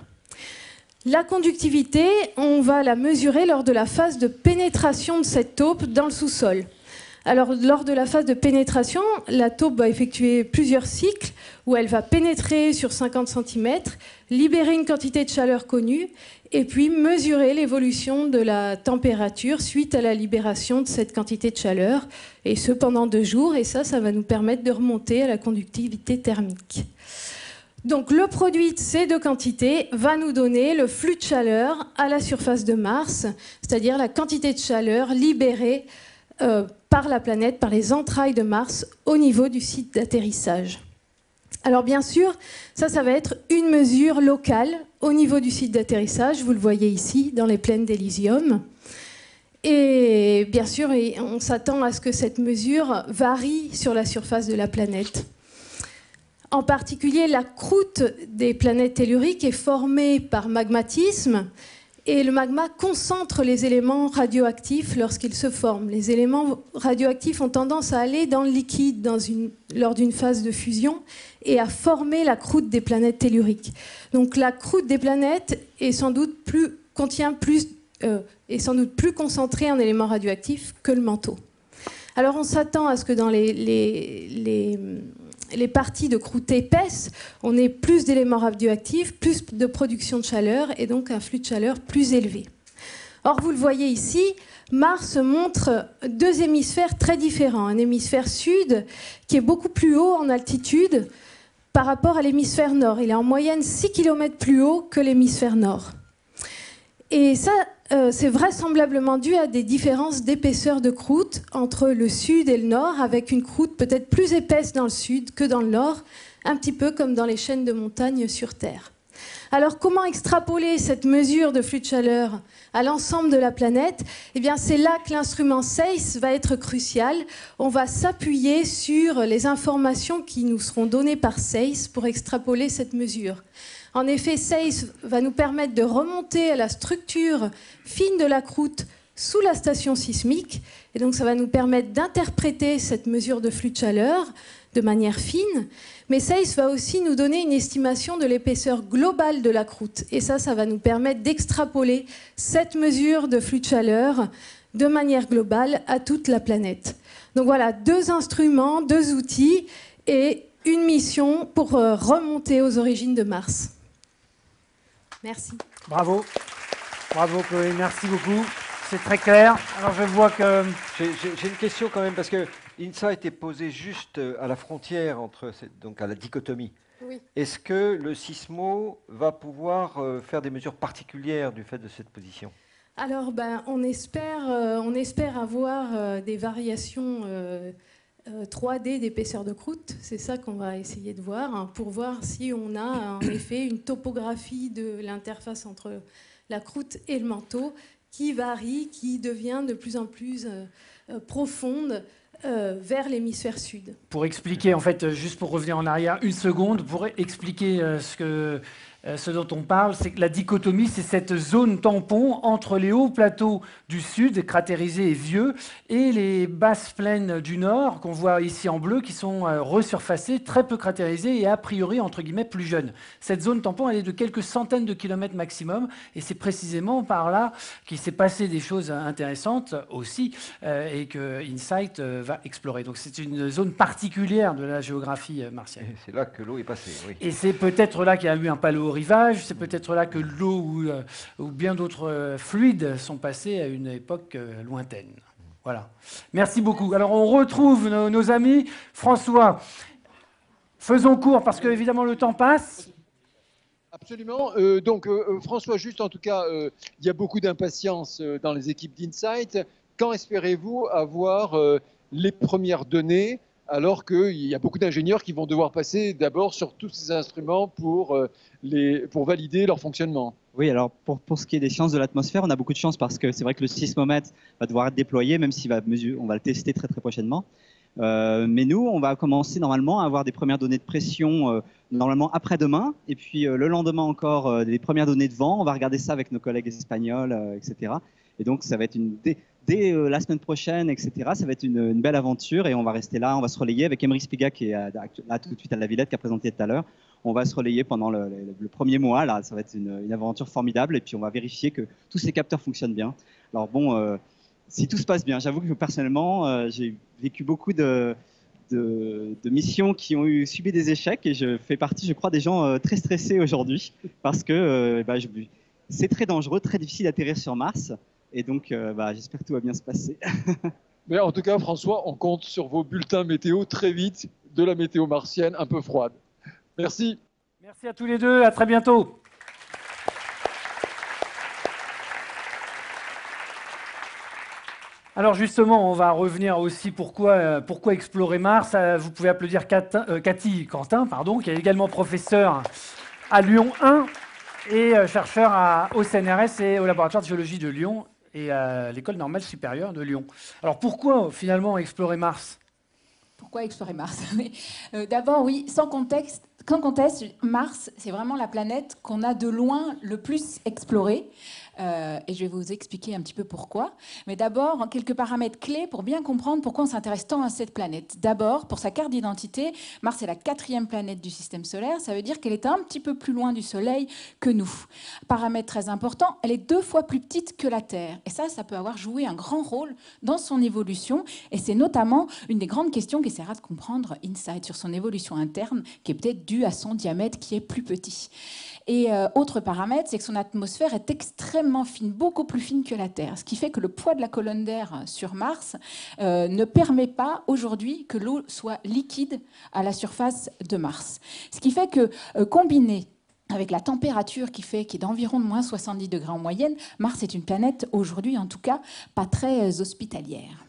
La conductivité, on va la mesurer lors de la phase de pénétration de cette taupe dans le sous-sol. Alors, lors de la phase de pénétration, la taupe va effectuer plusieurs cycles où elle va pénétrer sur cinquante centimètres, libérer une quantité de chaleur connue et puis mesurer l'évolution de la température suite à la libération de cette quantité de chaleur, et ce pendant deux jours. Et ça, ça va nous permettre de remonter à la conductivité thermique. Donc le produit de ces deux quantités va nous donner le flux de chaleur à la surface de Mars, c'est-à-dire la quantité de chaleur libérée euh, par la planète, par les entrailles de Mars au niveau du site d'atterrissage. Alors bien sûr, ça, ça va être une mesure locale au niveau du site d'atterrissage, vous le voyez ici, dans les plaines d'Elysium. Et bien sûr, on s'attend à ce que cette mesure varie sur la surface de la planète. En particulier, la croûte des planètes telluriques est formée par magmatisme et le magma concentre les éléments radioactifs lorsqu'ils se forment. Les éléments radioactifs ont tendance à aller dans le liquide dans une, lors d'une phase de fusion et à former la croûte des planètes telluriques. Donc la croûte des planètes est sans doute plus, contient plus, euh, est sans doute plus concentrée en éléments radioactifs que le manteau. Alors on s'attend à ce que dans les, les, les les parties de croûte épaisse, on ait plus d'éléments radioactifs, plus de production de chaleur et donc un flux de chaleur plus élevé. Or, vous le voyez ici, Mars montre deux hémisphères très différents. Un hémisphère sud qui est beaucoup plus haut en altitude par rapport à l'hémisphère nord. Il est en moyenne six kilomètres plus haut que l'hémisphère nord. Et ça, euh, c'est vraisemblablement dû à des différences d'épaisseur de croûte entre le sud et le nord, avec une croûte peut-être plus épaisse dans le sud que dans le nord, un petit peu comme dans les chaînes de montagnes sur Terre. Alors, comment extrapoler cette mesure de flux de chaleur à l'ensemble de la planète? Eh bien, c'est là que l'instrument SACE va être crucial. On va s'appuyer sur les informations qui nous seront données par SACE pour extrapoler cette mesure. En effet, SACE va nous permettre de remonter à la structure fine de la croûte sous la station sismique. Et donc, ça va nous permettre d'interpréter cette mesure de flux de chaleur de manière fine. Mais SACE va aussi nous donner une estimation de l'épaisseur globale de la croûte. Et ça, ça va nous permettre d'extrapoler cette mesure de flux de chaleur de manière globale à toute la planète. Donc voilà, deux instruments, deux outils et une mission pour remonter aux origines de Mars. Merci. Bravo. Bravo Chloé, merci beaucoup. C'est très clair. Alors je vois que... J'ai une question quand même, parce que l'INSA a été posé juste à la frontière, entre, donc à la dichotomie. Oui. Est-ce que le SISMO va pouvoir faire des mesures particulières du fait de cette position? Alors, ben, on, espère, euh, on espère avoir euh, des variations euh, euh, trois D d'épaisseur de croûte. C'est ça qu'on va essayer de voir, hein, pour voir si on a en effet une topographie de l'interface entre la croûte et le manteau qui varie, qui devient de plus en plus euh, euh, profonde euh, vers l'hémisphère sud. Pour expliquer, en fait, juste pour revenir en arrière une seconde, pour expliquer euh, ce que... Ce dont on parle, c'est que la dichotomie, c'est cette zone tampon entre les hauts plateaux du sud, cratérisés et vieux, et les basses plaines du nord, qu'on voit ici en bleu, qui sont resurfacées, très peu cratérisées et a priori, entre guillemets, plus jeunes. Cette zone tampon, elle est de quelques centaines de kilomètres maximum, et c'est précisément par là qu'il s'est passé des choses intéressantes aussi, euh, et que InSight euh, va explorer. Donc c'est une zone particulière de la géographie martienne. C'est là que l'eau est passée, oui. Et c'est peut-être là qu'il y a eu un paléo rivage, c'est peut-être là que l'eau ou, euh, ou bien d'autres euh, fluides sont passés à une époque euh, lointaine. Voilà. Merci beaucoup. Alors on retrouve nos, nos amis. François, faisons court parce que évidemment le temps passe. Absolument. Euh, donc euh, François, juste en tout cas, euh, il y a beaucoup d'impatience euh, dans les équipes d'InSight. Quand espérez-vous avoir euh, les premières données, alors qu'il y a beaucoup d'ingénieurs qui vont devoir passer d'abord sur tous ces instruments pour, euh, les, pour valider leur fonctionnement? Oui, alors pour, pour ce qui est des sciences de l'atmosphère, on a beaucoup de chance parce que c'est vrai que le sismomètre va devoir être déployé, même s'il va mesurer, on va le tester très très prochainement. Euh, mais nous, on va commencer normalement à avoir des premières données de pression euh, normalement après-demain, et puis euh, le lendemain encore euh, des premières données de vent. On va regarder ça avec nos collègues espagnols, euh, et cetera. Et donc ça va être une dès, dès euh, la semaine prochaine, et cetera. Ça va être une, une belle aventure et on va rester là, on va se relayer avec Emery Spiga qui est à, là tout de suite à la Villette, qui a présenté tout à l'heure. On va se relayer pendant le, le, le premier mois, là, ça va être une, une aventure formidable et puis on va vérifier que tous ces capteurs fonctionnent bien. Alors bon, euh, si tout se passe bien, j'avoue que personnellement, euh, j'ai vécu beaucoup de, de, de missions qui ont eu, subi des échecs et je fais partie, je crois, des gens euh, très stressés aujourd'hui parce que euh, bah, je, c'est très dangereux, très difficile d'atterrir sur Mars et donc euh, bah, j'espère que tout va bien se passer. Mais en tout cas, François, on compte sur vos bulletins météo très vite de la météo martienne un peu froide. Merci. Merci à tous les deux, à très bientôt. Alors justement, on va revenir aussi pourquoi, pourquoi explorer Mars. Vous pouvez applaudir Cathy Quentin, pardon, qui est également professeure à Lyon un et chercheur à, au C N R S et au laboratoire de géologie de Lyon et à l'École normale supérieure de Lyon. Alors pourquoi finalement explorer Mars ? Pourquoi explorer Mars? euh, D'abord, oui, sans contexte, sans conteste, Mars, c'est vraiment la planète qu'on a de loin le plus explorée. Euh, et je vais vous expliquer un petit peu pourquoi. Mais d'abord, quelques paramètres clés pour bien comprendre pourquoi on s'intéresse tant à cette planète. D'abord, pour sa carte d'identité, Mars est la quatrième planète du système solaire. Ça veut dire qu'elle est un petit peu plus loin du Soleil que nous. Paramètre très important, elle est deux fois plus petite que la Terre. Et ça, ça peut avoir joué un grand rôle dans son évolution. Et c'est notamment une des grandes questions qu'essaiera de comprendre InSight sur son évolution interne, qui est peut-être due à son diamètre qui est plus petit. Et euh, autre paramètre, c'est que son atmosphère est extrêmement fine, beaucoup plus fine que la Terre, ce qui fait que le poids de la colonne d'air sur Mars euh, ne permet pas aujourd'hui que l'eau soit liquide à la surface de Mars. Ce qui fait que, euh, combiné avec la température qui, fait, qui est d'environ de moins soixante-dix degrés en moyenne, Mars est une planète aujourd'hui, en tout cas, pas très hospitalière.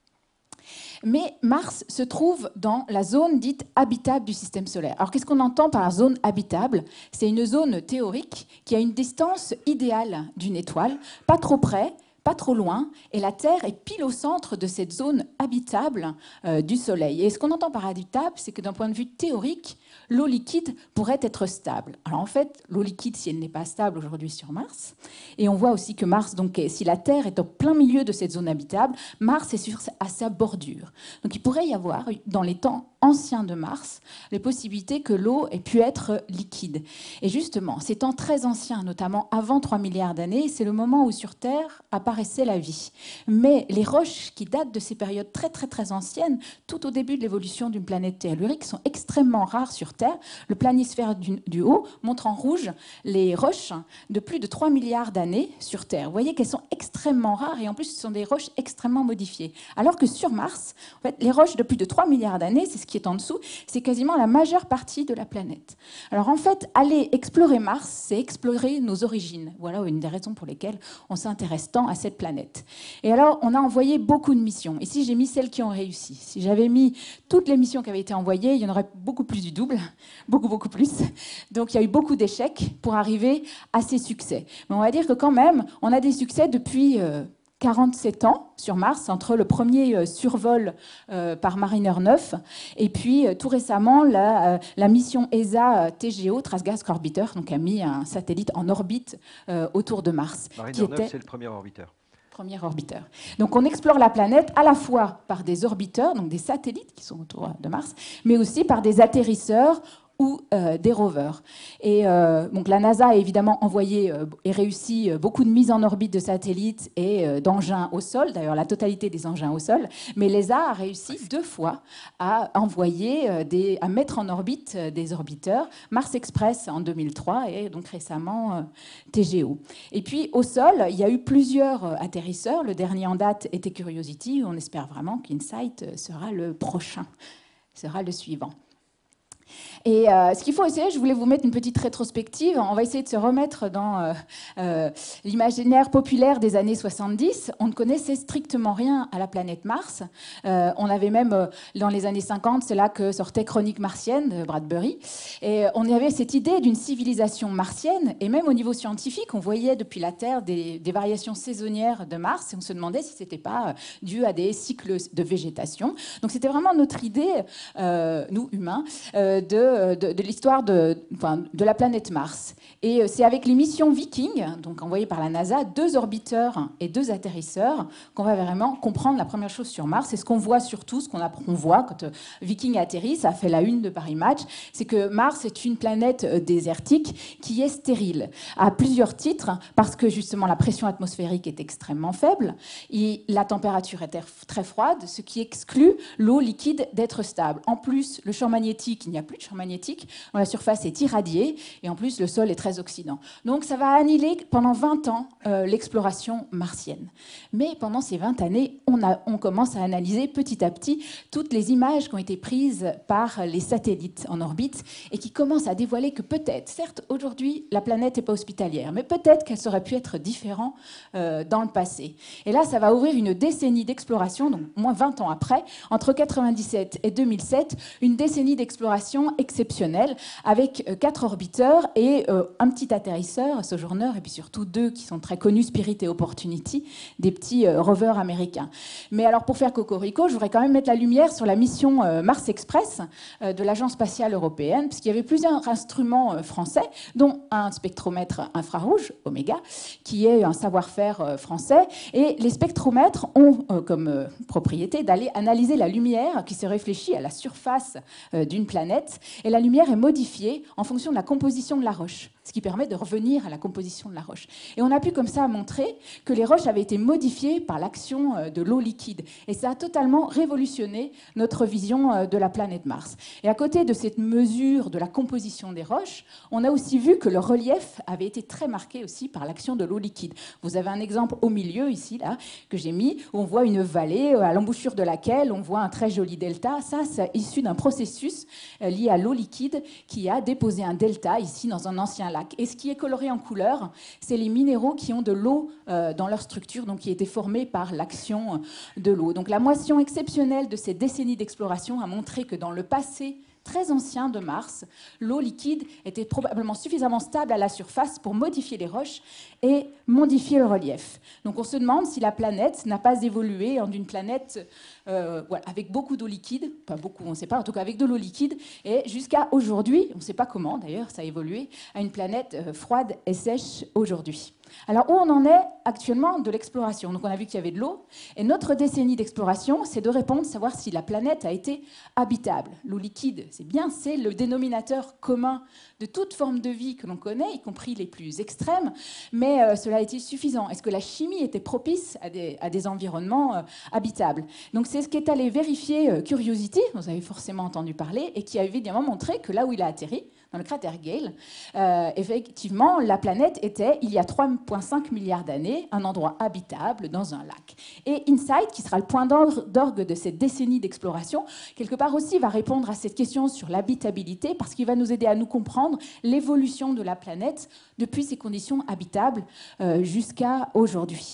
Mais Mars se trouve dans la zone dite habitable du système solaire. Alors qu'est-ce qu'on entend par zone habitable? C'est une zone théorique qui a une distance idéale d'une étoile, pas trop près, pas trop loin, et la Terre est pile au centre de cette zone habitable euh, du Soleil. Et ce qu'on entend par habitable, c'est que d'un point de vue théorique, l'eau liquide pourrait être stable. Alors en fait, l'eau liquide, si elle n'est pas stable aujourd'hui sur Mars, et on voit aussi que Mars, donc si la Terre est au plein milieu de cette zone habitable, Mars est sur, à sa bordure. Donc il pourrait y avoir, dans les temps anciens de Mars, les possibilités que l'eau ait pu être liquide. Et justement, ces temps très anciens, notamment avant trois milliards d'années, c'est le moment où sur Terre apparaissait la vie. Mais les roches qui datent de ces périodes très très très anciennes, tout au début de l'évolution d'une planète tellurique, sont extrêmement rares sur Terre. Le planisphère du, du haut montre en rouge les roches de plus de trois milliards d'années sur Terre. Vous voyez qu'elles sont extrêmement rares et en plus ce sont des roches extrêmement modifiées. Alors que sur Mars, en fait, les roches de plus de trois milliards d'années, c'est ce qui est en dessous, c'est quasiment la majeure partie de la planète. Alors en fait, aller explorer Mars, c'est explorer nos origines. Voilà une des raisons pour lesquelles on s'intéresse tant à cette planète. Et alors, on a envoyé beaucoup de missions. Ici, j'ai mis celles qui ont réussi. Si j'avais mis toutes les missions qui avaient été envoyées, il y en aurait beaucoup plus du double, beaucoup, beaucoup plus. Donc, il y a eu beaucoup d'échecs pour arriver à ces succès. Mais on va dire que quand même, on a des succès depuis euh, quarante-sept ans sur Mars, entre le premier euh, survol euh, par Mariner neuf et puis euh, tout récemment la, euh, la mission E S A euh, T G O, Transgas Orbiter, donc a mis un satellite en orbite euh, autour de Mars. Mariner neuf, c'est le premier orbiteur. Premier orbiteur. Donc on explore la planète à la fois par des orbiteurs, donc des satellites qui sont autour de Mars, mais aussi par des atterrisseurs ou euh, des rovers. Et euh, donc la NASA a évidemment envoyé euh, et réussi euh, beaucoup de mises en orbite de satellites et euh, d'engins au sol, d'ailleurs la totalité des engins au sol, mais l'E S A a réussi deux fois à envoyer, euh, des, à mettre en orbite euh, des orbiteurs, Mars Express en deux mille trois et donc récemment euh, T G O. Et puis au sol, il y a eu plusieurs euh, atterrisseurs. Le dernier en date était Curiosity. On espère vraiment qu'InSight sera le prochain, sera le suivant. Et euh, ce qu'il faut essayer, je voulais vous mettre une petite rétrospective. On va essayer de se remettre dans euh, euh, l'imaginaire populaire des années soixante-dix. On ne connaissait strictement rien à la planète Mars. Euh, on avait même, euh, dans les années cinquante, c'est là que sortait Chronique martienne de Bradbury. Et on y avait cette idée d'une civilisation martienne. Et même au niveau scientifique, on voyait depuis la Terre des, des variations saisonnières de Mars. Et on se demandait si ce n'était pas dû à des cycles de végétation. Donc c'était vraiment notre idée, euh, nous humains, euh, de, de, de l'histoire de, enfin, de la planète Mars. Et c'est avec les missions Viking, donc envoyées par la NASA, deux orbiteurs et deux atterrisseurs, qu'on va vraiment comprendre la première chose sur Mars. Et ce qu'on voit surtout, ce qu'on on voit quand Viking atterrit, ça a fait la une de Paris Match, c'est que Mars est une planète désertique qui est stérile, à plusieurs titres, parce que justement la pression atmosphérique est extrêmement faible, et la température est très froide, ce qui exclut l'eau liquide d'être stable. En plus, le champ magnétique, il n'y a plus de champ magnétique, la surface est irradiée, et en plus le sol est très oxydant. Donc ça va annihiler pendant vingt ans euh, l'exploration martienne. Mais pendant ces vingt années, on, a, on commence à analyser petit à petit toutes les images qui ont été prises par les satellites en orbite et qui commencent à dévoiler que peut-être, certes aujourd'hui la planète n'est pas hospitalière, mais peut-être qu'elle aurait pu être différente euh, dans le passé. Et là ça va ouvrir une décennie d'exploration, donc moins vingt ans après, entre quatre-vingt-dix-sept et deux mille sept, une décennie d'exploration exceptionnelle avec euh, quatre orbiteurs et euh, un petit atterrisseur, Sojourner, et puis surtout deux qui sont très connus, Spirit et Opportunity, des petits euh, rovers américains. Mais alors pour faire cocorico, je voudrais quand même mettre la lumière sur la mission euh, Mars Express euh, de l'Agence spatiale européenne, puisqu'il y avait plusieurs instruments euh, français, dont un spectromètre infrarouge, Oméga, qui est un savoir-faire euh, français. Et les spectromètres ont euh, comme euh, propriété d'aller analyser la lumière qui se réfléchit à la surface euh, d'une planète. Et la lumière est modifiée en fonction de la composition de la roche, ce qui permet de revenir à la composition de la roche. Et on a pu comme ça montrer que les roches avaient été modifiées par l'action de l'eau liquide. Et ça a totalement révolutionné notre vision de la planète Mars. Et à côté de cette mesure de la composition des roches, on a aussi vu que le relief avait été très marqué aussi par l'action de l'eau liquide. Vous avez un exemple au milieu, ici, là, que j'ai mis, où on voit une vallée à l'embouchure de laquelle on voit un très joli delta. Ça, c'est issu d'un processus lié à l'eau liquide qui a déposé un delta ici dans un ancien lac. Et ce qui est coloré en couleur, c'est les minéraux qui ont de l'eau euh, dans leur structure, donc qui étaient formés par l'action de l'eau. Donc la moisson exceptionnelle de ces décennies d'exploration a montré que dans le passé très ancien de Mars, l'eau liquide était probablement suffisamment stable à la surface pour modifier les roches et modifier le relief. Donc on se demande si la planète n'a pas évolué en une planète euh, voilà, avec beaucoup d'eau liquide, pas beaucoup, on ne sait pas, en tout cas avec de l'eau liquide, et jusqu'à aujourd'hui, on ne sait pas comment d'ailleurs, ça a évolué, à une planète euh, froide et sèche aujourd'hui. Alors où on en est actuellement de l'exploration? Donc on a vu qu'il y avait de l'eau, et notre décennie d'exploration, c'est de répondre, savoir si la planète a été habitable. L'eau liquide, c'est bien, c'est le dénominateur commun de toute forme de vie que l'on connaît, y compris les plus extrêmes, mais euh, cela a-t-il suffisant? Est-ce que la chimie était propice à des, à des environnements euh, habitables? Donc c'est ce qu'est allé vérifier euh, Curiosity, vous avez forcément entendu parler, et qui a évidemment montré que là où il a atterri, dans le cratère Gale, euh, effectivement, la planète était, il y a trois virgule cinq milliards d'années, un endroit habitable dans un lac. Et InSight, qui sera le point d'orgue de cette décennie d'exploration, quelque part aussi va répondre à cette question sur l'habitabilité, parce qu'il va nous aider à nous comprendre l'évolution de la planète depuis ses conditions habitables euh, jusqu'à aujourd'hui.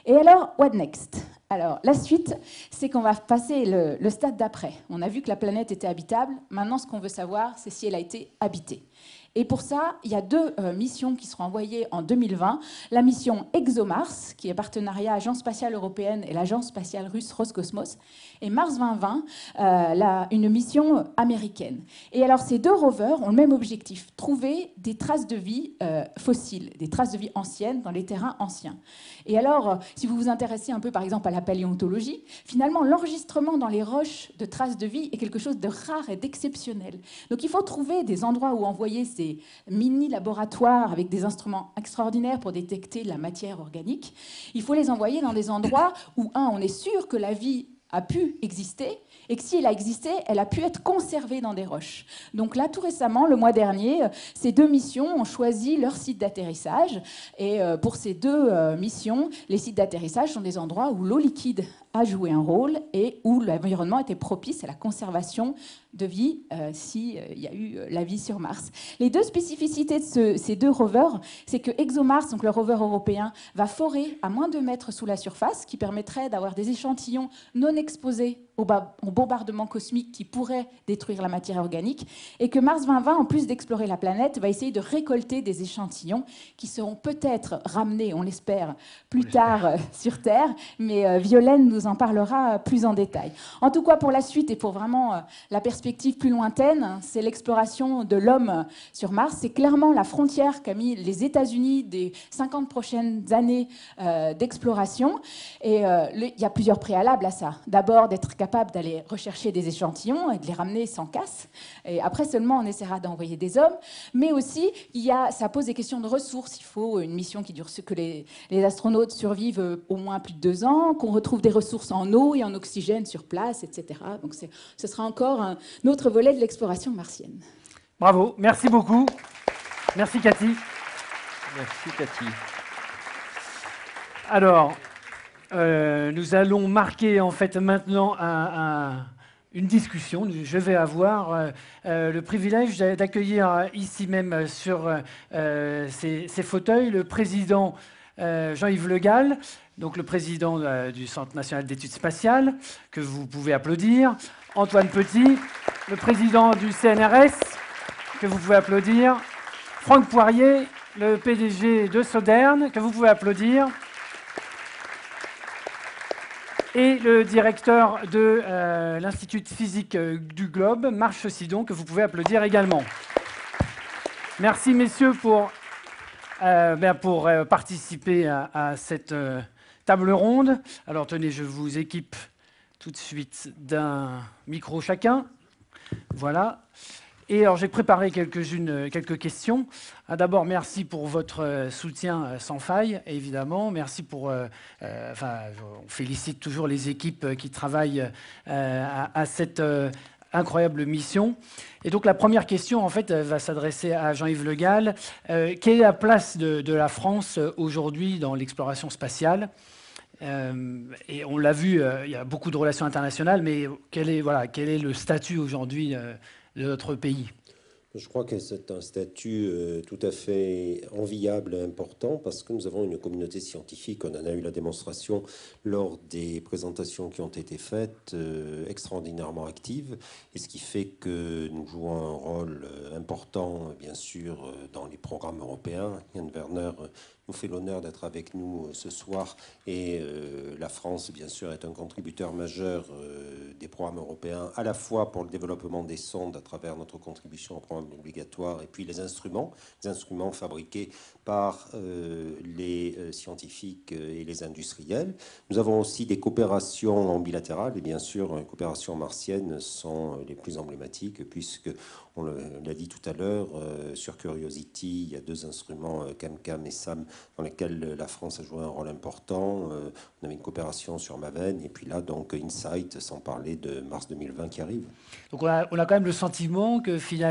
Et alors, what next? Alors, la suite, c'est qu'on va passer le, le stade d'après. On a vu que la planète était habitable. Maintenant, ce qu'on veut savoir, c'est si elle a été habitée. Et pour ça, il y a deux euh, missions qui seront envoyées en deux mille vingt. La mission ExoMars, qui est partenariat Agence spatiale européenne et l'agence spatiale russe Roscosmos, et Mars vingt vingt, euh, la, une mission américaine. Et alors, ces deux rovers ont le même objectif, trouver des traces de vie euh, fossiles, des traces de vie anciennes dans les terrains anciens. Et alors, euh, si vous vous intéressez un peu, par exemple, à la paléontologie, finalement, l'enregistrement dans les roches de traces de vie est quelque chose de rare et d'exceptionnel. Donc, il faut trouver des endroits où envoyer ces mini-laboratoires avec des instruments extraordinaires pour détecter la matière organique. Il faut les envoyer dans des endroits où, un, on est sûr que la vie a pu exister, et que si elle a existé, elle a pu être conservée dans des roches. Donc là, tout récemment, le mois dernier, ces deux missions ont choisi leur site d'atterrissage. Et pour ces deux missions, les sites d'atterrissage sont des endroits où l'eau liquide a joué un rôle et où l'environnement était propice à la conservation de vie euh, s'il euh, y a eu euh, la vie sur Mars. Les deux spécificités de ce, ces deux rovers, c'est que ExoMars, donc le rover européen, va forer à moins de mètres sous la surface, qui permettrait d'avoir des échantillons non exposés au, au bombardement cosmique qui pourrait détruire la matière organique, et que Mars vingt vingt, en plus d'explorer la planète, va essayer de récolter des échantillons qui seront peut-être ramenés, on l'espère, plus tard euh, sur Terre, mais euh, Violaine nous en parlera plus en détail. En tout cas, pour la suite et pour vraiment euh, la perspective plus lointaine, c'est l'exploration de l'homme sur Mars. C'est clairement la frontière qu'a mis les États-Unis des cinquante prochaines années euh, d'exploration. Et euh, le, il y a plusieurs préalables à ça. D'abord, d'être capable d'aller rechercher des échantillons et de les ramener sans casse. Et après seulement, on essaiera d'envoyer des hommes. Mais aussi, il y a, ça pose des questions de ressources. Il faut une mission qui dure, que les, les astronautes survivent au moins plus de deux ans, qu'on retrouve des ressources en eau et en oxygène sur place, et cetera. Donc c'est, ce sera encore un autre volet de l'exploration martienne. Bravo, merci beaucoup. Merci Cathy. Merci Cathy. Alors, euh, nous allons marquer en fait maintenant un, un, une discussion. Je vais avoir euh, euh, le privilège d'accueillir ici même sur euh, ces, ces fauteuils le président euh, Jean-Yves Le Gall, donc le président euh, du Centre national d'études spatiales, que vous pouvez applaudir. Antoine Petit, le président du C N R S, que vous pouvez applaudir. Franck Poirier, le P D G de Sodern, que vous pouvez applaudir. Et le directeur de euh, l'Institut de physique du Globe, Marc Sidon, que vous pouvez applaudir également. Merci messieurs pour, euh, ben pour euh, participer à, à cette euh, table ronde. Alors tenez, je vous équipe tout de suite d'un micro chacun. Voilà. Et alors j'ai préparé quelques-unes, quelques questions. D'abord, merci pour votre soutien sans faille, évidemment. Merci pour... Euh, euh, enfin, on félicite toujours les équipes qui travaillent euh, à, à cette euh, incroyable mission. Et donc la première question, en fait, va s'adresser à Jean-Yves Le Gall. Euh, quelle est la place de, de la France aujourd'hui dans l'exploration spatiale ? Euh, et on l'a vu, euh, il y a beaucoup de relations internationales, mais quel est, voilà, quel est le statut aujourd'hui euh, de notre pays ? Je crois que c'est un statut euh, tout à fait enviable et important parce que nous avons une communauté scientifique, on en a eu la démonstration lors des présentations qui ont été faites, euh, extraordinairement active, et ce qui fait que nous jouons un rôle euh, important, bien sûr, euh, dans les programmes européens. Yann Werner euh, nous fait l'honneur d'être avec nous euh, ce soir, et euh, la France, bien sûr, est un contributeur majeur euh, des programmes européens, à la fois pour le développement des sondes à travers notre contribution au programme obligatoire, et puis les instruments, les instruments fabriqués par euh, les euh, scientifiques et les industriels. Nous avons aussi des coopérations bilatérales, et bien sûr, les coopérations martiennes sont les plus emblématiques, puisque, on l'a dit tout à l'heure, euh, sur Curiosity, il y a deux instruments, euh, CAMCAM et SAM, dans lesquels la France a joué un rôle important. Euh, on avait une coopération sur Maven, et puis là, donc, InSight, sans parler de mars deux mille vingt qui arrive. Donc on a, on a quand même le sentiment que finalement, les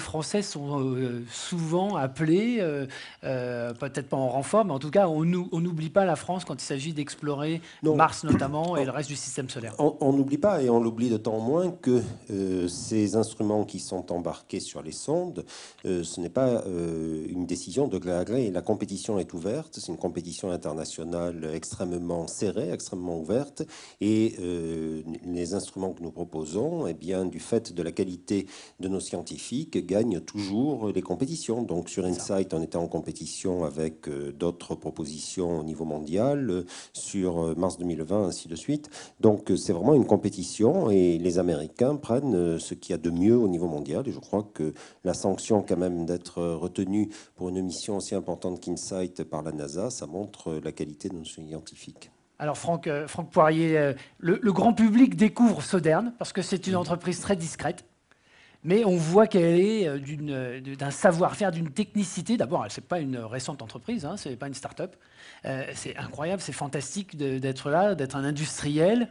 Français sont euh, souvent appelés, euh, euh, peut-être pas en renfort, mais en tout cas, on n'oublie pas la France quand il s'agit d'explorer Mars notamment et le reste du système solaire. On n'oublie pas, et on l'oublie d'autant moins que euh, ces instruments qui sont embarqués sur les sondes, euh, ce n'est pas euh, une décision de gré à gré. La compétition est ouverte, c'est une compétition internationale extrêmement serrée, extrêmement ouverte, et euh, les instruments que nous proposons, eh bien, du fait de la qualité de nos scientifiques, gagnent toujours les compétitions. Donc sur InSight, on était en compétition avec euh, d'autres propositions au niveau mondial, euh, sur euh, Mars deux mille vingt, ainsi de suite. Donc c'est vraiment une compétition et les Américains prennent ce qu'il y a de mieux au niveau mondial. Et je crois que la sanction quand même d'être retenu pour une mission aussi importante qu'InSight par la NASA, ça montre la qualité de nos scientifiques. Alors Franck, euh, Franck Poirier, euh, le, le grand public découvre Sodern parce que c'est une entreprise très discrète. Mais on voit qu'elle est euh, d'une, euh, d'un savoir-faire, d'une technicité. D'abord, ce n'est pas une récente entreprise, hein, ce n'est pas une start-up. Euh, c'est incroyable, c'est fantastique de, d'être là, d'être un industriel.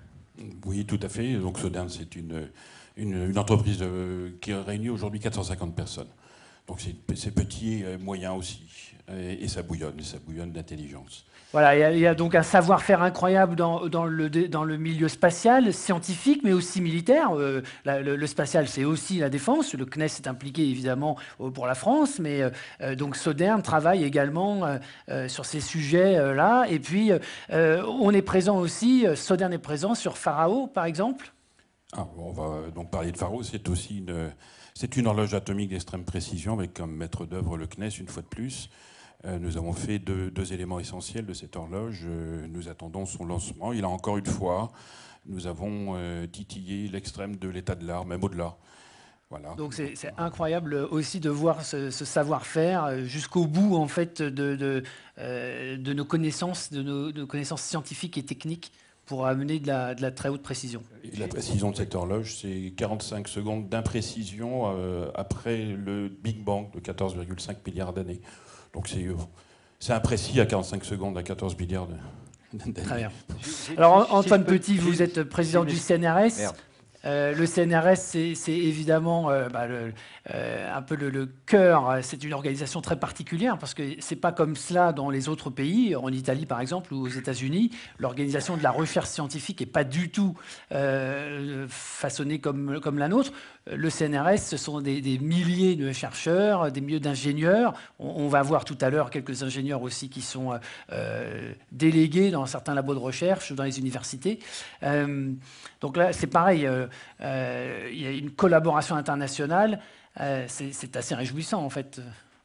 Oui, tout à fait. Donc Sodern, c'est une, une, une entreprise euh, qui réunit aujourd'hui quatre cent cinquante personnes. Donc c'est, c'est petit et moyen aussi. Et, et ça bouillonne, et ça bouillonne d'intelligence. Voilà, il y, a, il y a donc un savoir-faire incroyable dans, dans, le, dans le milieu spatial, scientifique, mais aussi militaire. Euh, la, le, le spatial, c'est aussi la défense. Le C N E S est impliqué évidemment pour la France, mais euh, donc Sodern travaille également euh, euh, sur ces sujets-là. Et puis, euh, on est présent aussi, Sodern est présent sur Pharao, par exemple. Ah, on va donc parler de Pharao. C'est aussi une, c'est une horloge atomique d'extrême précision, avec comme maître d'œuvre le C N E S, une fois de plus. Nous avons fait deux, deux éléments essentiels de cette horloge. Nous attendons son lancement. Il a encore une fois, nous avons euh, titillé l'extrême de l'état de l'art, même au-delà. Voilà. Donc c'est, c'est incroyable aussi de voir ce, ce savoir-faire jusqu'au bout en fait de, de, euh, de nos connaissances, de nos, de nos connaissances scientifiques et techniques pour amener de la, de la très haute précision. Et la précision de cette horloge, c'est quarante-cinq secondes d'imprécision euh, après le Big Bang de quatorze virgule cinq milliards d'années. Donc c'est, c'est imprécis à quarante-cinq secondes, à quatorze milliards d'années. Très bien. Alors Antoine Petit, vous êtes président du C N R S. Euh, le C N R S, c'est, c'est évidemment euh, bah, le, euh, un peu le, le cœur. C'est une organisation très particulière parce que c'est pas comme cela dans les autres pays, en Italie par exemple ou aux États-Unis. L'organisation de la recherche scientifique est pas du tout euh, façonnée comme, comme la nôtre. Le C N R S, ce sont des, des milliers de chercheurs, des milliers d'ingénieurs. On, on va voir tout à l'heure quelques ingénieurs aussi qui sont euh, délégués dans certains labos de recherche, dans les universités. Euh, donc là, c'est pareil. Euh, euh, il y a une collaboration internationale. Euh, c'est, c'est assez réjouissant, en fait.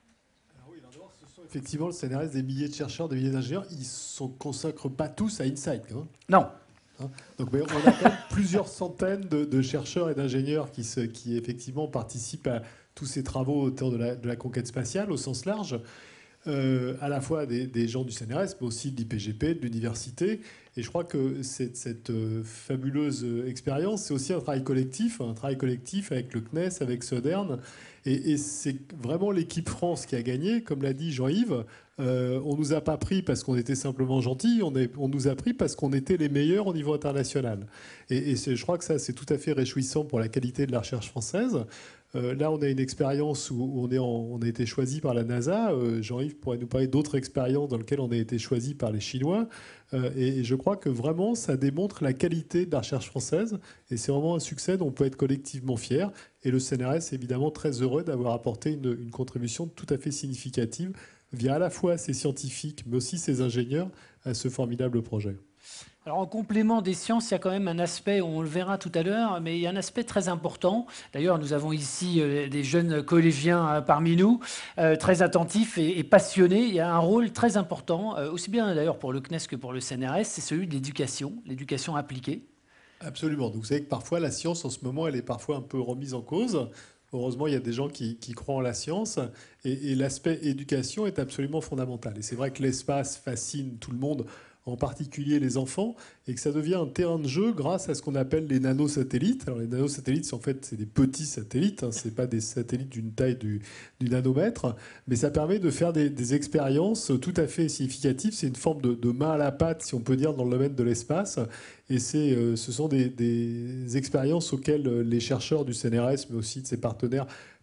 Alors oui, d'abord, ce sont effectivement le C N R S, des milliers de chercheurs, des milliers d'ingénieurs. Ils ne se consacrent pas tous à InSight. Hein. Non. Hein, donc, mais on a quand même plusieurs centaines de, de chercheurs et d'ingénieurs qui, se, qui effectivement participent à tous ces travaux autour de la, de la conquête spatiale au sens large, euh, à la fois des, des gens du C N R S, mais aussi de l'I P G P, de l'université. Et je crois que cette, cette euh, fabuleuse expérience, c'est aussi un travail collectif, un travail collectif avec le C N E S, avec Sodern. Et, et c'est vraiment l'équipe France qui a gagné, comme l'a dit Jean-Yves. Euh, on ne nous a pas pris parce qu'on était simplement gentils, on, est, on nous a pris parce qu'on était les meilleurs au niveau international. Et, et c'est, je crois que ça, c'est tout à fait réjouissant pour la qualité de la recherche française. Euh, là, on a une expérience où on, est en, on a été choisi par la NASA. Euh, Jean-Yves pourrait nous parler d'autres expériences dans lesquelles on a été choisi par les Chinois. Euh, et, et je crois que vraiment, ça démontre la qualité de la recherche française. Et c'est vraiment un succès dont on peut être collectivement fier. Et le C N R S est évidemment très heureux d'avoir apporté une, une contribution tout à fait significative via à la fois ses scientifiques, mais aussi ses ingénieurs à ce formidable projet. Alors en complément des sciences, il y a quand même un aspect, on le verra tout à l'heure, mais il y a un aspect très important. D'ailleurs, nous avons ici euh, des jeunes collégiens euh, parmi nous, euh, très attentifs et, et passionnés. Il y a un rôle très important, euh, aussi bien d'ailleurs pour le C N E S que pour le C N R S, c'est celui de l'éducation, l'éducation appliquée. Absolument. Donc vous savez que parfois la science, en ce moment, elle est parfois un peu remise en cause. Heureusement, il y a des gens qui, qui croient en la science et, et l'aspect éducation est absolument fondamental. Et c'est vrai que l'espace fascine tout le monde, en particulier les enfants, et que ça devient un terrain de jeu grâce à ce qu'on appelle les nanosatellites. Alors les nanosatellites, en fait, c'est des petits satellites, hein, c'est pas des satellites d'une taille du, du nanomètre, mais ça permet de faire des, des expériences tout à fait significatives. C'est une forme de, de main à la pâte, si on peut dire, dans le domaine de l'espace. Et c'est, euh, ce sont des, des expériences auxquelles les chercheurs du C N R S, mais aussi de ses partenaires,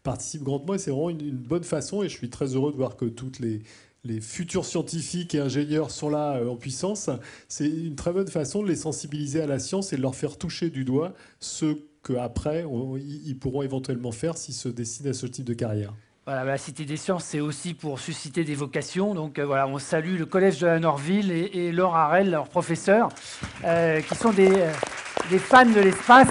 participent grandement et c'est vraiment une, une bonne façon. Et je suis très heureux de voir que toutes les, les futurs scientifiques et ingénieurs sont là euh, en puissance. C'est une très bonne façon de les sensibiliser à la science et de leur faire toucher du doigt ce qu'après, ils pourront éventuellement faire s'ils se décident à ce type de carrière. Voilà, la Cité des Sciences, c'est aussi pour susciter des vocations. Donc euh, voilà, on salue le Collège de la Norville et, et Laure Harel, leurs professeurs, euh, qui sont des, euh, des fans de l'espace.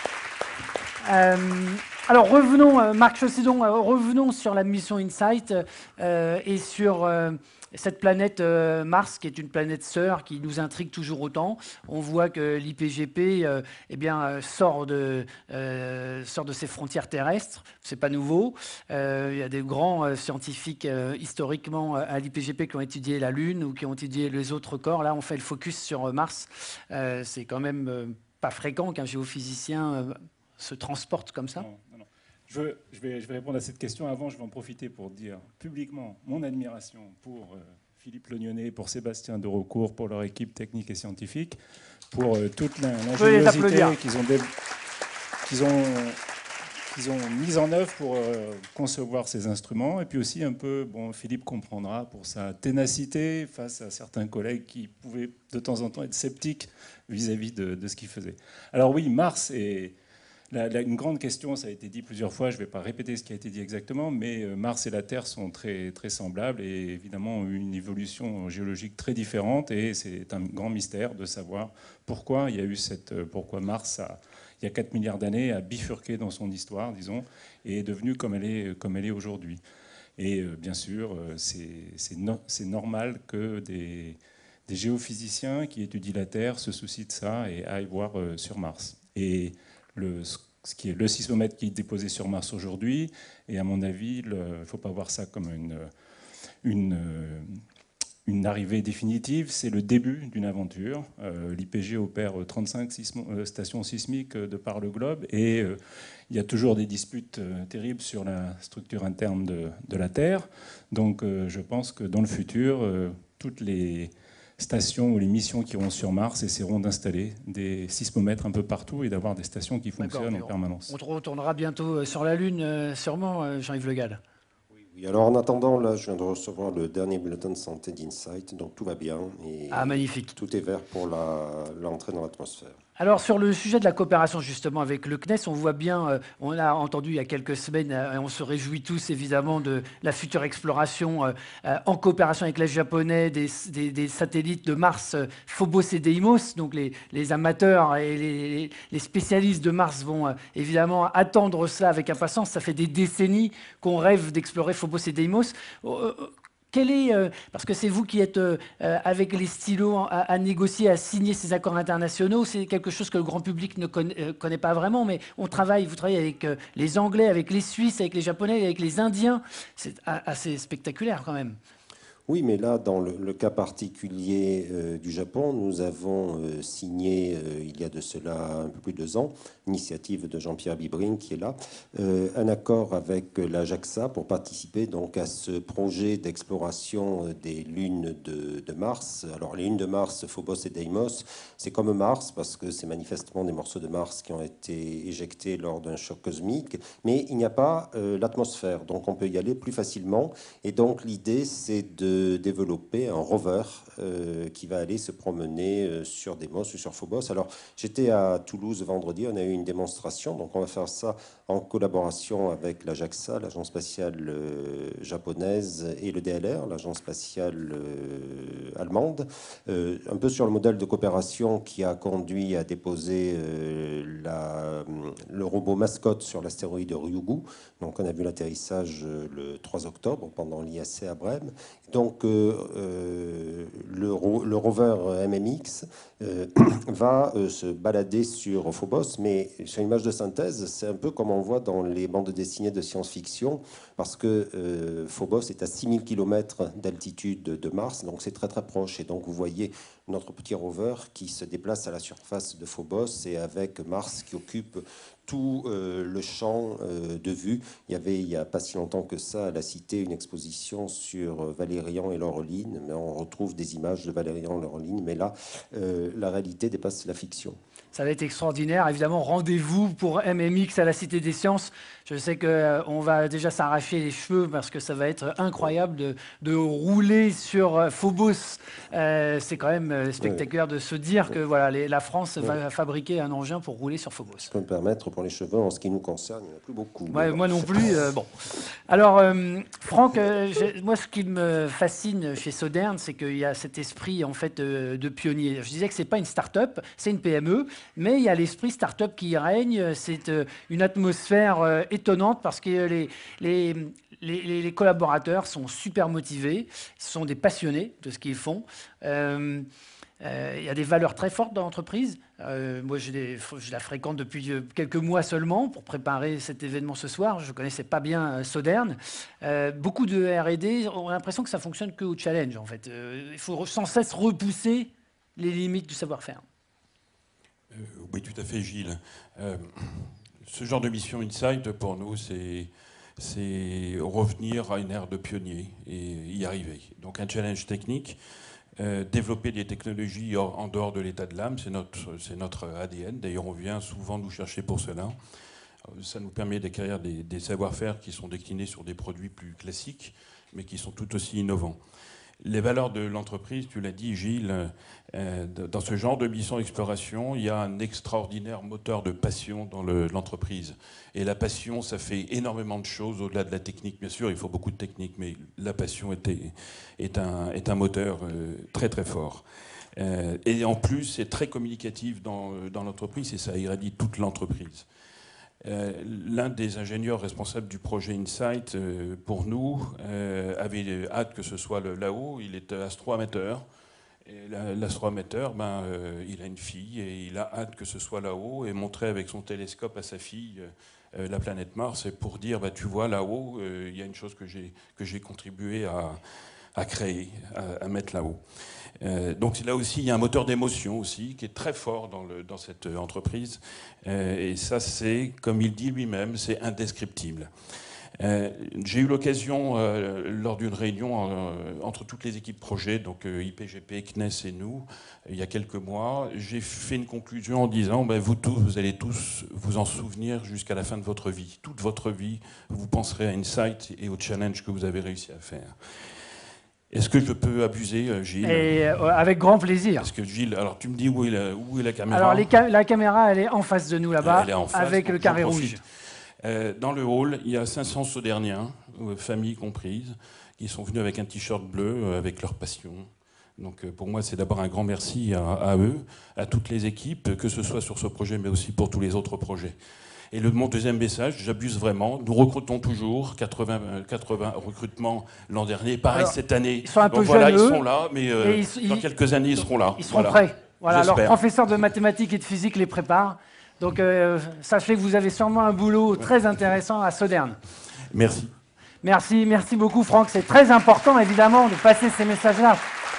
Euh, alors revenons, euh, Marc Chaussidon, euh, revenons sur la mission InSight euh, et sur euh, cette planète euh, Mars, qui est une planète sœur qui nous intrigue toujours autant. On voit que l'I P G P euh, eh bien, euh, sort, de, euh, sort de ses frontières terrestres. C'est pas nouveau. Euh, il y a des grands euh, scientifiques euh, historiquement à l'I P G P qui ont étudié la Lune ou qui ont étudié les autres corps. Là, on fait le focus sur Mars. Euh, c'est quand même euh, pas fréquent qu'un géophysicien euh, se transporte comme ça. Non, non, non. Je, veux, je, vais, je vais répondre à cette question. Avant, je vais en profiter pour dire publiquement mon admiration pour euh, Philippe Lognonnet, pour Sébastien de Rocourt, pour leur équipe technique et scientifique, pour euh, toute l'ingéniosité qu'ils ont, qu'ils ont, qu'ils ont mise en œuvre pour euh, concevoir ces instruments. Et puis aussi un peu, bon, Philippe comprendra, pour sa ténacité face à certains collègues qui pouvaient de temps en temps être sceptiques vis-à-vis de, de ce qu'ils faisaient. Alors oui, Mars est... La, la, une grande question, ça a été dit plusieurs fois, je ne vais pas répéter ce qui a été dit exactement, mais Mars et la Terre sont très, très semblables et évidemment ont eu une évolution géologique très différente et c'est un grand mystère de savoir pourquoi il y a eu cette, pourquoi Mars, a, il y a quatre milliards d'années, a bifurqué dans son histoire, disons, et est devenue comme elle est, comme elle est aujourd'hui. Et euh, bien sûr, c'est no, normal que des, des géophysiciens qui étudient la Terre se soucient de ça et aillent voir euh, sur Mars. Et Le, ce qui est le sismomètre qui est déposé sur Mars aujourd'hui. Et à mon avis, il ne faut pas voir ça comme une, une, une arrivée définitive. C'est le début d'une aventure. Euh, L'I P G opère trente-cinq sismo, euh, stations sismiques de par le globe. Et euh, il y a toujours des disputes euh, terribles sur la structure interne de, de la Terre. Donc euh, je pense que dans le futur, euh, toutes les stations ou les missions qui iront sur Mars essaieront d'installer des sismomètres un peu partout et d'avoir des stations qui fonctionnent en permanence. On retournera bientôt sur la Lune, sûrement, Jean-Yves Le Gall. Oui, oui, alors en attendant, là, je viens de recevoir le dernier bulletin de santé d'InSight, donc tout va bien. Et ah, magnifique. Tout est vert pour l'entrée dans l'atmosphère. Alors sur le sujet de la coopération justement avec le C N E S, on voit bien, euh, on a entendu il y a quelques semaines, euh, et on se réjouit tous évidemment de la future exploration euh, euh, en coopération avec les Japonais des, des, des satellites de Mars euh, Phobos et Deimos. Donc les, les amateurs et les, les spécialistes de Mars vont euh, évidemment attendre ça avec impatience. Ça fait des décennies qu'on rêve d'explorer Phobos et Deimos. Euh, Quel est, euh, parce que c'est vous qui êtes euh, avec les stylos à, à négocier, à signer ces accords internationaux, c'est quelque chose que le grand public ne connaît, euh, connaît pas vraiment, mais on travaille, vous travaillez avec euh, les Anglais, avec les Suisses, avec les Japonais, avec les Indiens. C'est assez spectaculaire quand même. Oui, mais là, dans le, le cas particulier euh, du Japon, nous avons euh, signé, euh, il y a de cela un peu plus de deux ans, initiative de Jean-Pierre Bibring qui est là, euh, un accord avec la JAXA pour participer donc à ce projet d'exploration des lunes de, de Mars. Alors les lunes de Mars, Phobos et Deimos, c'est comme Mars parce que c'est manifestement des morceaux de Mars qui ont été éjectés lors d'un choc cosmique, mais il n'y a pas euh, l'atmosphère, donc on peut y aller plus facilement. Et donc l'idée, c'est de développer un rover euh, qui va aller se promener euh, sur Deimos ou sur Phobos. Alors j'étais à Toulouse vendredi, on a eu une démonstration, donc on va faire ça en collaboration avec la JAXA, l'agence spatiale euh, japonaise, et le D L R, l'agence spatiale euh, allemande, euh, un peu sur le modèle de coopération qui a conduit à déposer euh, la, le robot mascotte sur l'astéroïde Ryugu. Donc on a vu l'atterrissage euh, le trois octobre pendant l'I A C à Brême. Donc euh, euh, le, le rover M M X euh, va euh, se balader sur Phobos, mais sur une image de synthèse, c'est un peu comme on voit dans les bandes dessinées de science-fiction, parce que euh, Phobos est à six mille kilomètres d'altitude de Mars, donc c'est très très proche. Et donc vous voyez notre petit rover qui se déplace à la surface de Phobos et avec Mars qui occupe tout euh, le champ euh, de vue. Il y avait, il n'y a pas si longtemps que ça, à la Cité, une exposition sur euh, Valérian et Laureline, mais on retrouve des images de Valérian et Laureline, mais là, euh, la réalité dépasse la fiction. Ça va être extraordinaire. Évidemment, rendez-vous pour M M X à la Cité des Sciences. Je sais qu'on euh, va déjà s'arracher les cheveux parce que ça va être incroyable de, de rouler sur Phobos. Euh, c'est quand même spectaculaire de se dire que voilà, les, la France va ouais. fabriquer un engin pour rouler sur Phobos. Ça peut me permettre pour les cheveux, en ce qui nous concerne, il n'y en a plus beaucoup. Ouais, moi non plus. Euh, bon. Alors, euh, Franck, euh, moi, ce qui me fascine chez Sodern, c'est qu'il y a cet esprit en fait de, de pionnier. Je disais que c'est pas une start-up, c'est une P M E, mais il y a l'esprit start-up qui règne. C'est euh, une atmosphère euh, étonnante parce que les, les, les, les collaborateurs sont super motivés, sont des passionnés de ce qu'ils font. Euh, euh, il y a des valeurs très fortes dans l'entreprise. Euh, moi, je, les, je la fréquente depuis quelques mois seulement pour préparer cet événement ce soir. Je ne connaissais pas bien Sodern. Euh, beaucoup de R et D ont l'impression que ça fonctionne qu'au challenge, en fait. Euh, il faut sans cesse repousser les limites du savoir-faire. Euh, oui, tout à fait, Gilles. Euh, ce genre de mission Insight, pour nous, c'est revenir à une ère de pionnier et y arriver. Donc un challenge technique, euh, développer des technologies en, en dehors de l'état de l'âme, c'est notre, c'est notre A D N. D'ailleurs, on vient souvent nous chercher pour cela. Ça nous permet d'acquérir des, des savoir-faire qui sont déclinés sur des produits plus classiques, mais qui sont tout aussi innovants. Les valeurs de l'entreprise, tu l'as dit, Gilles, euh, dans ce genre de mission exploration, il y a un extraordinaire moteur de passion dans l'entreprise. Et la passion, ça fait énormément de choses au-delà de la technique. Bien sûr, il faut beaucoup de technique, mais la passion est, est, un, est un moteur euh, très très fort. Euh, et en plus, c'est très communicatif dans, dans l'entreprise et ça irradie toute l'entreprise. Euh, L'un des ingénieurs responsables du projet Insight, euh, pour nous, euh, avait hâte que ce soit là-haut. Il est astroamateur. L'astroamateur, ben, euh, il a une fille et il a hâte que ce soit là-haut et montrer avec son télescope à sa fille euh, la planète Mars et pour dire, bah, tu vois, là-haut, euh, il y a une chose que j'ai que j'ai contribué à, à créer, à, à mettre là-haut. Euh, donc là aussi, il y a un moteur d'émotion aussi qui est très fort dans, le, dans cette entreprise. Euh, et ça, c'est, comme il dit lui-même, c'est indescriptible. Euh, J'ai eu l'occasion, euh, lors d'une réunion euh, entre toutes les équipes projet, donc euh, I P G P, C N E S et nous, euh, il y a quelques mois, j'ai fait une conclusion en disant ben, vous tous, vous allez tous vous en souvenir jusqu'à la fin de votre vie. Toute votre vie, vous penserez à Insight et au challenge que vous avez réussi à faire. Est-ce que je peux abuser, Gilles? Et euh, avec grand plaisir. Parce que Gilles, alors tu me dis où est la, où est la caméra? Alors les ca la caméra, elle est en face de nous là-bas, avec donc le carré rouge. Euh, dans le hall, il y a cinq cents Soderniens, euh, familles comprises, qui sont venus avec un t-shirt bleu, euh, avec leur passion. Donc euh, pour moi, c'est d'abord un grand merci à, à eux, à toutes les équipes, que ce soit sur ce projet, mais aussi pour tous les autres projets. Et le, mon deuxième message, j'abuse vraiment, nous recrutons toujours, quatre-vingts, quatre-vingts recrutements l'an dernier, pareil Alors, cette année. Ils sont un Donc peu voilà, jeunes, ils sont là, mais euh, ils, dans ils, quelques années, ils seront là. Ils seront voilà. prêts. Voilà, leur professeur de mathématiques et de physique les prépare. Donc euh, sachez que vous avez sûrement un boulot ouais. très intéressant à Sodern. Merci. Merci, merci beaucoup Franck. C'est très important évidemment de passer ces messages-là.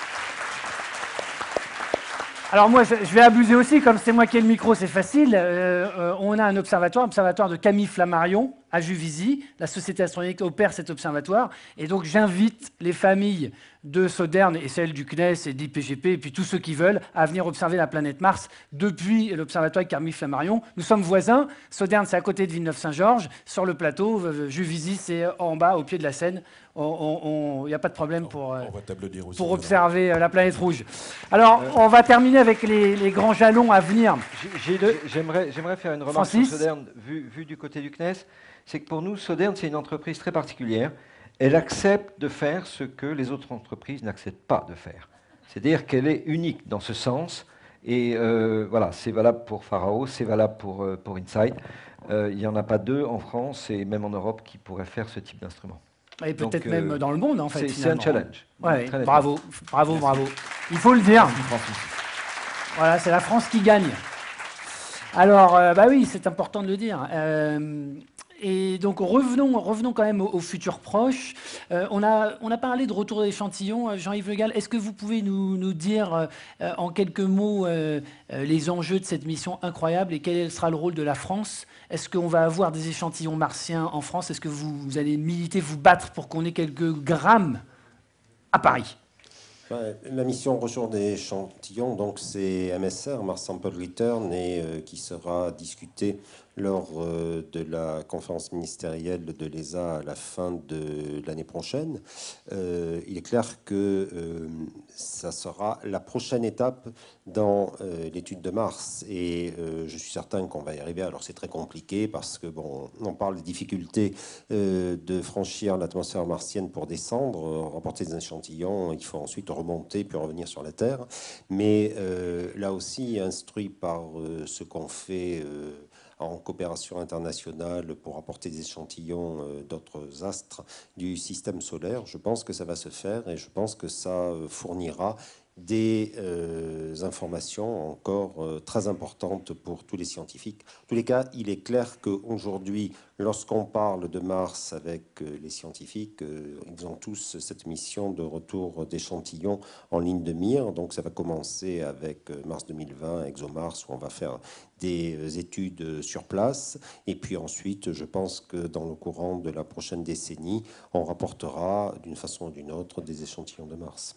Alors moi, je vais abuser aussi, comme c'est moi qui ai le micro, c'est facile. Euh, euh, on a un observatoire, observatoire de Camille Flammarion, à Juvisy. La Société astronomique opère cet observatoire. Et donc j'invite les familles de Sodern et celles du C N E S et de l'I P G P, et puis tous ceux qui veulent, à venir observer la planète Mars depuis l'observatoire de Camille Flammarion. Nous sommes voisins. Sodern, c'est à côté de Villeneuve-Saint-Georges. Sur le plateau, Juvisy, c'est en bas, au pied de la Seine. Il n'y a pas de problème pour, euh, aussi, pour observer euh, la planète rouge. Alors, euh, on va terminer avec les, les grands jalons à venir. J'aimerais faire une remarque Francis. sur Sodern, vu, vu du côté du C N E S. C'est que pour nous, Sodern, c'est une entreprise très particulière. Elle accepte de faire ce que les autres entreprises n'acceptent pas de faire. C'est-à-dire qu'elle est unique dans ce sens. Et euh, voilà, c'est valable pour Pharao, c'est valable pour, euh, pour Insight. Euh, il n'y en a pas deux en France et même en Europe qui pourraient faire ce type d'instrument. Et peut-être euh, même dans le monde, en fait. C'est un challenge. Ouais, bravo, bravo, Merci. bravo. Il faut le dire. Voilà, c'est la France qui gagne. Alors, euh, bah oui, c'est important de le dire. Euh, Et donc revenons, revenons quand même au, au futur proche. Euh, on, a, on a parlé de retour d'échantillons. Jean-Yves Le Gall, est-ce que vous pouvez nous, nous dire euh, en quelques mots euh, les enjeux de cette mission incroyable et quel sera le rôle de la France? Est-ce qu'on va avoir des échantillons martiens en France? Est-ce que vous, vous allez militer, vous battre pour qu'on ait quelques grammes à Paris? La mission retour d'échantillons, donc c'est M S R, Mars Sample Return, et euh, qui sera discuté lors euh, de la conférence ministérielle de l'E S A à la fin de l'année prochaine. Euh, il est clair que euh, ça sera la prochaine étape dans euh, l'étude de Mars, et euh, je suis certain qu'on va y arriver. Alors c'est très compliqué parce que bon, on parle des difficultés euh, de franchir l'atmosphère martienne pour descendre, euh, remporter des échantillons, il faut ensuite remonter puis revenir sur la Terre. Mais euh, là aussi, instruit par euh, ce qu'on fait euh, en coopération internationale pour apporter des échantillons euh, d'autres astres du système solaire, je pense que ça va se faire, et je pense que ça euh, fournira des euh, informations encore euh, très importantes pour tous les scientifiques. En tous les cas, il est clair qu'aujourd'hui, lorsqu'on parle de Mars avec euh, les scientifiques, euh, ils ont tous cette mission de retour d'échantillons en ligne de mire. Donc ça va commencer avec euh, Mars deux mille vingt, ExoMars, où on va faire des euh, études sur place. Et puis ensuite, je pense que dans le courant de la prochaine décennie, on rapportera d'une façon ou d'une autre des échantillons de Mars.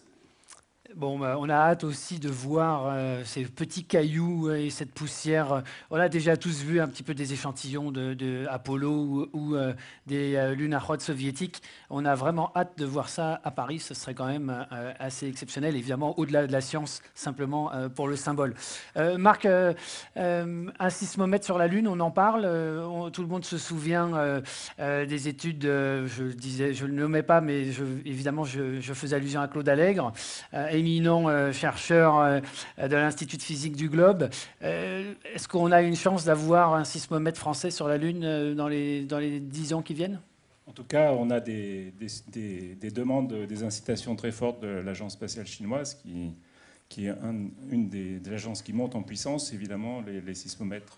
Bon, bah, on a hâte aussi de voir euh, ces petits cailloux et cette poussière. On a déjà tous vu un petit peu des échantillons de, de Apollo ou, ou euh, des euh, lunarods soviétiques. On a vraiment hâte de voir ça à Paris. Ce serait quand même euh, assez exceptionnel, évidemment, au-delà de la science, simplement euh, pour le symbole. Euh, Marc, euh, euh, un sismomètre sur la Lune, on en parle. Euh, on, tout le monde se souvient euh, euh, des études, euh, je disais, je ne le nommais pas, mais je, évidemment, je, je faisais allusion à Claude Allègre, euh, éminent euh, chercheur euh, de l'Institut de physique du Globe. Euh, Est-ce qu'on a une chance d'avoir un sismomètre français sur la Lune euh, dans les, dans les dix ans qui viennent ? En tout cas, on a des, des, des, des demandes, des incitations très fortes de l'Agence spatiale chinoise, qui, qui est un, une des, des agences qui monte en puissance. Évidemment, les, les sismomètres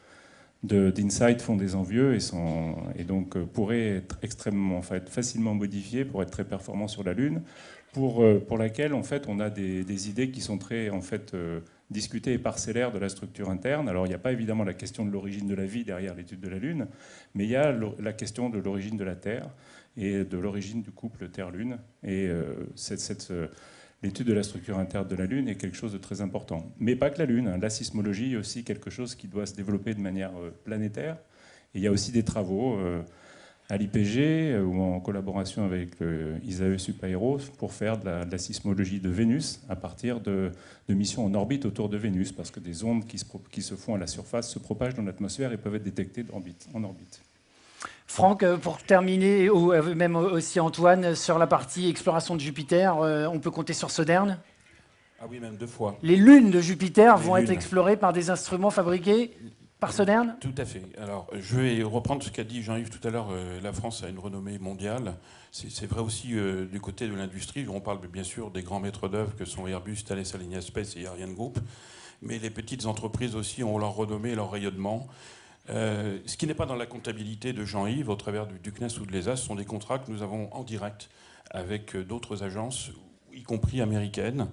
euh, d'InSight font des envieux et, sont, et donc euh, pourraient être extrêmement, en fait, facilement modifiés pour être très performants sur la Lune. Pour, pour laquelle en fait, on a des, des idées qui sont très en fait, euh, discutées et parcellaires de la structure interne. Alors il n'y a pas évidemment la question de l'origine de la vie derrière l'étude de la Lune, mais il y a la question de l'origine de la Terre et de l'origine du couple Terre-Lune. Et euh, cette, cette, euh, l'étude de la structure interne de la Lune est quelque chose de très important. Mais pas que la Lune, hein. La sismologie est aussi quelque chose qui doit se développer de manière euh, planétaire. Et il y a aussi des travaux... Euh, à l'I P G ou en collaboration avec le I S A E Supaéro pour faire de la, de la sismologie de Vénus à partir de, de missions en orbite autour de Vénus, parce que des ondes qui se, qui se font à la surface se propagent dans l'atmosphère et peuvent être détectées d'orbite, en orbite. Franck, pour terminer, ou même aussi Antoine, sur la partie exploration de Jupiter, on peut compter sur Sodern ? Ah oui, même deux fois. Les lunes de Jupiter Les vont lunes. être explorées par des instruments fabriqués par Sodern ? Tout à fait. Alors, je vais reprendre ce qu'a dit Jean-Yves tout à l'heure. Euh, la France a une renommée mondiale. C'est vrai aussi euh, du côté de l'industrie. On parle bien sûr des grands maîtres d'œuvre que sont Airbus, Thales Alenia Space et Ariane Group. Mais les petites entreprises aussi ont leur renommée et leur rayonnement. Euh, ce qui n'est pas dans la comptabilité de Jean-Yves, au travers du, du C N E S ou de l'E S A, ce sont des contrats que nous avons en direct avec d'autres agences, y compris américaines.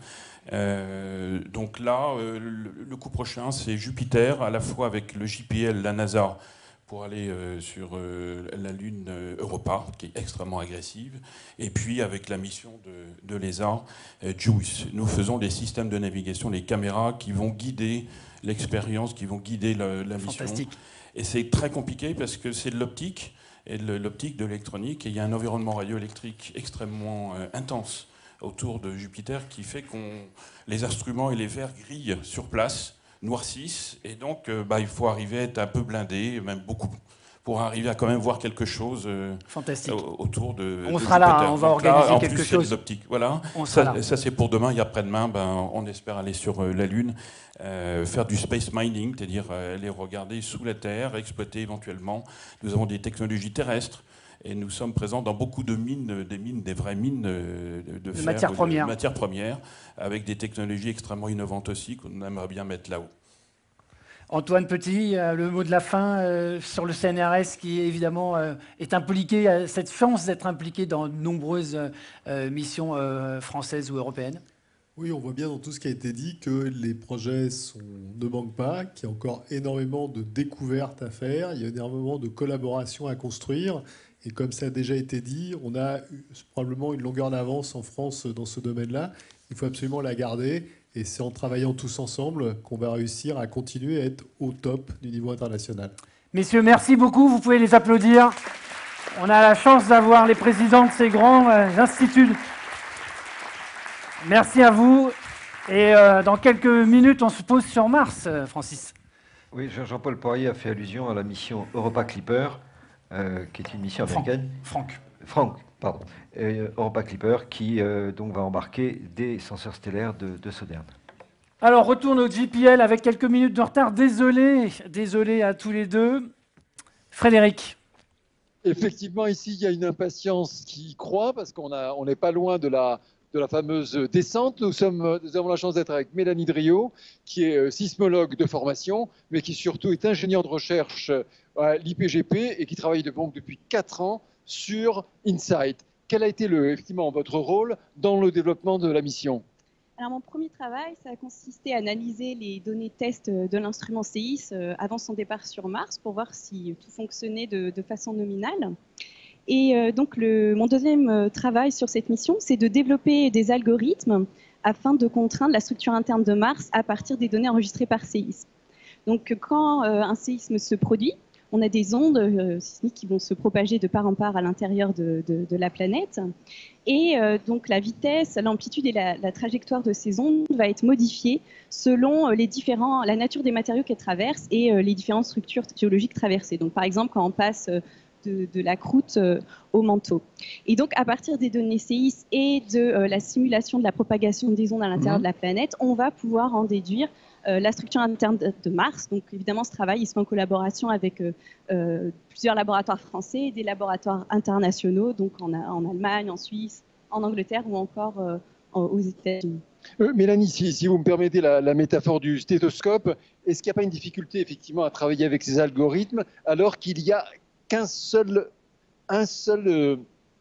Euh, donc là, euh, le, le coup prochain, c'est Jupiter, à la fois avec le J P L, la NASA, pour aller euh, sur euh, la Lune euh, Europa, qui est extrêmement agressive, et puis avec la mission de, de l'E S A, euh, JUICE. Nous faisons les systèmes de navigation, les caméras qui vont guider l'expérience, qui vont guider la, la mission. Fantastique. Et c'est très compliqué parce que c'est de l'optique, et de l'optique de l'électronique, et il y a un environnement radioélectrique extrêmement euh, intense autour de Jupiter qui fait que les instruments et les verres grillent sur place, noircissent, et donc euh, bah, il faut arriver à être un peu blindé, même beaucoup, pour arriver à quand même voir quelque chose euh, Fantastique. autour de On de sera là, Jupiter. hein, on va Donc là, organiser en quelque plus, chose. C'est de l'optique. Voilà. On sera ça, là. ça c'est pour demain. Il y a après-demain, ben, on espère aller sur euh, la Lune, euh, faire du space mining, c'est-à-dire euh, aller regarder sous la Terre, exploiter éventuellement. Nous avons des technologies terrestres. Et nous sommes présents dans beaucoup de mines, des mines, des vraies mines de, de, De fer, matières de premières. matières premières, avec des technologies extrêmement innovantes aussi qu'on aimerait bien mettre là-haut. Antoine Petit, euh, le mot de la fin euh, sur le C N R S qui évidemment euh, est impliqué, a cette chance d'être impliqué dans de nombreuses euh, missions euh, françaises ou européennes. Oui, on voit bien dans tout ce qui a été dit que les projets sont, ne manquent pas, qu'il y a encore énormément de découvertes à faire, il y a énormément de collaborations à construire. Et comme ça a déjà été dit, on a probablement une longueur d'avance en France dans ce domaine-là. il faut absolument la garder. Et c'est en travaillant tous ensemble qu'on va réussir à continuer à être au top du niveau international. Messieurs, merci beaucoup. Vous pouvez les applaudir. On a la chance d'avoir les présidents de ces grands euh, instituts. Merci à vous. Et euh, dans quelques minutes, on se pose sur Mars, euh, Francis. Oui, Jean-Paul Poirier a fait allusion à la mission Europa Clipper, euh, qui est une mission américaine. Franck. Franck, pardon. Euh, Europa Clipper, qui euh, donc va embarquer des senseurs stellaires de, de Sodern. Alors, retourne au J P L avec quelques minutes de retard. Désolé, désolé à tous les deux. Frédéric. Effectivement, ici, il y a une impatience qui croît parce qu'on a, on n'est pas loin de la, de la fameuse descente. Nous, sommes, nous avons la chance d'être avec Mélanie Driot, qui est sismologue de formation, mais qui surtout est ingénieure de recherche à l'I P G P et qui travaille de, donc, depuis quatre ans sur InSight. Quel a été le, effectivement votre rôle dans le développement de la mission ? Alors, mon premier travail, ça a consisté à analyser les données test de l'instrument C I S avant son départ sur Mars pour voir si tout fonctionnait de, de façon nominale. Et euh, donc, le, mon deuxième travail sur cette mission, c'est de développer des algorithmes afin de contraindre la structure interne de Mars à partir des données enregistrées par séisme. Donc, quand euh, un séisme se produit, on a des ondes euh, sismiques qui vont se propager de part en part à l'intérieur de, de, de la planète. Et euh, donc la vitesse, l'amplitude et la, la trajectoire de ces ondes va être modifiée selon les différents, la nature des matériaux qu'elles traversent et euh, les différentes structures géologiques traversées. Donc par exemple, quand on passe de, de la croûte euh, au manteau. Et donc à partir des données C I S et de euh, la simulation de la propagation des ondes à l'intérieur mmh. de la planète, on va pouvoir en déduire Euh, la structure interne de, de Mars. Donc évidemment, ce travail il se fait en collaboration avec euh, euh, plusieurs laboratoires français et des laboratoires internationaux, donc en, en Allemagne, en Suisse, en Angleterre ou encore euh, aux États-Unis. Euh, Mélanie, si, si vous me permettez la, la métaphore du stéthoscope, est-ce qu'il n'y a pas une difficulté effectivement à travailler avec ces algorithmes alors qu'il n'y a qu'un seul, un seul euh,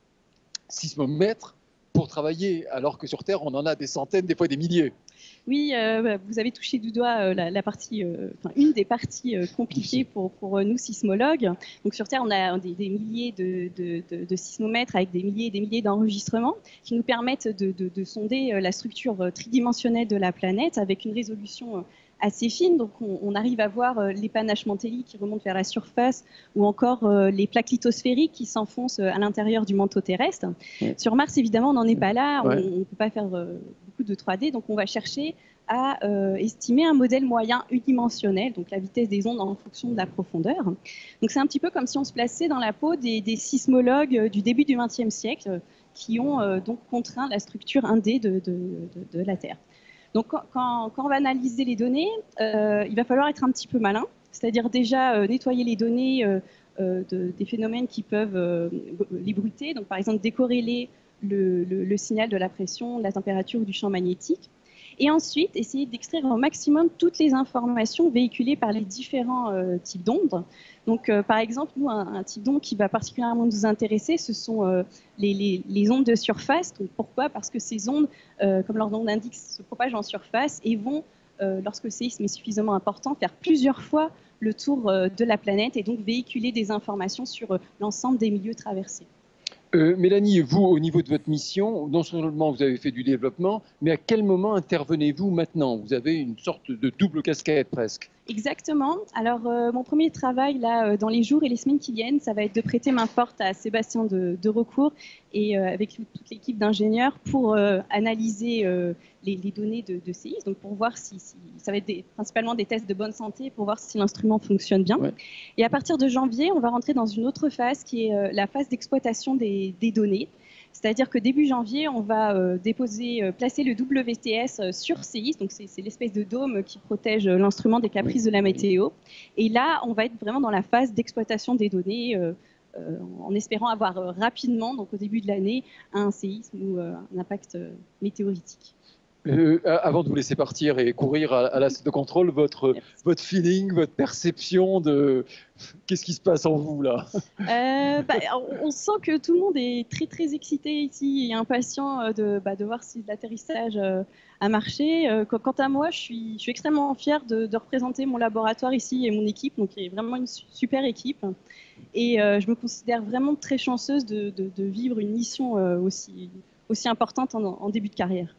sismomètre pour travailler, alors que sur Terre, on en a des centaines, des fois des milliers? Oui, euh, vous avez touché du doigt euh, la, la partie, euh, enfin, une des parties euh, compliquées pour, pour nous sismologues. Donc sur Terre, on a des, des milliers de, de, de, de sismomètres avec des milliers et des milliers d'enregistrements qui nous permettent de, de, de sonder la structure tridimensionnelle de la planète avec une résolution assez fine. Donc on, on arrive à voir les panaches Mantelli qui remontent vers la surface ou encore les plaques lithosphériques qui s'enfoncent à l'intérieur du manteau terrestre. Ouais. Sur Mars, évidemment, on n'en est pas là. Ouais. On ne peut pas faire beaucoup de trois D. Donc on va chercher à euh, estimer un modèle moyen unidimensionnel, donc la vitesse des ondes en fonction de la profondeur. Donc c'est un petit peu comme si on se plaçait dans la peau des, des sismologues du début du vingtième siècle qui ont euh, donc contraint la structure un D de, de, de, de la Terre. Donc quand, quand on va analyser les données, euh, il va falloir être un petit peu malin, c'est-à-dire déjà euh, nettoyer les données euh, euh, de, des phénomènes qui peuvent euh, les bruiter, donc par exemple décorréler le, le, le signal de la pression, de la température ou du champ magnétique. Et ensuite, essayer d'extraire au maximum toutes les informations véhiculées par les différents euh, types d'ondes. Donc, euh, par exemple, nous, un, un type d'onde qui va particulièrement nous intéresser, ce sont euh, les, les, les ondes de surface. Donc, pourquoi? Parce que ces ondes, euh, comme leur nom l'indique, se propagent en surface et vont, euh, lorsque le séisme est suffisamment important, faire plusieurs fois le tour euh, de la planète et donc véhiculer des informations sur euh, l'ensemble des milieux traversés. Euh, Mélanie, vous, au niveau de votre mission, non seulement vous avez fait du développement, mais à quel moment intervenez-vous maintenant? Vous avez une sorte de double casquette presque. Exactement. Alors, euh, mon premier travail, là, euh, dans les jours et les semaines qui viennent, ça va être de prêter main forte à Sébastien de, de Recourt et euh, avec toute l'équipe d'ingénieurs pour euh, analyser euh, les, les données de, de séisme, donc pour voir si, si ça va être des, principalement des tests de bonne santé pour voir si l'instrument fonctionne bien. Ouais. Et à partir de janvier, on va rentrer dans une autre phase qui est euh, la phase d'exploitation des, des données. C'est-à-dire que début janvier, on va euh, déposer, euh, placer le W T S euh, sur C I S, donc c'est l'espèce de dôme qui protège euh, l'instrument des caprices de la météo. Et là, on va être vraiment dans la phase d'exploitation des données, euh, euh, en espérant avoir euh, rapidement, donc au début de l'année, un séisme ou euh, un impact euh, météoritique. Euh, avant de vous laisser partir et courir à, à la de contrôle, votre, votre feeling, votre perception de qu'est-ce qui se passe en vous là? euh, bah, on, on sent que tout le monde est très très excité ici et impatient de, bah, de voir si l'atterrissage euh, a marché. Euh, quant à moi, je suis, je suis extrêmement fière de, de représenter mon laboratoire ici et mon équipe, donc il y a vraiment une super équipe. Et euh, je me considère vraiment très chanceuse de, de, de vivre une mission euh, aussi, aussi importante en, en début de carrière.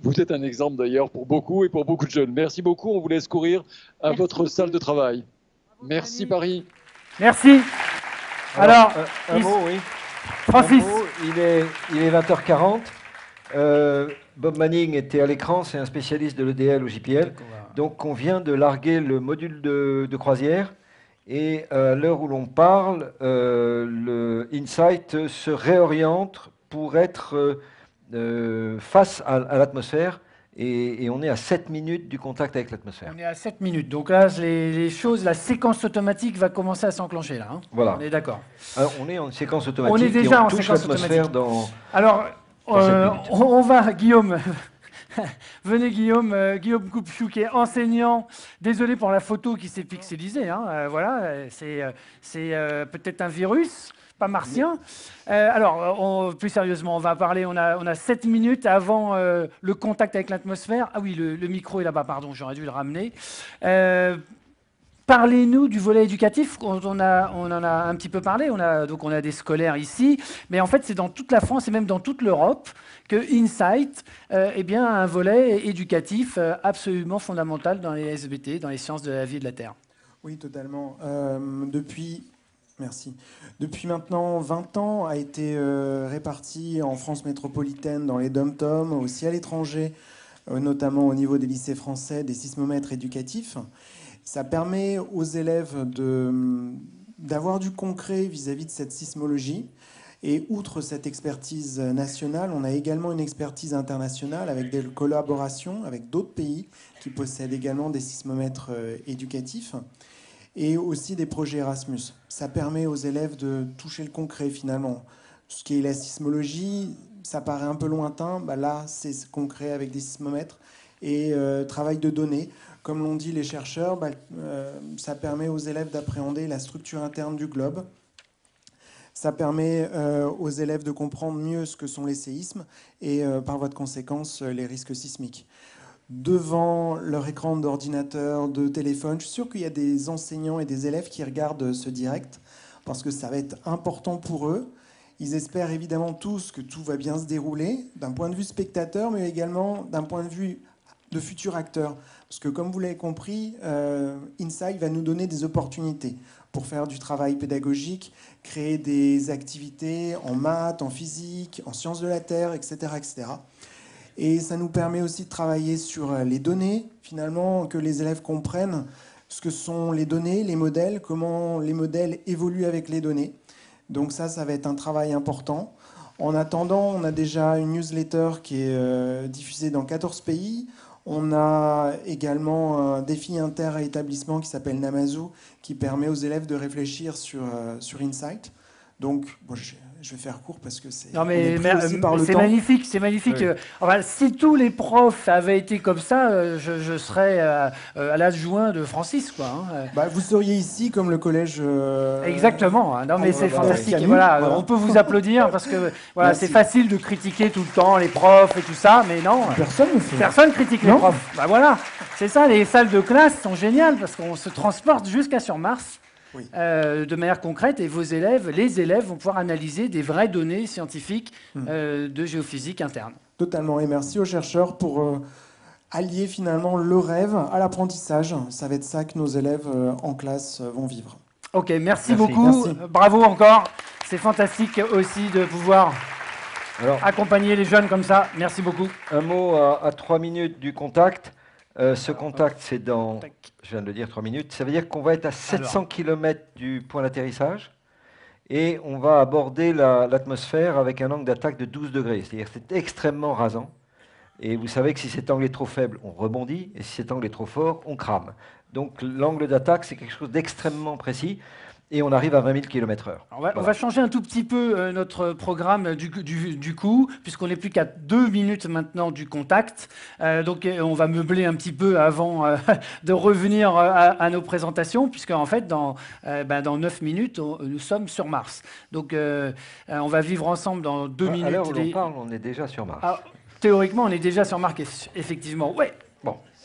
Vous êtes un exemple d'ailleurs pour beaucoup et pour beaucoup de jeunes. Merci beaucoup, on vous laisse courir à Merci votre beaucoup. salle de travail. Merci Paris. Merci. Alors, Alors un, un il... mot, oui. Francis. Un mot, il, est, il est vingt heures quarante. Euh, Bob Manning était à l'écran, c'est un spécialiste de l'E D L au J P L. Donc on vient de larguer le module de, de croisière. Et à l'heure où l'on parle, euh, le InSight se réoriente pour être euh, euh, face à, à l'atmosphère. Et, et on est à sept minutes du contact avec l'atmosphère. On est à sept minutes. Donc là, les, les choses, la séquence automatique va commencer à s'enclencher là. Hein. Voilà. On est d'accord. Alors on est en séquence automatique. On est déjà et on en touche séquence l'atmosphère automatique. Dans, Alors, dans euh, on, on va, Guillaume. Venez Guillaume, euh, Guillaume Coupchou qui est enseignant. Désolé pour la photo qui s'est pixelisée. Hein, euh, voilà, c'est euh, euh, peut-être un virus, pas martien. Euh, alors, on, plus sérieusement, on va parler. On a, on a sept minutes avant euh, le contact avec l'atmosphère. Ah oui, le, le micro est là-bas. Pardon, j'aurais dû le ramener. Euh, Parlez-nous du volet éducatif. On, a, on en a un petit peu parlé. On a, donc on a des scolaires ici, mais en fait c'est dans toute la France et même dans toute l'Europe que InSight euh, eh bien, a un volet éducatif euh, absolument fondamental dans les S B T, dans les sciences de la vie et de la Terre. Oui, totalement. Euh, depuis, merci. Depuis maintenant vingt ans, a été euh, réparti en France métropolitaine, dans les dom-toms, aussi à l'étranger, euh, notamment au niveau des lycées français, des sismomètres éducatifs. Ça permet aux élèves d'avoir du concret vis-à-vis de cette sismologie. Et outre cette expertise nationale, on a également une expertise internationale avec des collaborations avec d'autres pays qui possèdent également des sismomètres éducatifs et aussi des projets Erasmus. Ça permet aux élèves de toucher le concret finalement. Ce qui est la sismologie, ça paraît un peu lointain. Bah là, c'est concret avec des sismomètres et euh, travail de données. Comme l'ont dit les chercheurs, bah, euh, ça permet aux élèves d'appréhender la structure interne du globe. Ça permet euh, aux élèves de comprendre mieux ce que sont les séismes et euh, par voie de conséquence les risques sismiques. Devant leur écran d'ordinateur, de téléphone, je suis sûr qu'il y a des enseignants et des élèves qui regardent ce direct parce que ça va être important pour eux. Ils espèrent évidemment tous que tout va bien se dérouler d'un point de vue spectateur, mais également d'un point de vue de futurs acteurs. Parce que comme vous l'avez compris, euh, InSight va nous donner des opportunités pour faire du travail pédagogique, créer des activités en maths, en physique, en sciences de la Terre, et cetera, et cetera. Et ça nous permet aussi de travailler sur les données, finalement, que les élèves comprennent ce que sont les données, les modèles, comment les modèles évoluent avec les données. Donc ça, ça va être un travail important. En attendant, on a déjà une newsletter qui est euh, diffusée dans quatorze pays. On a également un défi inter-établissement qui s'appelle Namazu, qui permet aux élèves de réfléchir sur, euh, sur InSight. Donc, bon, je, je vais faire court parce que c'est Non mais, mais c'est magnifique, c'est magnifique. Oui. Enfin, si tous les profs avaient été comme ça, je, je serais à, à l'adjoint de Francis, quoi. Hein. Bah, vous seriez ici comme le collège. Euh... Exactement. Non mais ah, c'est voilà, fantastique. Voilà. Voilà, Voilà. on peut vous applaudir parce que voilà, c'est facile de critiquer tout le temps les profs et tout ça, mais non. Personne ne fait. Personne critique non. les profs. Bah voilà, c'est ça. Les salles de classe sont géniales parce qu'on se transporte jusqu'à sur Mars. Oui. Euh, de manière concrète, et vos élèves, les élèves vont pouvoir analyser des vraies données scientifiques mmh. euh, de géophysique interne. Totalement, et merci aux chercheurs pour euh, allier finalement le rêve à l'apprentissage. Ça va être ça que nos élèves euh, en classe euh, vont vivre. Ok, merci, merci. beaucoup, merci. Bravo encore. C'est fantastique aussi de pouvoir Alors, accompagner les jeunes comme ça. Merci beaucoup. Un mot à, à trois minutes du contact. Euh, ce contact, c'est dans, je viens de le dire, trois minutes. Ça veut dire qu'on va être à sept cents kilomètres du point d'atterrissage et on va aborder l'atmosphère la, avec un angle d'attaque de douze degrés. C'est-à-dire que c'est extrêmement rasant. Et vous savez que si cet angle est trop faible, on rebondit. Et si cet angle est trop fort, on crame. Donc l'angle d'attaque, c'est quelque chose d'extrêmement précis. Et on arrive à vingt mille kilomètres heure. On va, voilà. on va changer un tout petit peu euh, notre programme du, du, du coup, puisqu'on n'est plus qu'à deux minutes maintenant du contact. Euh, donc on va meubler un petit peu avant euh, de revenir à, à nos présentations, puisqu'en fait, dans, euh, ben, dans neuf minutes, on, nous sommes sur Mars. Donc euh, on va vivre ensemble dans deux à, minutes. À l'heure où les... l'on parle, on est déjà sur Mars. Ah, théoriquement, on est déjà sur Mars, effectivement. Ouais. Bon.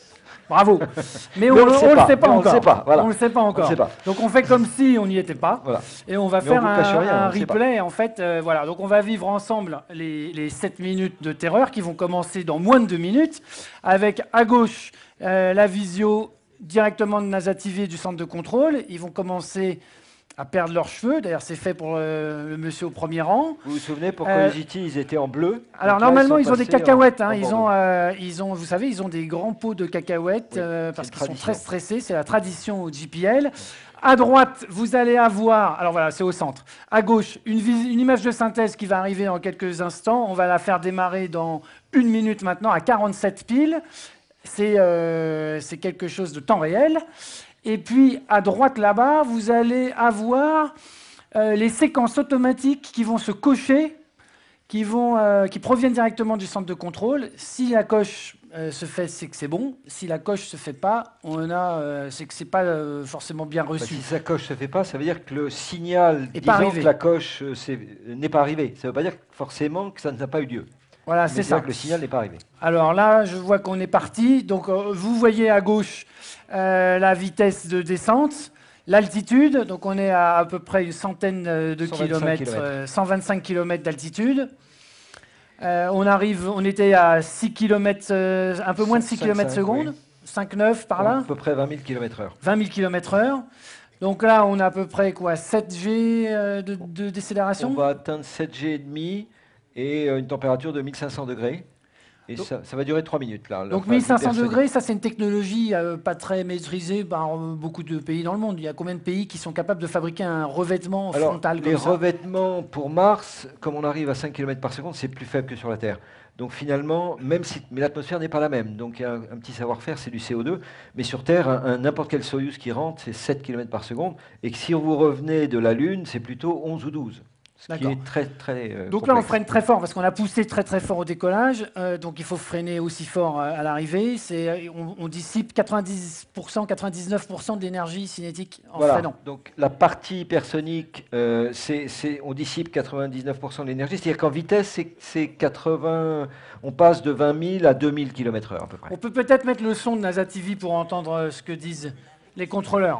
Bravo. Mais, Mais on on ne le le sait pas, sait pas mais on le encore. sait pas, voilà. On le sait pas On le encore. sait pas. Donc on fait comme si on n'y était pas. Voilà. Et on va Mais faire on vous un, cache rien, un on le sait pas. replay. En fait, euh, voilà. Donc on va vivre ensemble les, les sept minutes de terreur qui vont commencer dans moins de deux minutes. Avec à gauche euh, la visio directement de NASA T V et du centre de contrôle. Ils vont commencer à perdre leurs cheveux. D'ailleurs, c'est fait pour euh, le monsieur au premier rang. Vous vous souvenez, pour Euh, Curiosity, ils étaient en bleu. Alors Donc là, normalement, ils, sont ont des passés cacahuètes. en- hein. en Ils bordeaux. ont, euh, ils ont, vous savez, ils ont des grands pots de cacahuètes euh, parce qu'ils sont très stressés. C'est la tradition au J P L. À droite, vous allez avoir, alors voilà, c'est au centre. À gauche, une, vis- une image de synthèse qui va arriver dans quelques instants. On va la faire démarrer dans une minute maintenant à quarante-sept piles. C'est euh, c'est quelque chose de temps réel. Et puis à droite là-bas, vous allez avoir euh, les séquences automatiques qui vont se cocher, qui, vont, euh, qui proviennent directement du centre de contrôle. Si la coche euh, se fait, c'est que c'est bon. Si la coche se fait pas, on a, euh, c'est que c'est pas euh, forcément bien Bah, reçu. si sa coche ne se fait pas, ça veut dire que le signal Est pas disant arrivé. que la coche euh, c'est- n'est pas arrivé. Ça ne veut pas dire forcément que ça n'a pas eu lieu. Voilà, Mais c'est dire ça. que le signal n'est pas arrivé. Alors là, je vois qu'on est parti. Donc, euh, vous voyez à gauche euh, la vitesse de descente, l'altitude. Donc, on est à à peu près une centaine euh, de cent vingt-cinq kilomètres, kilomètres. euh, cent vingt-cinq kilomètres d'altitude. Euh, on arrive, on était à six kilomètres, euh, un peu moins de six cinq, kilomètres cinq, secondes, oui. cinq neuf par là, À peu près vingt mille kilomètres heure. vingt mille kilomètres heure. Donc là, on a à peu près quoi, sept G euh, de, de décélération. On va atteindre sept G et demi et euh, une température de mille cinq cents degrés. Et Donc- ça, ça va durer trois minutes. Là, la Donc phase mille cinq cents hypersonique. degrés, ça c'est une technologie euh, pas très maîtrisée par euh, beaucoup de pays dans le monde. Il y a combien de pays qui sont capables de fabriquer un revêtement Alors, frontal les comme ça? revêtements pour Mars, comme on arrive à cinq kilomètres par seconde, c'est plus faible que sur la Terre. Donc finalement, même si mais l'atmosphère n'est pas la même, donc il y a un, un petit savoir-faire, c'est du C O deux. Mais sur Terre, un- un- n'importe quel Soyuz qui rentre, c'est sept kilomètres par seconde. Et que si vous revenez de la Lune, c'est plutôt onze ou douze. Ce qui D'accord. est très, très euh, Donc là, on complexe. freine très fort parce qu'on a poussé très très fort au décollage. euh, donc il faut freiner aussi fort euh, à l'arrivée. C'est, on, on dissipe quatre-vingt-dix pour cent, quatre-vingt-dix-neuf pour cent de l'énergie cinétique en Voilà. freinant. Donc la partie hypersonique, euh, c'est, c'est- on dissipe quatre-vingt-dix-neuf pour cent de l'énergie. C'est-à-dire qu'en vitesse, c'est, c'est quatre-vingts, on passe de vingt mille à deux mille kilomètres heure à peu près. On peut peut-être mettre le son de NASA T V pour entendre euh, ce que disent les contrôleurs.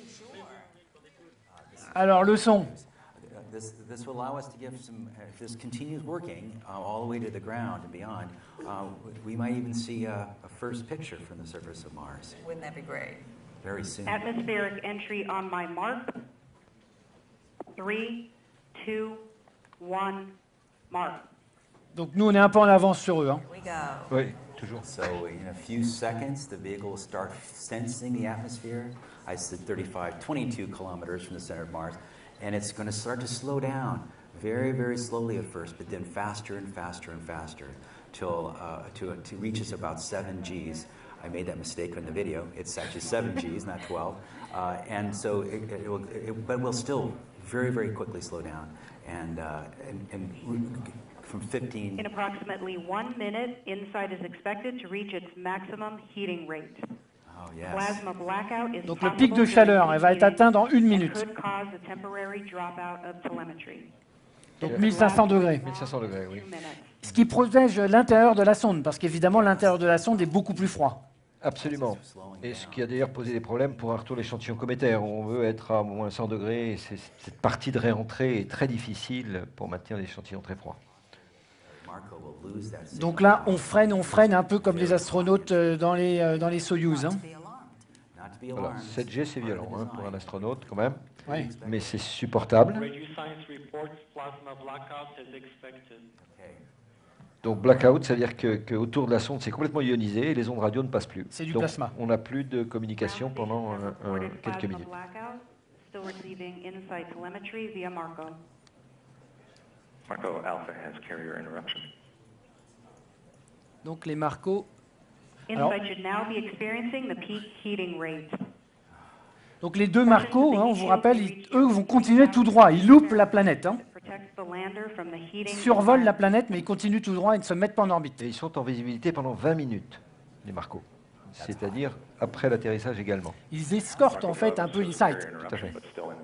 Alors le son. This, this will allow us to give some, if this continues working uh, all the way to the ground and beyond, uh, we might even see a, a first picture from the surface of Mars Wouldn't that be great? very soon. Atmospheric entry on my mark. Three, two, one, mark. Donc nous, on est un peu en avance sur eux. hein. We go. Oui, toujours. So in a few seconds, the vehicle will start sensing the atmosphere. I said thirty-five, twenty-two kilometers from the center of Mars. And it's going to start to slow down very, very slowly at first, but then faster and faster and faster till uh, to, to reaches about seven Gs. I made that mistake in the video. It's actually seven Gs, not twelve. Uh, and so, it, it will, it, but we'll still very, very quickly slow down. And, uh, and, and from fifteen... In approximately one minute, InSight is expected to reach its maximum heating rate. Oh, yes. Plasma blackout is Donc le possible pic de during chaleur, elle va être heating atteint dans une and minute. could cause a temporary dropout of telemetry. Donc mille cinq cents degrés. mille cinq cents degrés, oui. Ce qui protège l'intérieur de la sonde, parce qu'évidemment l'intérieur de la sonde est beaucoup plus froid. Absolument. Et ce qui a d'ailleurs posé des problèmes pour un retour d'échantillon cométaire. On veut être à moins cent degrés et c'est- cette partie de réentrée est très difficile pour maintenir l'échantillon très froid. Donc là, on freine, on freine un peu comme les astronautes euh, dans les, euh, dans les Soyouz. hein. Voilà, sept G c'est violent hein, pour un astronaute quand même, Ouais. mais c'est supportable. Donc blackout, ça veut dire que, que autour de la sonde c'est complètement ionisé et les ondes radio ne passent plus. C'est du Donc, plasma. on n'a plus de communication pendant euh, euh, Reported quelques plasma minutes. blackout, still receiving InSight telemetry via Marco. Marco Alpha has carrier interruption. Donc les Marco. Alors, InSight should now be experiencing the peak heating rate. donc les deux Marco, hein, on vous rappelle, ils- eux vont continuer tout droit. Ils loupent la planète. hein. Protects the lander from the Ils heating. survolent la planète, mais ils continuent tout droit et ne se mettent pas en orbite. Et ils sont en visibilité pendant vingt minutes, les Marco. C'est-à-dire après l'atterrissage également. Ils escortent en fait un peu InSight. Tout à fait.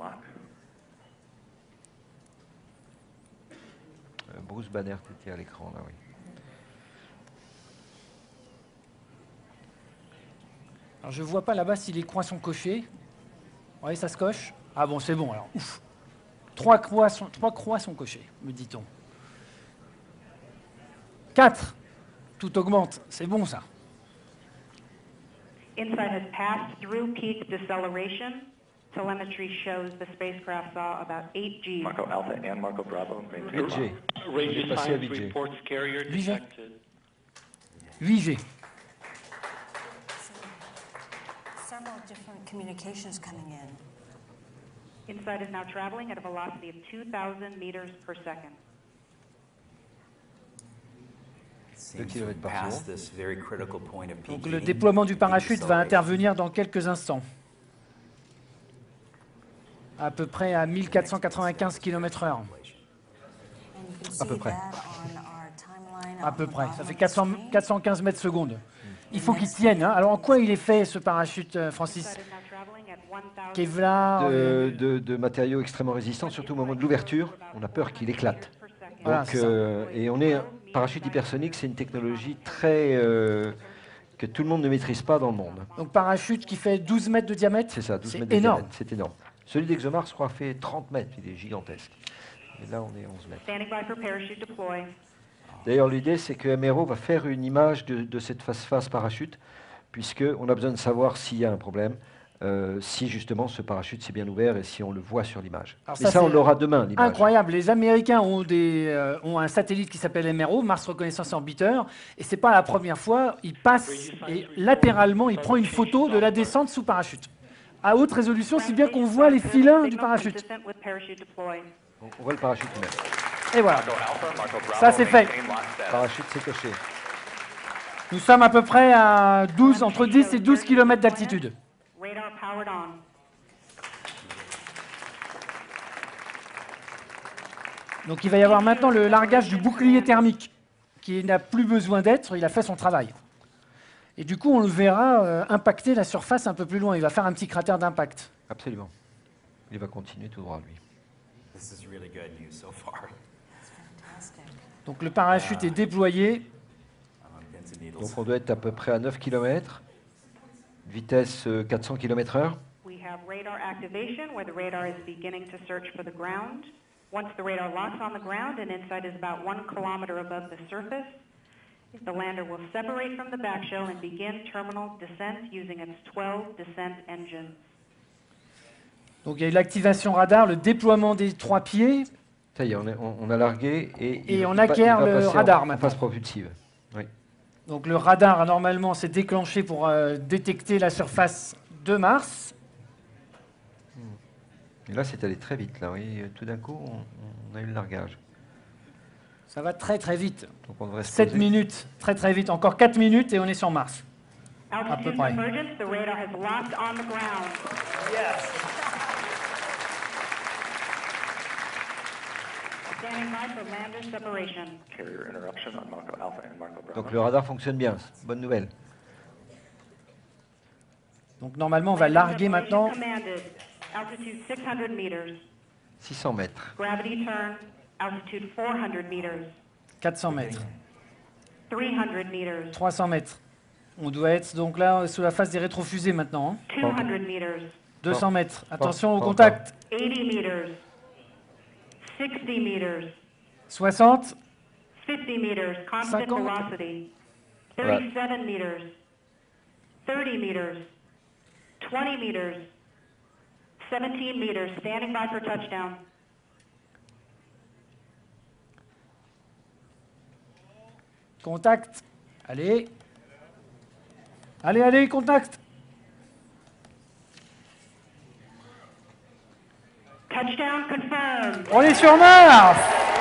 Euh, Bruce Banner était à l'écran là, oui. Alors, je ne vois pas là-bas si les croix sont cochées. Oui, ça se coche. Ah bon, c'est bon, alors, ouf. Trois croix sont, trois croix sont cochées, me dit-on. Quatre. Tout augmente. C'est bon, ça. InSight has passed through peak deceleration. Telemetry shows the spacecraft saw about eight Gs. Marco Alpha and Marco Bravo. huit G. Il est passé à huit G. huit G. huit G. Several different communications coming in. InSight is now traveling at a velocity of two thousand meters per second. deux kilomètres par seconde. Donc le déploiement du parachute va intervenir dans quelques instants. À peu près à mille quatre cent quatre-vingt-quinze kilomètres heure. À peu près. À peu près. Ça fait quatre cents, quatre cent quinze mètres secondes. Il faut qu'il tienne. Hein. Alors en quoi il est fait ce parachute, Francis? Kevlar. De, de, de matériaux extrêmement résistants, surtout au moment de l'ouverture. On a peur qu'il éclate. Voilà, Donc, euh, et on est parachute hypersonique, c'est une technologie très euh, que tout le monde ne maîtrise pas dans le monde. Donc parachute qui fait douze mètres de diamètre. C'est ça, douze mètres de énorme. diamètre. C'est énorme. Celui d'ExoMars, je crois, fait trente mètres. Il est gigantesque. Et là, on est onze mètres. Standing by for parachute deploy. D'ailleurs, l'idée, c'est que M R O va faire une image de, de cette phase parachute, puisqu'on a besoin de savoir s'il y a un problème, euh, si justement ce parachute s'est bien ouvert et si on le voit sur l'image. Mais ça, ça on l'aura demain, l'image. Incroyable. Les Américains ont, des, euh, ont un satellite qui s'appelle M R O, Mars Reconnaissance Orbiter, et ce n'est pas la première fois. Il passe et latéralement, il prend une photo de la descente sous parachute. À haute résolution, si bien qu'on voit les filins du parachute. On voit le parachute lui-même. Et voilà. Ça, c'est fait. Le parachute, c'est coché. Nous sommes à peu près à douze, entre dix et douze kilomètres d'altitude. Donc il va y avoir maintenant le largage du bouclier thermique, qui n'a plus besoin d'être, il a fait son travail. Et du coup, on le verra euh, impacter la surface un peu plus loin. Il va faire un petit cratère d'impact. Absolument. Il va continuer tout droit, lui. Donc le parachute est déployé. Donc on doit être à peu près à neuf kilomètres, vitesse euh, quatre cents kilomètres heure. We have radar activation where the radar is beginning to search for the ground. Once the radar locks on the ground and InSight is about one kilometer above the surface, the lander will separate from the back shell and begin terminal descent using its twelve descent engines. Donc il y a eu l'activation radar, le déploiement des trois pieds. Ça y est, on, est, on, on a largué et, et il, on il acquiert va le passer radar en, maintenant. en phase propulsive. Oui. Donc le radar normalement s'est déclenché pour euh, détecter la surface de Mars. Et là c'est allé très vite, là, oui. Tout d'un coup on, on a eu le largage. Ça va très très vite. Donc on devrait se sept poser. minutes, très très vite. Encore quatre minutes et on est sur Mars. À peu Altitude près. convergence, the radar has locked on the ground. Yes. Standing by for lander separation. Carrier interruption on Marco Alpha and Marco Bravo. Donc le radar fonctionne bien, bonne nouvelle. Donc normalement on va larguer maintenant Commanded. Altitude six hundred meters. six cents mètres. Gravity turn. Altitude four hundred meters. quatre cents mètres, three hundred meters. trois cents mètres. On doit être donc là sous la phase des rétrofusées maintenant. Hein. two hundred meters. deux cents mètres. Attention au Pas contact. eighty meters. sixty meters. soixante. fifty meters. Constant cinquante. velocity. thirty-seven meters. thirty meters. twenty meters. seventeen meters. Standing by for touchdown. Contact. Allez. Allez, allez, contact. Touchdown confirmed. On est sur Mars.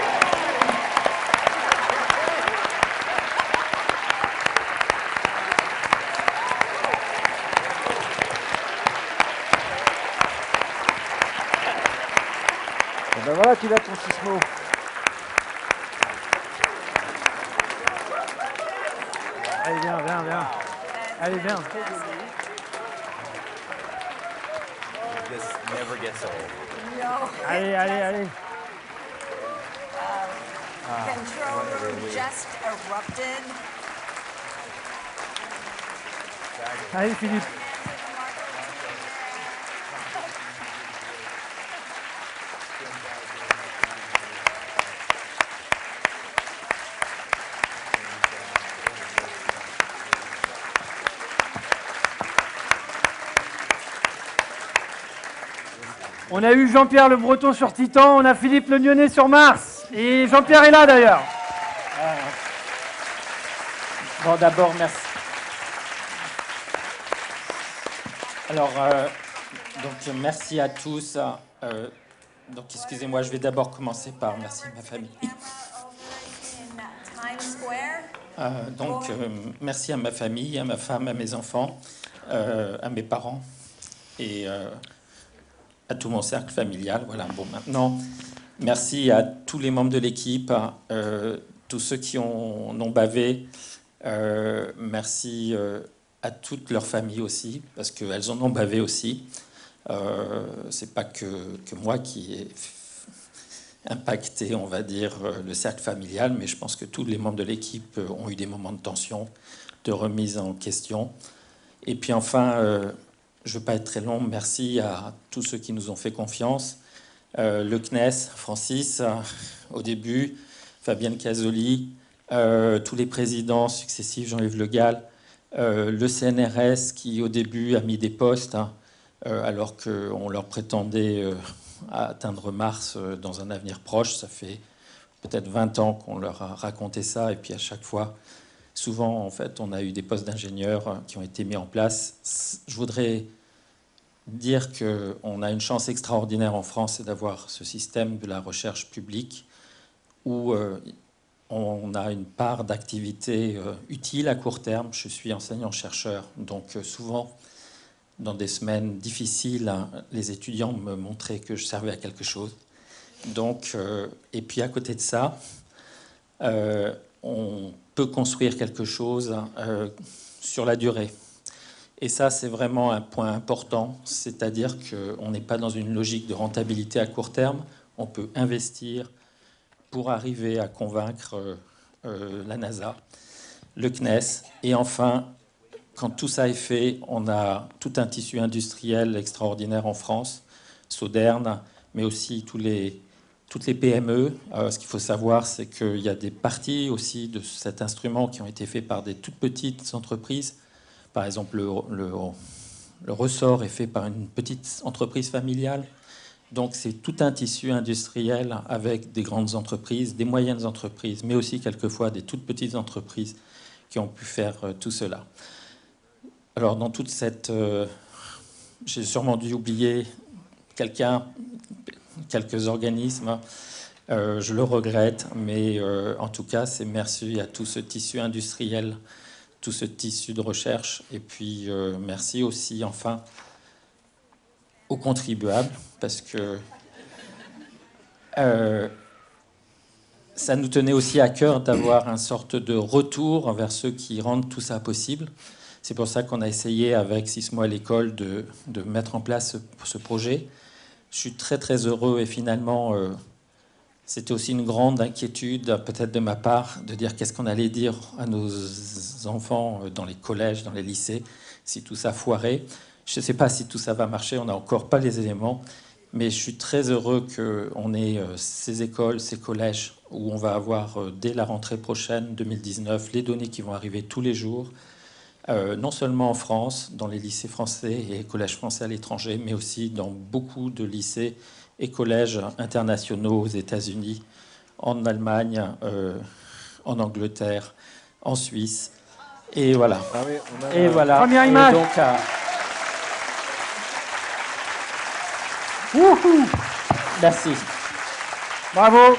Et ben voilà, tu l'as ton sismo. Allez, viens, viens, viens. Allez, viens. This never gets old. Allez, allez, allez. Control room just erupted. Allez, Philippe. On a eu Jean-Pierre Le Breton sur Titan, on a Philippe Le Nyonnais sur Mars. Et Jean-Pierre est là d'ailleurs. Euh, Bon, d'abord, merci. Alors, euh, donc, merci à tous. Euh, donc, excusez-moi, je vais d'abord commencer par merci à ma famille. Euh, donc, euh, merci à ma famille, à ma femme, à mes enfants, euh, à mes parents et euh, à tout mon cercle familial. Voilà, bon, maintenant, merci à tous les membres de l'équipe, euh, tous ceux qui ont, en ont bavé. Euh, merci euh, à toutes leurs familles aussi, parce qu'elles en ont bavé aussi. Euh, c'est pas que, que moi qui ai impacté, on va dire, le cercle familial, mais je pense que tous les membres de l'équipe ont eu des moments de tension, de remise en question. Et puis enfin, euh, je ne veux pas être très long, merci à tous ceux qui nous ont fait confiance. Euh, le C N E S, Francis, euh, au début, Fabienne Casoli, Euh, tous les présidents successifs, Jean-Yves Le Gall, euh, le C N R S qui au début a mis des postes, hein, euh, alors qu'on leur prétendait euh, atteindre Mars euh, dans un avenir proche. Ça fait peut-être vingt ans qu'on leur a raconté ça, et puis à chaque fois, souvent en fait, on a eu des postes d'ingénieurs euh, qui ont été mis en place. Je voudrais dire qu'on a une chance extraordinaire en France, c'est d'avoir ce système de la recherche publique où euh, on a une part d'activité euh, utile à court terme. Je suis enseignant-chercheur, donc euh, souvent, dans des semaines difficiles, hein, les étudiants me montraient que je servais à quelque chose. Donc, euh, et puis à côté de ça, euh, on peut construire quelque chose euh, sur la durée. Et ça, c'est vraiment un point important, c'est-à-dire qu'on n'est pas dans une logique de rentabilité à court terme, on peut investir pour arriver à convaincre euh, euh, la NASA, le C N E S. Et enfin, quand tout ça est fait, on a tout un tissu industriel extraordinaire en France, Sauderne, mais aussi tous les, toutes les P M E. Euh, ce qu'il faut savoir, c'est qu'il y a des parties aussi de cet instrument qui ont été faits par des toutes petites entreprises. Par exemple, le, le, le ressort est fait par une petite entreprise familiale. Donc c'est tout un tissu industriel avec des grandes entreprises, des moyennes entreprises, mais aussi quelquefois des toutes petites entreprises qui ont pu faire euh, tout cela. Alors dans toute cette... Euh, j'ai sûrement dû oublier quelqu'un, quelques organismes, euh, je le regrette, mais euh, en tout cas c'est merci à tout ce tissu industriel, tout ce tissu de recherche, et puis euh, merci aussi enfin aux contribuables, parce que euh, ça nous tenait aussi à cœur d'avoir une sorte de retour vers ceux qui rendent tout ça possible. C'est pour ça qu'on a essayé avec Six mois à l'école de, de mettre en place ce, ce projet. Je suis très très heureux et finalement euh, c'était aussi une grande inquiétude peut-être de ma part de dire qu'est-ce qu'on allait dire à nos enfants dans les collèges, dans les lycées, si tout ça foirait. Je ne sais pas si tout ça va marcher, on n'a encore pas les éléments, mais je suis très heureux qu'on ait ces écoles, ces collèges, où on va avoir, dès la rentrée prochaine, deux mille dix-neuf, les données qui vont arriver tous les jours, euh, non seulement en France, dans les lycées français et collèges français à l'étranger, mais aussi dans beaucoup de lycées et collèges internationaux aux États-Unis, en Allemagne, euh, en Angleterre, en Suisse. Et voilà. Ah oui, on a et la... voilà. Première image. Et donc, euh, Wouhou! Merci. Bravo.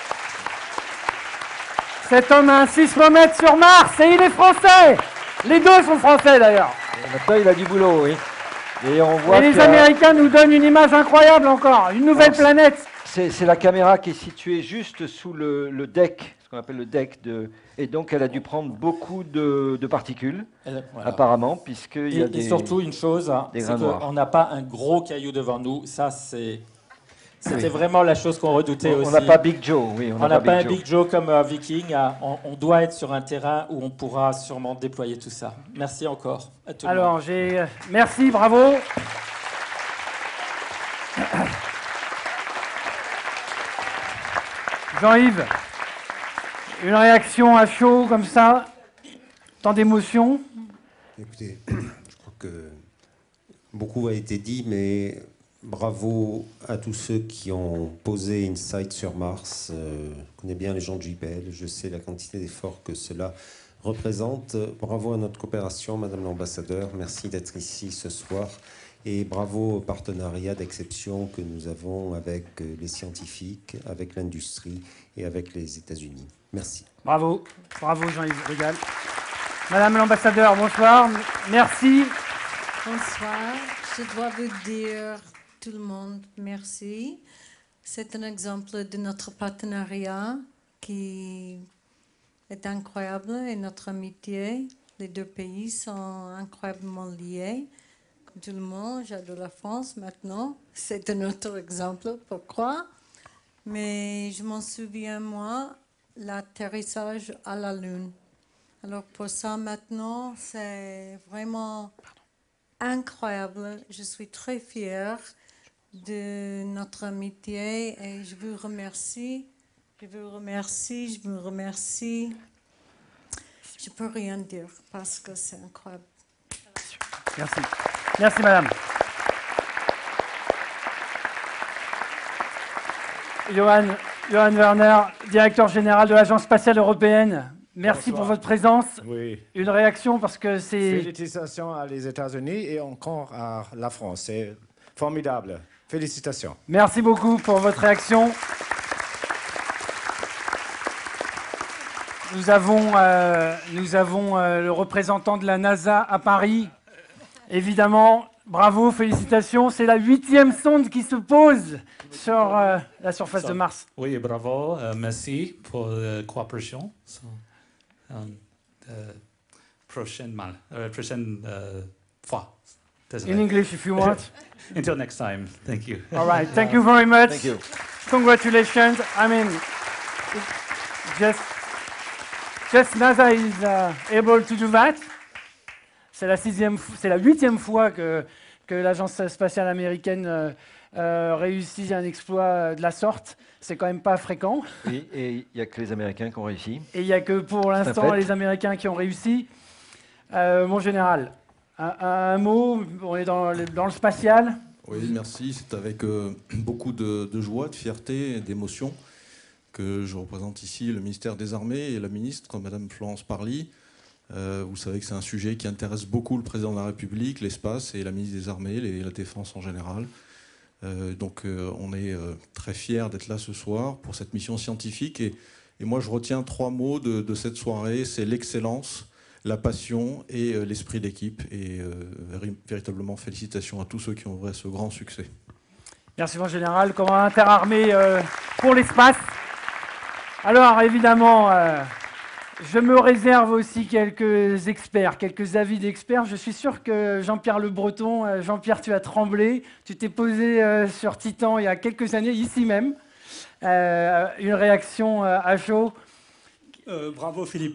Cet homme a un sismomètre sur Mars et il est français. Les deux sont français d'ailleurs. Maintenant, il a du boulot, oui. Et, on voit et les que... Américains nous donnent une image incroyable encore, une nouvelle Alors, planète. C'est la caméra qui est située juste sous le, le deck, ce qu'on appelle le deck. De... Et donc, elle a dû prendre beaucoup de, de particules, Elle, voilà. apparemment, puisqu'il y a et, des... Et surtout, une chose, hein, c'est qu'on n'a pas un gros caillou devant nous. Ça, c'est... C'était oui. vraiment la chose qu'on redoutait on, aussi. On n'a pas Big Joe, oui. On n'a pas, pas un Big Joe comme euh, Viking. Euh, on, on doit être sur un terrain où on pourra sûrement déployer tout ça. Merci encore à tout le Alors, monde. j'ai... Merci, bravo. Jean-Yves, une réaction à chaud comme ça, tant d'émotions? Écoutez, je crois que beaucoup a été dit, mais bravo à tous ceux qui ont posé InSight sur Mars. Euh, je connais bien les gens de J P L, je sais la quantité d'efforts que cela représente. Bravo à notre coopération, Madame l'ambassadeur. Merci d'être ici ce soir. Et bravo au partenariat d'exception que nous avons avec les scientifiques, avec l'industrie et avec les États-Unis. Merci. Bravo, bravo Jean-Yves Régal. Madame l'ambassadeur, bonsoir. Merci. Bonsoir. Je dois vous dire, tout le monde, merci. C'est un exemple de notre partenariat qui est incroyable et notre amitié. Les deux pays sont incroyablement liés. Comme tout le monde, j'adore la France maintenant. C'est un autre exemple, pourquoi? Mais je m'en souviens, moi, l'atterrissage à la Lune. Alors pour ça, maintenant, c'est vraiment incroyable. Je suis très fière de notre amitié et je vous remercie. Je vous remercie, je vous remercie. Je ne peux rien dire parce que c'est incroyable. Merci. Merci, madame. Johan, Johan Werner, directeur général de l'Agence spatiale européenne. Merci Bonsoir. pour votre présence. Oui. Une réaction parce que c'est... Félicitations à les États-Unis et encore à la France. C'est formidable. Félicitations. Merci beaucoup pour votre réaction. Nous avons, euh, nous avons euh, le représentant de la NASA à Paris. Évidemment, bravo, félicitations. C'est la huitième sonde qui se pose sur euh, la surface So, de Mars. Oui, bravo. Euh, merci pour la coopération. So, um, euh, prochaine, mal, euh, prochaine euh, fois. Désolé. In English, if you want. Until next time. Thank you. All right. Thank you very much. Thank you. Congratulations. I mean, just, just NASA is uh, able to do that. C'est la sixième, c'est la huitième fois que, que l'agence spatiale américaine euh, euh, réussit un exploit de la sorte. C'est quand même pas fréquent. Oui, et il n'y a que les Américains qui ont réussi. Et il n'y a que pour l'instant les Américains qui ont réussi. Euh, mon général, un, un mot, on est dans le, dans le spatial. Oui, merci. C'est avec euh, beaucoup de, de joie, de fierté et d'émotion que je représente ici le ministère des Armées et la ministre, Madame Florence Parly. Euh, vous savez que c'est un sujet qui intéresse beaucoup le président de la République, l'espace et la ministre des Armées, les, la défense en général. Euh, donc euh, on est euh, très fiers d'être là ce soir pour cette mission scientifique. Et, et moi je retiens trois mots de, de cette soirée, c'est l'excellence, la passion et euh, l'esprit d'équipe. Et euh, véri véritablement félicitations à tous ceux qui ont œuvré à ce grand succès. Merci mon général, commandant interarmé euh, pour l'espace. Alors évidemment... Euh, Je me réserve aussi quelques experts, quelques avis d'experts. Je suis sûr que Jean-Pierre Le Breton, Jean-Pierre, tu as tremblé. Tu t'es posé euh, sur Titan il y a quelques années, ici même. Euh, une réaction euh, à chaud. Euh, bravo Philippe.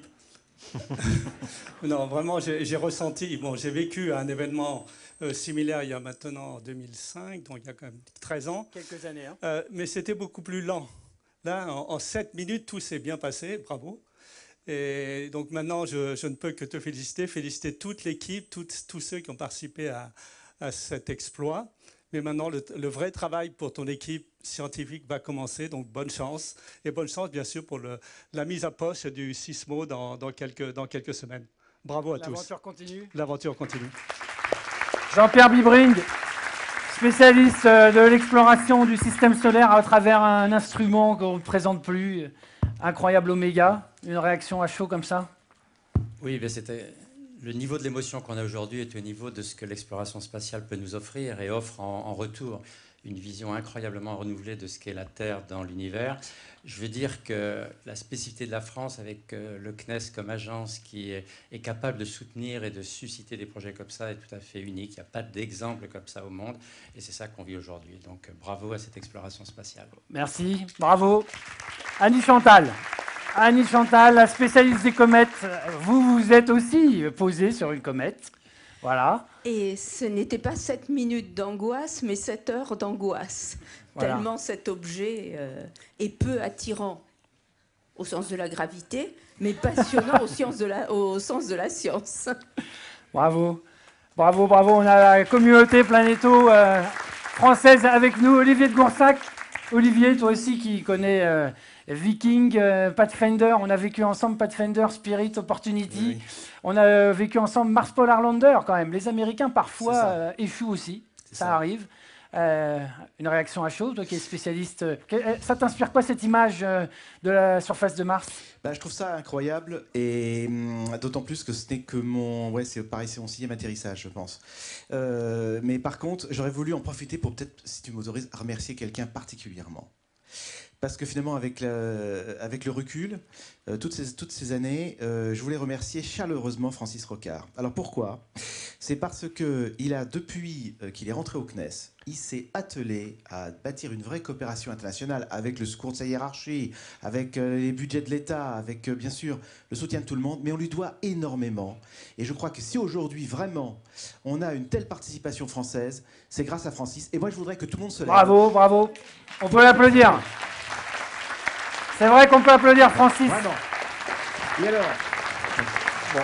Non, vraiment, j'ai ressenti, bon, j'ai vécu un événement euh, similaire il y a maintenant en deux mille cinq, donc il y a quand même treize ans. Quelques années. Hein. Euh, mais c'était beaucoup plus lent. Là, en, en sept minutes, tout s'est bien passé, bravo. Et donc maintenant, je, je ne peux que te féliciter, féliciter toute l'équipe, tous ceux qui ont participé à, à cet exploit. Mais maintenant, le, le vrai travail pour ton équipe scientifique va commencer, donc bonne chance. Et bonne chance, bien sûr, pour le, la mise à poche du Sismo dans, dans, quelques, dans quelques semaines. Bravo à tous. L'aventure continue. L'aventure continue. Jean-Pierre Bibring, spécialiste de l'exploration du système solaire à travers un instrument qu'on ne présente plus, incroyable Oméga. Une réaction à chaud comme ça? Oui, mais c'était le niveau de l'émotion qu'on a aujourd'hui est au niveau de ce que l'exploration spatiale peut nous offrir et offre en, en retour une vision incroyablement renouvelée de ce qu'est la Terre dans l'univers. Je veux dire que la spécificité de la France avec euh, le C N E S comme agence qui est, est capable de soutenir et de susciter des projets comme ça est tout à fait unique. Il n'y a pas d'exemple comme ça au monde et c'est ça qu'on vit aujourd'hui. Donc bravo à cette exploration spatiale. Merci, bravo. Annie Chantal. Annie Chantal, la spécialiste des comètes, vous vous êtes aussi posée sur une comète. Voilà. Et ce n'était pas sept minutes d'angoisse, mais sept heures d'angoisse. Voilà. Tellement cet objet euh, est peu attirant au sens de la gravité, mais passionnant au, sens de la, au sens de la science. Bravo. Bravo, bravo. On a la communauté Planéto euh, française avec nous, Olivier de Goursac. Olivier, toi aussi qui connais euh, Viking, euh, Pathfinder, on a vécu ensemble Pathfinder, Spirit, Opportunity. Oui, oui. On a vécu ensemble Mars Polar Lander quand même. Les Américains parfois euh, échouent aussi, ça, ça arrive. Euh, une réaction à chaud, toi qui es spécialiste. Ça t'inspire quoi cette image de la surface de Mars? Bah, je trouve ça incroyable et hum, d'autant plus que ce n'est que mon, ouais, c'est pareil, c'est mon sixième atterrissage, je pense. Euh, mais par contre, j'aurais voulu en profiter pour peut-être, si tu m'autorises, remercier quelqu'un particulièrement. Parce que finalement, avec, la, avec le recul, euh, toutes, ces, toutes ces années, euh, je voulais remercier chaleureusement Francis Rocard. Alors pourquoi? C'est parce qu'il a, depuis euh, qu'il est rentré au C N E S, il s'est attelé à bâtir une vraie coopération internationale avec le secours de sa hiérarchie, avec euh, les budgets de l'État, avec euh, bien sûr le soutien de tout le monde, mais on lui doit énormément. Et je crois que si aujourd'hui, vraiment, on a une telle participation française, c'est grâce à Francis. Et moi, je voudrais que tout le monde se lève. Bravo, bravo. On peut l'applaudir. C'est vrai qu'on peut applaudir Francis. Vraiment. Et alors bon.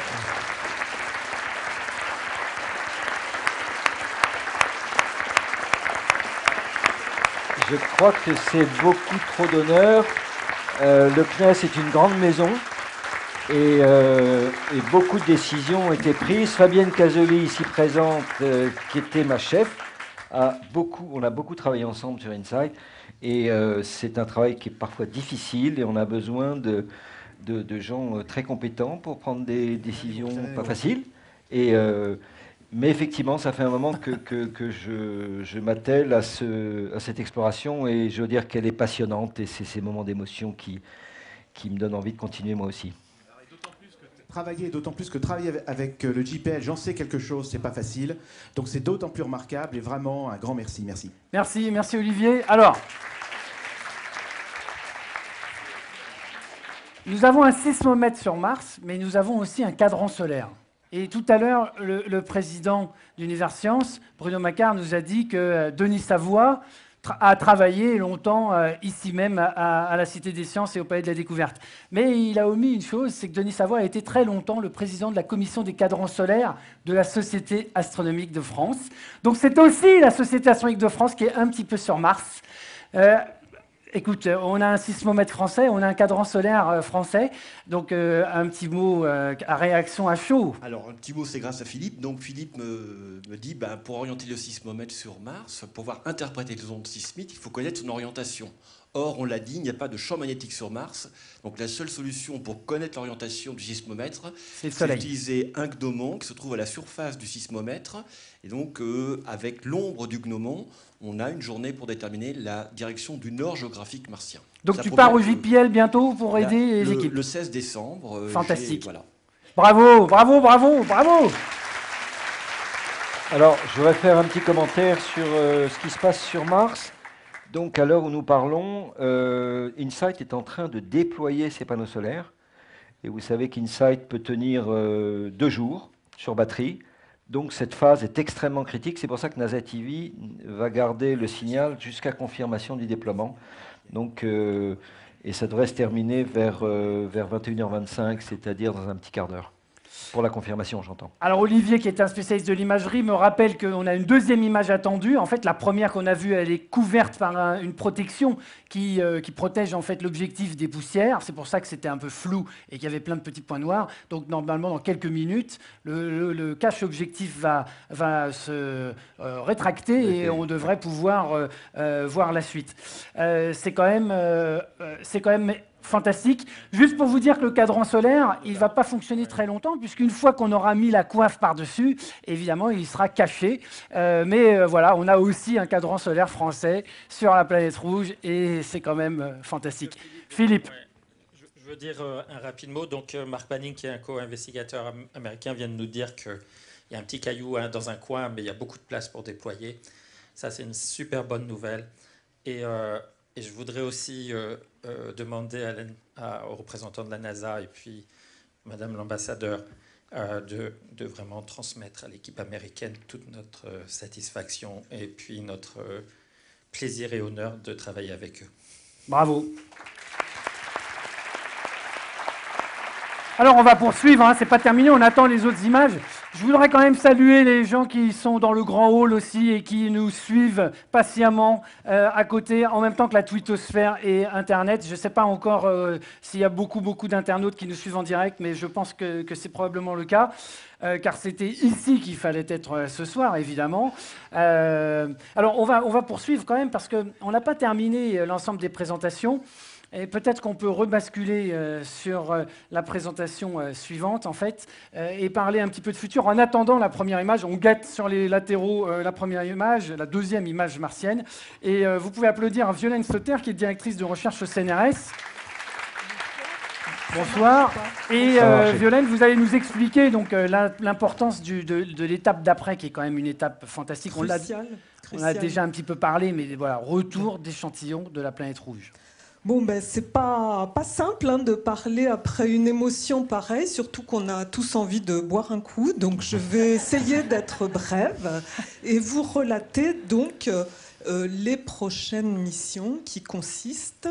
Je crois que c'est beaucoup trop d'honneur. Euh, le C N E S est une grande maison et, euh, et beaucoup de décisions ont été prises. Fabienne Casoli, ici présente, euh, qui était ma chef, a beaucoup, on a beaucoup travaillé ensemble sur Insight. Et euh, c'est un travail qui est parfois difficile et on a besoin de, de, de gens très compétents pour prendre des décisions pas faciles. Et, euh, mais effectivement, ça fait un moment que, que, que je, je m'attelle à, ce, à cette exploration et je veux dire qu'elle est passionnante et c'est ces moments d'émotion qui, qui me donnent envie de continuer moi aussi. Travailler, d'autant plus que travailler avec le J P L, j'en sais quelque chose, c'est pas facile. Donc c'est d'autant plus remarquable et vraiment un grand merci. Merci. Merci, merci Olivier. Alors, nous avons un sismomètre sur Mars, mais nous avons aussi un cadran solaire. Et tout à l'heure, le, le président d'Univers Science, Bruno Macquart, nous a dit que Denis Savoie a travaillé longtemps euh, ici même à, à la Cité des Sciences et au Palais de la Découverte. Mais il a omis une chose, c'est que Denis Savoie a été très longtemps le président de la commission des cadrans solaires de la Société astronomique de France. Donc c'est aussi la Société astronomique de France qui est un petit peu sur Mars. Euh, Écoute, on a un sismomètre français, on a un cadran solaire français, donc euh, un petit mot euh, à réaction à chaud. Alors, un petit mot, c'est grâce à Philippe. Donc, Philippe me, me dit, ben, pour orienter le sismomètre sur Mars, pour pouvoir interpréter les ondes sismiques, il faut connaître son orientation. Or, on l'a dit, il n'y a pas de champ magnétique sur Mars. Donc, la seule solution pour connaître l'orientation du sismomètre, c'est d'utiliser un gnomon qui se trouve à la surface du sismomètre. Et donc, euh, avec l'ombre du gnomon, on a une journée pour déterminer la direction du nord géographique martien. Donc, ça tu pars au J P L bientôt pour la, aider les le, équipes. Le seize décembre. Euh, Fantastique. Voilà. Bravo, bravo, bravo, bravo. Alors, je voudrais faire un petit commentaire sur euh, ce qui se passe sur Mars. Donc, à l'heure où nous parlons, euh, Insight est en train de déployer ses panneaux solaires. Et vous savez qu'Insight peut tenir euh, deux jours sur batterie. Donc, cette phase est extrêmement critique. C'est pour ça que NASA T V va garder le signal jusqu'à confirmation du déploiement. Donc, euh, et ça devrait se terminer vers, euh, vers vingt et une heures vingt-cinq, c'est-à-dire dans un petit quart d'heure. Pour la confirmation, j'entends. Alors Olivier, qui est un spécialiste de l'imagerie, me rappelle qu'on a une deuxième image attendue. En fait, la première qu'on a vue, elle est couverte par un, une protection qui, euh, qui protège en fait l'objectif des poussières. C'est pour ça que c'était un peu flou et qu'il y avait plein de petits points noirs. Donc normalement, dans quelques minutes, le, le, le cache objectif va, va se euh, rétracter okay. et on devrait pouvoir euh, euh, voir la suite. Euh, c'est quand même, euh, c'est quand même fantastique. Juste pour vous dire que le cadran solaire, il ne va pas fonctionner très longtemps, puisqu'une fois qu'on aura mis la coiffe par-dessus, évidemment, il sera caché. Euh, mais euh, voilà, on a aussi un cadran solaire français sur la planète rouge, et c'est quand même euh, fantastique. Philippe. Ouais. Je, je veux dire euh, un rapide mot. Donc, euh, Mark Banning, qui est un co-investigateur am américain, vient de nous dire qu'il y a un petit caillou hein, dans un coin, mais il y a beaucoup de place pour déployer. Ça, c'est une super bonne nouvelle. Et... Euh, Et je voudrais aussi euh, euh, demander à à, aux représentants de la NASA et puis Madame l'ambassadeur euh, de, de vraiment transmettre à l'équipe américaine toute notre euh, satisfaction et puis notre euh, plaisir et honneur de travailler avec eux. Bravo. Alors on va poursuivre, hein, c'est pas terminé, on attend les autres images. Je voudrais quand même saluer les gens qui sont dans le grand hall aussi et qui nous suivent patiemment euh, à côté, en même temps que la twittosphère et Internet. Je ne sais pas encore euh, s'il y a beaucoup, beaucoup d'internautes qui nous suivent en direct, mais je pense que, que c'est probablement le cas, euh, car c'était ici qu'il fallait être euh, ce soir, évidemment. Euh, alors, on va, on va poursuivre quand même, parce qu'on n'a pas terminé l'ensemble des présentations. Et peut-être qu'on peut rebasculer euh, sur euh, la présentation euh, suivante, en fait, euh, et parler un petit peu de futur. En attendant la première image, on guette sur les latéraux euh, la première image, la deuxième image martienne. Et euh, vous pouvez applaudir à Violaine Sauter, qui est directrice de recherche au C N R S. Bonsoir. Et euh, Violaine, vous allez nous expliquer donc euh, l'importance de, de l'étape d'après, qui est quand même une étape fantastique. On, Crucial, on a déjà un petit peu parlé, mais voilà, retour d'échantillons de la planète rouge. Bon, ben, c'est pas, pas simple hein, de parler après une émotion pareille, surtout qu'on a tous envie de boire un coup. Donc, je vais essayer d'être brève et vous relater donc euh, les prochaines missions qui consistent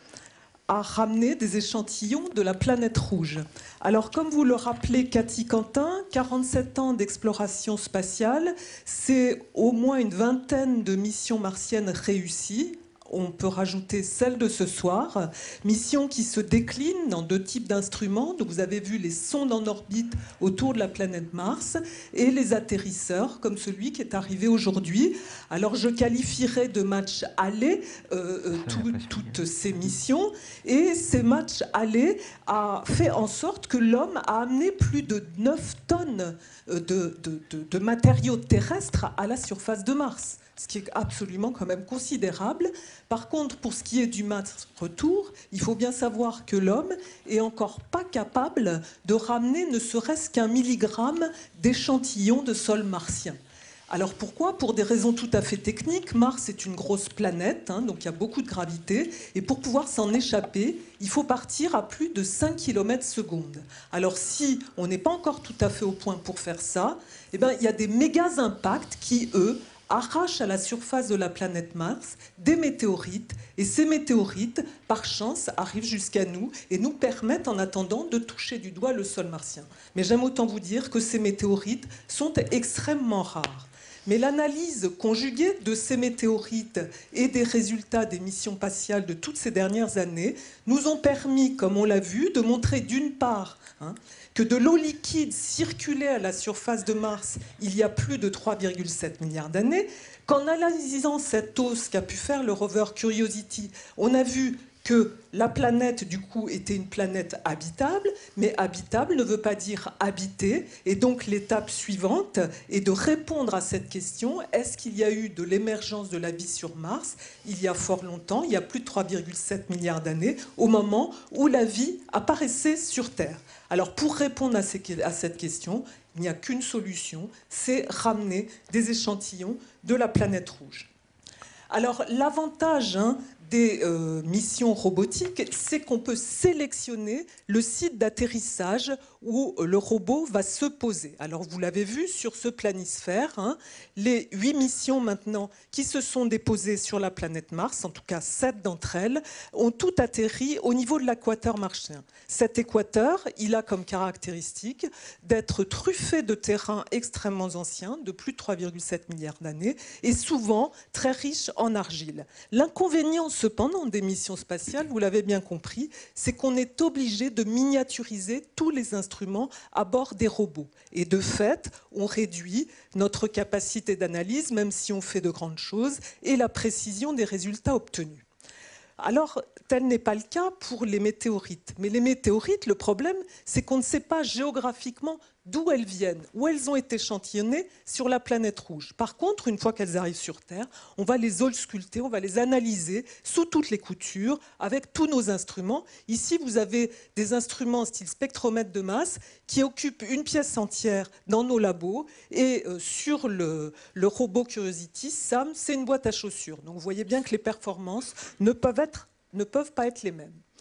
à ramener des échantillons de la planète rouge. Alors, comme vous le rappelez, Cathy Quentin, quarante-sept ans d'exploration spatiale, c'est au moins une vingtaine de missions martiennes réussies. On peut rajouter celle de ce soir, mission qui se décline dans deux types d'instruments. Donc vous avez vu les sondes en orbite autour de la planète Mars et les atterrisseurs comme celui qui est arrivé aujourd'hui. Alors je qualifierais de match aller euh, euh, tout, toutes ces missions, et ces matchs aller a fait en sorte que l'homme a amené plus de neuf tonnes de, de, de, de matériaux terrestres à la surface de Mars, ce qui est absolument quand même considérable. Par contre, pour ce qui est du Mars retour, il faut bien savoir que l'homme est encore pas capable de ramener ne serait-ce qu'un milligramme d'échantillons de sol martien. Alors pourquoi? Pour des raisons tout à fait techniques. Mars est une grosse planète, hein, donc il y a beaucoup de gravité, et pour pouvoir s'en échapper, il faut partir à plus de cinq kilomètres seconde. Alors si on n'est pas encore tout à fait au point pour faire ça, eh ben, il y a des méga impacts qui, eux, arrachent à la surface de la planète Mars des météorites, et ces météorites, par chance, arrivent jusqu'à nous et nous permettent en attendant de toucher du doigt le sol martien. Mais j'aime autant vous dire que ces météorites sont extrêmement rares. Mais l'analyse conjuguée de ces météorites et des résultats des missions spatiales de toutes ces dernières années nous ont permis, comme on l'a vu, de montrer d'une part hein, que de l'eau liquide circulait à la surface de Mars il y a plus de trois virgule sept milliards d'années, qu'en analysant cette eau, ce qu'a pu faire le rover Curiosity, on a vu que la planète, du coup, était une planète habitable, mais habitable ne veut pas dire habitée. Et donc, l'étape suivante est de répondre à cette question. Est-ce qu'il y a eu de l'émergence de la vie sur Mars il y a fort longtemps, il y a plus de trois virgule sept milliards d'années, au moment où la vie apparaissait sur Terre? Alors, pour répondre à, ces, à cette question, il n'y a qu'une solution, c'est ramener des échantillons de la planète rouge. Alors, l'avantage hein, des euh, missions robotiques, c'est qu'on peut sélectionner le site d'atterrissage où le robot va se poser. Alors vous l'avez vu sur ce planisphère, hein, les huit missions maintenant qui se sont déposées sur la planète Mars, en tout cas sept d'entre elles, ont toutes atterri au niveau de l'équateur martien. Cet équateur, il a comme caractéristique d'être truffé de terrains extrêmement anciens, de plus de trois virgule sept milliards d'années, et souvent très riche en argile. L'inconvénient cependant des missions spatiales, vous l'avez bien compris, c'est qu'on est obligé de miniaturiser tous les instruments à bord des robots. Et de fait, on réduit notre capacité d'analyse, même si on fait de grandes choses, et la précision des résultats obtenus. Alors, tel n'est pas le cas pour les météorites. Mais les météorites, le problème, c'est qu'on ne sait pas géographiquement d'où elles viennent, où elles ont été échantillonnées sur la planète rouge. Par contre, une fois qu'elles arrivent sur Terre, on va les ausculter, on va les analyser sous toutes les coutures, avec tous nos instruments. Ici, vous avez des instruments style spectromètre de masse qui occupent une pièce entière dans nos labos. Et euh, sur le, le robot Curiosity, SAM, c'est une boîte à chaussures. Donc vous voyez bien que les performances ne peuvent, être, ne peuvent pas être les mêmes.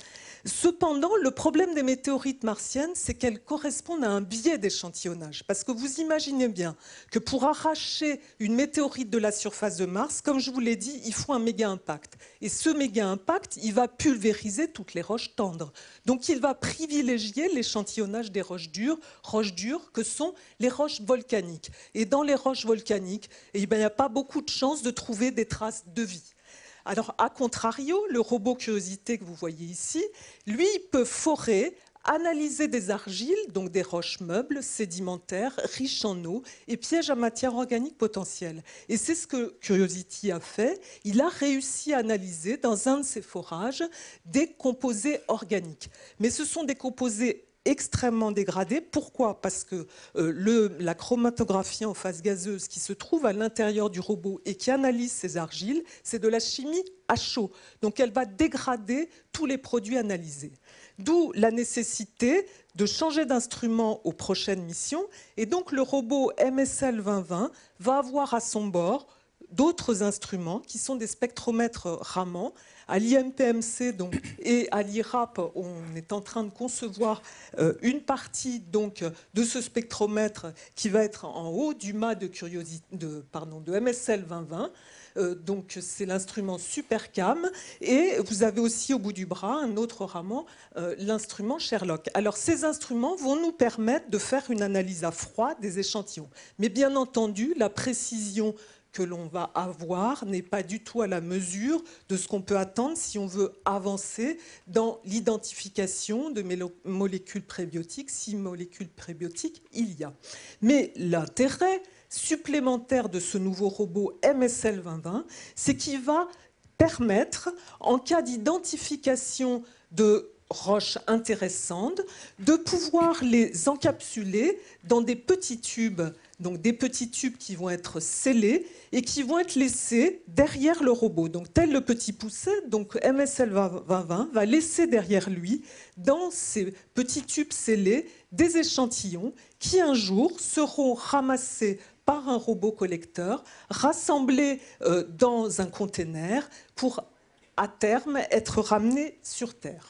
Cependant, le problème des météorites martiennes, c'est qu'elles correspondent à un biais d'échantillonnage. Parce que vous imaginez bien que pour arracher une météorite de la surface de Mars, comme je vous l'ai dit, il faut un méga impact. Et ce méga impact, il va pulvériser toutes les roches tendres. Donc il va privilégier l'échantillonnage des roches dures, roches dures que sont les roches volcaniques. Et dans les roches volcaniques, eh bien, il n'y a pas beaucoup de chances de trouver des traces de vie. Alors, à contrario, le robot Curiosité que vous voyez ici, lui, il peut forer, analyser des argiles, donc des roches meubles, sédimentaires, riches en eau et pièges à matière organique potentielle. Et c'est ce que Curiosity a fait. Il a réussi à analyser dans un de ses forages des composés organiques. Mais ce sont des composés extrêmement dégradé. Pourquoi? Parce que euh, le, la chromatographie en phase gazeuse qui se trouve à l'intérieur du robot et qui analyse ces argiles, c'est de la chimie à chaud. Donc elle va dégrader tous les produits analysés. D'où la nécessité de changer d'instrument aux prochaines missions. Et donc le robot M S L vingt vingt va avoir à son bord d'autres instruments qui sont des spectromètres Raman. À l'I M P M C donc, et à l'I R A P, on est en train de concevoir euh, une partie donc, de ce spectromètre qui va être en haut du mât de, de, pardon, de M S L vingt vingt. Euh, donc c'est l'instrument SuperCam. Et vous avez aussi au bout du bras un autre Raman, euh, l'instrument Sherlock. Alors ces instruments vont nous permettre de faire une analyse à froid des échantillons. Mais bien entendu, la précision que l'on va avoir n'est pas du tout à la mesure de ce qu'on peut attendre si on veut avancer dans l'identification de molécules prébiotiques, si molécules prébiotiques il y a. Mais l'intérêt supplémentaire de ce nouveau robot M S L vingt vingt, c'est qu'il va permettre, en cas d'identification de roches intéressantes, de pouvoir les encapsuler dans des petits tubes, donc des petits tubes qui vont être scellés et qui vont être laissés derrière le robot. Donc tel le petit pousset, donc M S L vingt vingt va laisser derrière lui, dans ces petits tubes scellés, des échantillons qui un jour seront ramassés par un robot collecteur, rassemblés euh, dans un container pour à terme être ramenés sur Terre.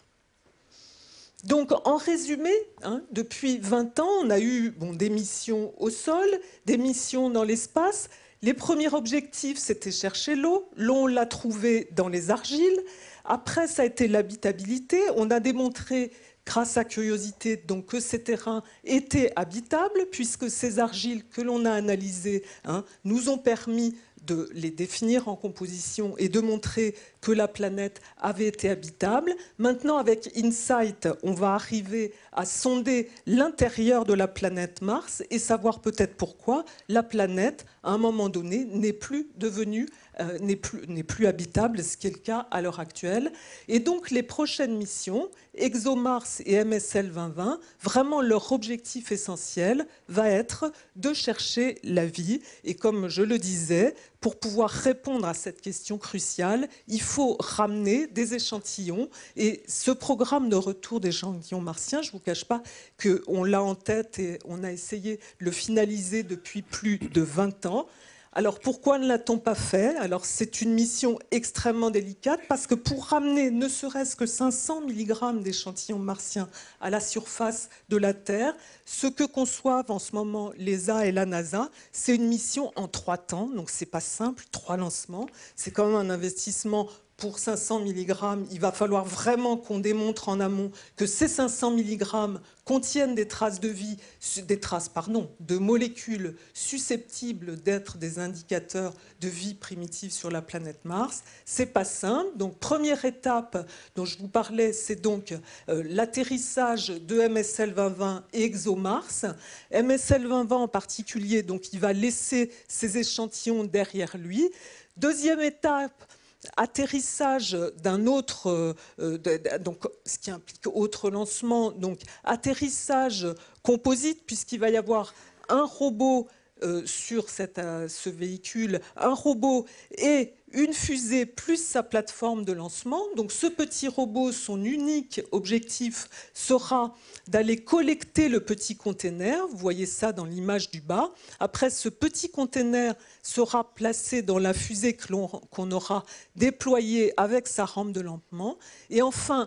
Donc, en résumé, hein, depuis vingt ans, on a eu bon, des missions au sol, des missions dans l'espace. Les premiers objectifs, c'était chercher l'eau. L'eau, on l'a trouvée dans les argiles. Après, ça a été l'habitabilité. On a démontré, grâce à Curiosité, donc, que ces terrains étaient habitables, puisque ces argiles que l'on a analysées hein, nous ont permis de les définir en composition et de montrer que la planète avait été habitable. Maintenant, avec InSight, on va arriver à sonder l'intérieur de la planète Mars et savoir peut-être pourquoi la planète, à un moment donné, n'est plus devenue, euh, n'est plus, n'est plus habitable, ce qui est le cas à l'heure actuelle. Et donc, les prochaines missions, ExoMars et M S L vingt vingt, vraiment leur objectif essentiel va être de chercher la vie. Et comme je le disais, pour pouvoir répondre à cette question cruciale, il faut ramener des échantillons. Et ce programme de retour d'échantillons martiens, je ne vous cache pas qu'on l'a en tête et on a essayé de le finaliser depuis plus de vingt ans. Alors pourquoi ne l'a-t-on pas fait? Alors c'est une mission extrêmement délicate parce que pour ramener ne serait-ce que cinq cents milligrammes d'échantillons martiens à la surface de la Terre, ce que conçoivent en ce moment l'E S A et la NASA, c'est une mission en trois temps, donc c'est pas simple, trois lancements, c'est quand même un investissement. Pour cinq cents milligrammes, il va falloir vraiment qu'on démontre en amont que ces cinq cents milligrammes contiennent des traces de vie, des traces, pardon, de molécules susceptibles d'être des indicateurs de vie primitive sur la planète Mars. C'est pas simple. Donc, première étape dont je vous parlais, c'est donc euh, l'atterrissage de M S L vingt vingt et ExoMars. M S L vingt vingt en particulier, donc, il va laisser ses échantillons derrière lui. Deuxième étape, atterrissage d'un autre, euh, de, de, donc, ce qui implique autre lancement, donc atterrissage composite, puisqu'il va y avoir un robot euh, sur cette, euh, ce véhicule, un robot et une fusée plus sa plateforme de lancement. Donc ce petit robot, son unique objectif sera d'aller collecter le petit container. Vous voyez ça dans l'image du bas. Après, ce petit container sera placé dans la fusée que l'on, qu'on aura déployée avec sa rampe de lancement. Et enfin,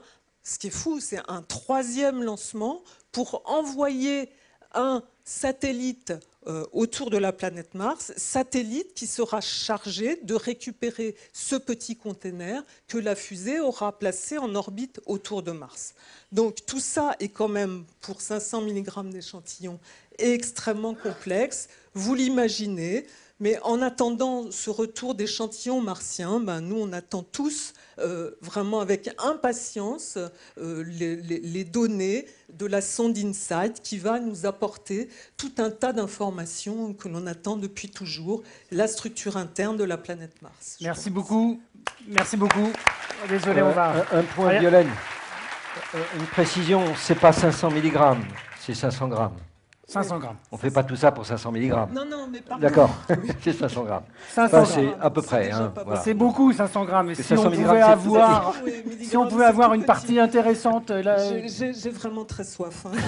ce qui est fou, c'est un troisième lancement pour envoyer un satellite euh, autour de la planète Mars, satellite qui sera chargé de récupérer ce petit container que la fusée aura placé en orbite autour de Mars. Donc tout ça est quand même, pour cinq cents milligrammes d'échantillon, extrêmement complexe, vous l'imaginez. Mais en attendant ce retour d'échantillons martiens, ben nous, on attend tous euh, vraiment avec impatience euh, les, les, les données de la sonde InSight qui va nous apporter tout un tas d'informations que l'on attend depuis toujours, la structure interne de la planète Mars. Merci beaucoup. Merci beaucoup. Désolé, on va... Un, un point, Allez. Violaine. Une précision, c'est pas cinq cents milligrammes, c'est cinq cents grammes. cinq cents grammes. On ne fait pas tout ça pour cinq cents milligrammes. Non, non, mais pardon. D'accord, c'est cinq cents grammes. cinq cents Enfin, c'est grammes. à peu près. Hein, voilà. C'est beaucoup, cinq cents grammes. Et C'est si cinq cents on pouvait milligrammes, c'est- avoir, Oui, si on pouvait avoir une partie intéressante... là- J'ai- J'ai j'ai vraiment très soif. Hein.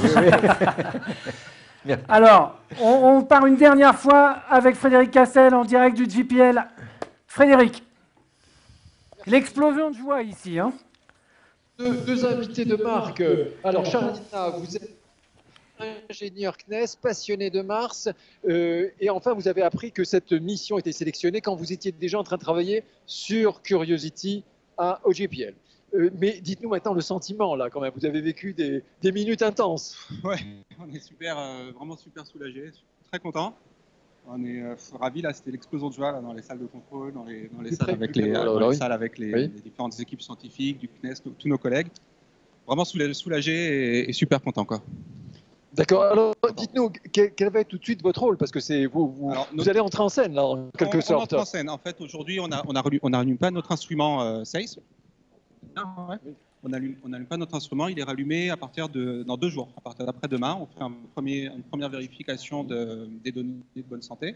Alors, on, on part une dernière fois avec Frédéric Cassel en direct du J P L. Frédéric, l'explosion de joie ici. Hein. Deux, deux invités de marque. Alors, Charlina, vous êtes ingénieur C N E S, passionné de Mars, euh, et enfin, vous avez appris que cette mission était sélectionnée quand vous étiez déjà en train de travailler sur Curiosity à, au J P L. Euh, mais dites-nous maintenant le sentiment, là, quand même. Vous avez vécu des, des minutes intenses. Ouais, on est super, euh, vraiment super soulagés, très contents. On est euh, ravis, là, c'était l'explosion de joie là, dans les salles de contrôle, dans les, dans les, salles, avec les, alors, dans alors, les oui. salles avec les, Oui. les différentes équipes scientifiques, du C N E S, tous tous nos collègues. Vraiment soulagés, soulagés et, et super contents, quoi. D'accord. Alors, dites-nous, quel, quel va être tout de suite votre rôle? Parce que c'est vous, vous, Alors, vous notre- allez entrer en scène, là, en quelque on, sorte. On entre en scène. En fait, aujourd'hui, on a, on a, relu- on n'allume pas notre instrument euh, S A I S. Ouais. On n'allume on n'allume pas notre instrument. Il est rallumé à partir de dans deux jours. À partir d'après-demain, on fait un premier, une première vérification de, des données de bonne santé.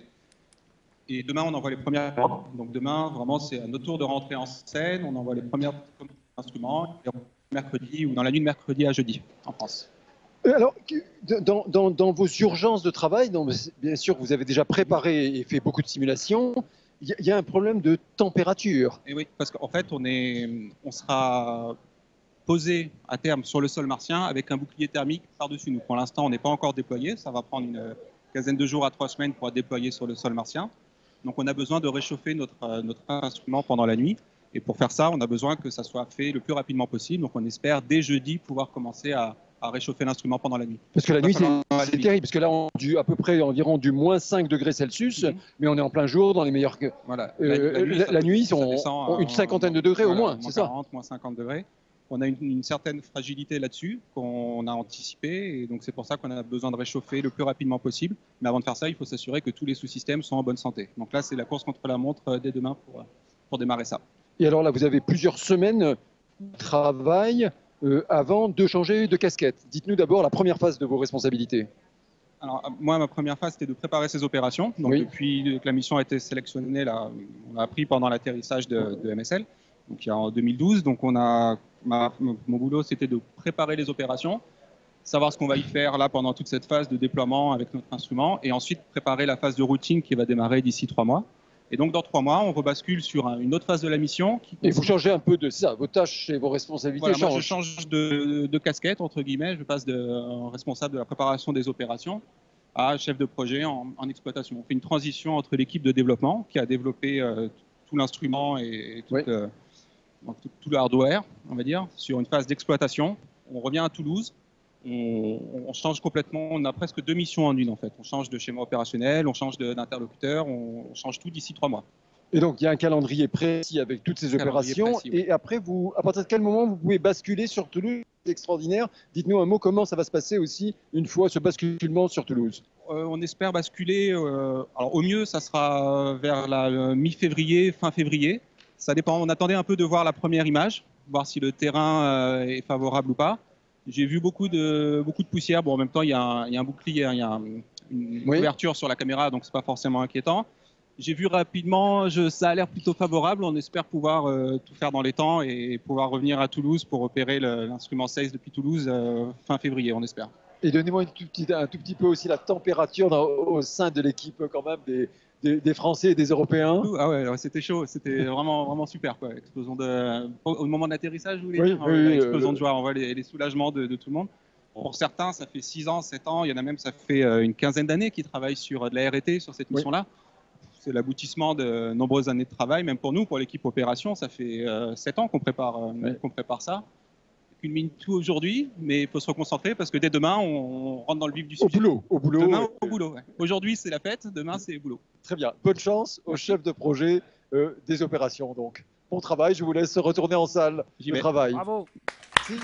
Et demain, on envoie les premières. Donc demain, vraiment, c'est à notre tour de rentrer en scène. On envoie les premiers instruments. Et mercredi ou dans la nuit de mercredi à jeudi en France. Euh, Alors, que- dans, dans- dans vos urgences de travail, donc, bien sûr, vous avez déjà préparé et fait beaucoup de simulations. Il y, a- il y a un problème de température. Et oui, parce qu'en fait, on, est, on sera posé à terme sur le sol martien avec un bouclier thermique par-dessus nous. Pour l'instant, on n'est pas encore déployé. Ça va prendre une quinzaine de jours à trois semaines pour être déployé sur le sol martien. Donc, on a besoin de réchauffer notre, euh, notre instrument pendant la nuit. Et pour faire ça, on a besoin que ça soit fait le plus rapidement possible. Donc, on espère dès jeudi pouvoir commencer à, à réchauffer l'instrument pendant la nuit. Parce que la Il va nuit, c'est falloir aller c'est vite. terrible. Parce que là, on a du, à peu près environ du moins cinq degrés Celsius, mais on est en plein jour, dans les meilleurs. que- Voilà. Euh, La- la nuit, la, ça- la nuit, ça on- descend on- à- une cinquantaine de degrés au voilà, moins, c'est ça? quarante, moins cinquante degrés. On a une, une certaine fragilité là-dessus qu'on a anticipé et donc c'est pour ça qu'on a besoin de réchauffer le plus rapidement possible. Mais avant de faire ça, il faut s'assurer que tous les sous-systèmes sont en bonne santé. Donc là, c'est la course contre la montre euh, dès demain pour, euh, pour démarrer ça. Et alors là, vous avez plusieurs semaines de travail euh, avant de changer de casquette. Dites-nous d'abord la première phase de vos responsabilités. Alors, euh, moi, ma première phase, c'était de préparer ces opérations. Donc, Oui. depuis que la mission a été sélectionnée, là, on a appris pendant l'atterrissage de, de M S L, donc il y a en deux mille douze. Donc, on a, ma- mon boulot, c'était de préparer les opérations, savoir ce qu'on va y faire là pendant toute cette phase de déploiement avec notre instrument, et ensuite préparer la phase de routine qui va démarrer d'ici trois mois. Et donc, dans trois mois, on rebascule sur un- une autre phase de la mission. Qui Et vous changez un peu de ça, vos tâches et vos responsabilités Voilà, moi, je changent. change de, de casquette, entre guillemets. Je passe de euh, responsable de la préparation des opérations à chef de projet en, en exploitation. On fait une transition entre l'équipe de développement qui a développé euh, tout l'instrument et, et tout, euh, donc tout- tout le hardware, on va dire, sur une phase d'exploitation. On revient à Toulouse. On, on change complètement. On a presque deux missions en une, en fait. On change de schéma opérationnel, on change de- d'interlocuteur, on, on change tout d'ici trois mois. Et donc, il y a un calendrier précis avec toutes ces Calendrier opérations. précis, oui. Et après, vous, à partir de quel moment vous pouvez basculer sur Toulouse? C'est extraordinaire. Dites-nous un mot, comment ça va se passer aussi une fois ce basculement sur Toulouse? Euh, on espère basculer. euh, alors, au mieux, ça sera vers la euh, mi-février, fin février. Ça dépend. On attendait un peu de voir la première image, voir si le terrain euh, est favorable ou pas. J'ai vu beaucoup de, beaucoup de poussière. Bon, en même temps, il y a un, il y a un bouclier, hein, il y a un- une Oui. couverture sur la caméra, donc c'est pas forcément inquiétant. J'ai vu rapidement, je, ça a l'air plutôt favorable. On espère pouvoir euh, tout faire dans les temps et pouvoir revenir à Toulouse pour opérer le- l'instrument S A I S depuis Toulouse euh, fin février, on espère. Et donnez-moi une tout petit- un tout petit peu aussi la température dans- au sein de l'équipe quand même des, des, des Français et des Européens. Ah ouais, ouais, c'était chaud, c'était vraiment, vraiment super. Quoi. Explosion de... Au moment de l'atterrissage, vous voulez Oui, dire oui, ouais, oui, explosion euh, de joie, on voit les, les soulagements de, de tout le monde. Pour certains, ça fait six ans, sept ans, il y en a même, ça fait euh, une quinzaine d'années qu'ils travaillent sur de la R et T, sur cette Oui. mission-là. C'est l'aboutissement de nombreuses années de travail, même pour nous, pour l'équipe opération, ça fait euh, sept ans qu'on prépare, euh, Ouais. qu'on prépare ça. On culmine tout aujourd'hui, mais il faut se reconcentrer parce que dès demain, on, on rentre dans le vif du Au sujet. boulot, au boulot. Demain, euh, au boulot. Ouais. Aujourd'hui, c'est la fête, demain, c'est boulot. Très bien. Bonne chance au chef de projet euh, des opérations. Donc, bon travail. Je vous laisse retourner en salle J'y de vais. travail. Bravo. Merci.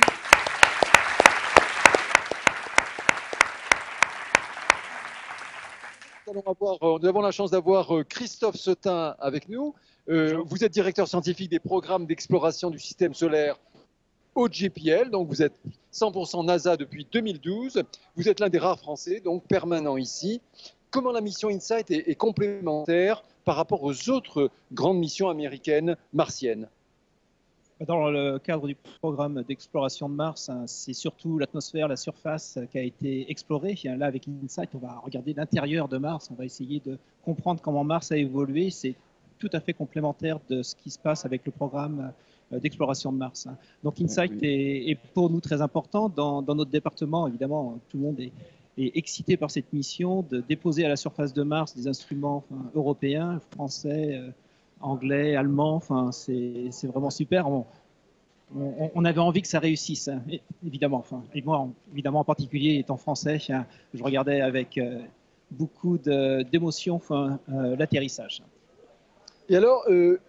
Nous allons avoir, euh, nous avons la chance d'avoir euh, Christophe Setin avec nous. Euh, vous êtes directeur scientifique des programmes d'exploration du système solaire au J P L, donc vous êtes cent pour cent NASA depuis deux mille douze. Vous êtes l'un des rares Français, donc permanent ici. Comment la mission InSight est, est complémentaire par rapport aux autres grandes missions américaines martiennes? Dans le cadre du programme d'exploration de Mars, hein, c'est surtout l'atmosphère, la surface euh, qui a été explorée. Là, avec InSight, on va regarder l'intérieur de Mars, on va essayer de comprendre comment Mars a évolué. C'est tout à fait complémentaire de ce qui se passe avec le programme euh, d'exploration de Mars. Hein. Donc InSight Oui. est, est pour nous très important. Dans, dans notre département, évidemment, tout le monde est, est excité par cette mission de déposer à la surface de Mars des instruments enfin, européens, français, euh, anglais, allemand, enfin, c'est c'est vraiment super. On, on, on avait envie que ça réussisse, hein, évidemment. Enfin, et moi, en- évidemment, en particulier, étant français, hein, je regardais avec euh, beaucoup de- d'émotion enfin, euh, l'atterrissage. Et alors, euh,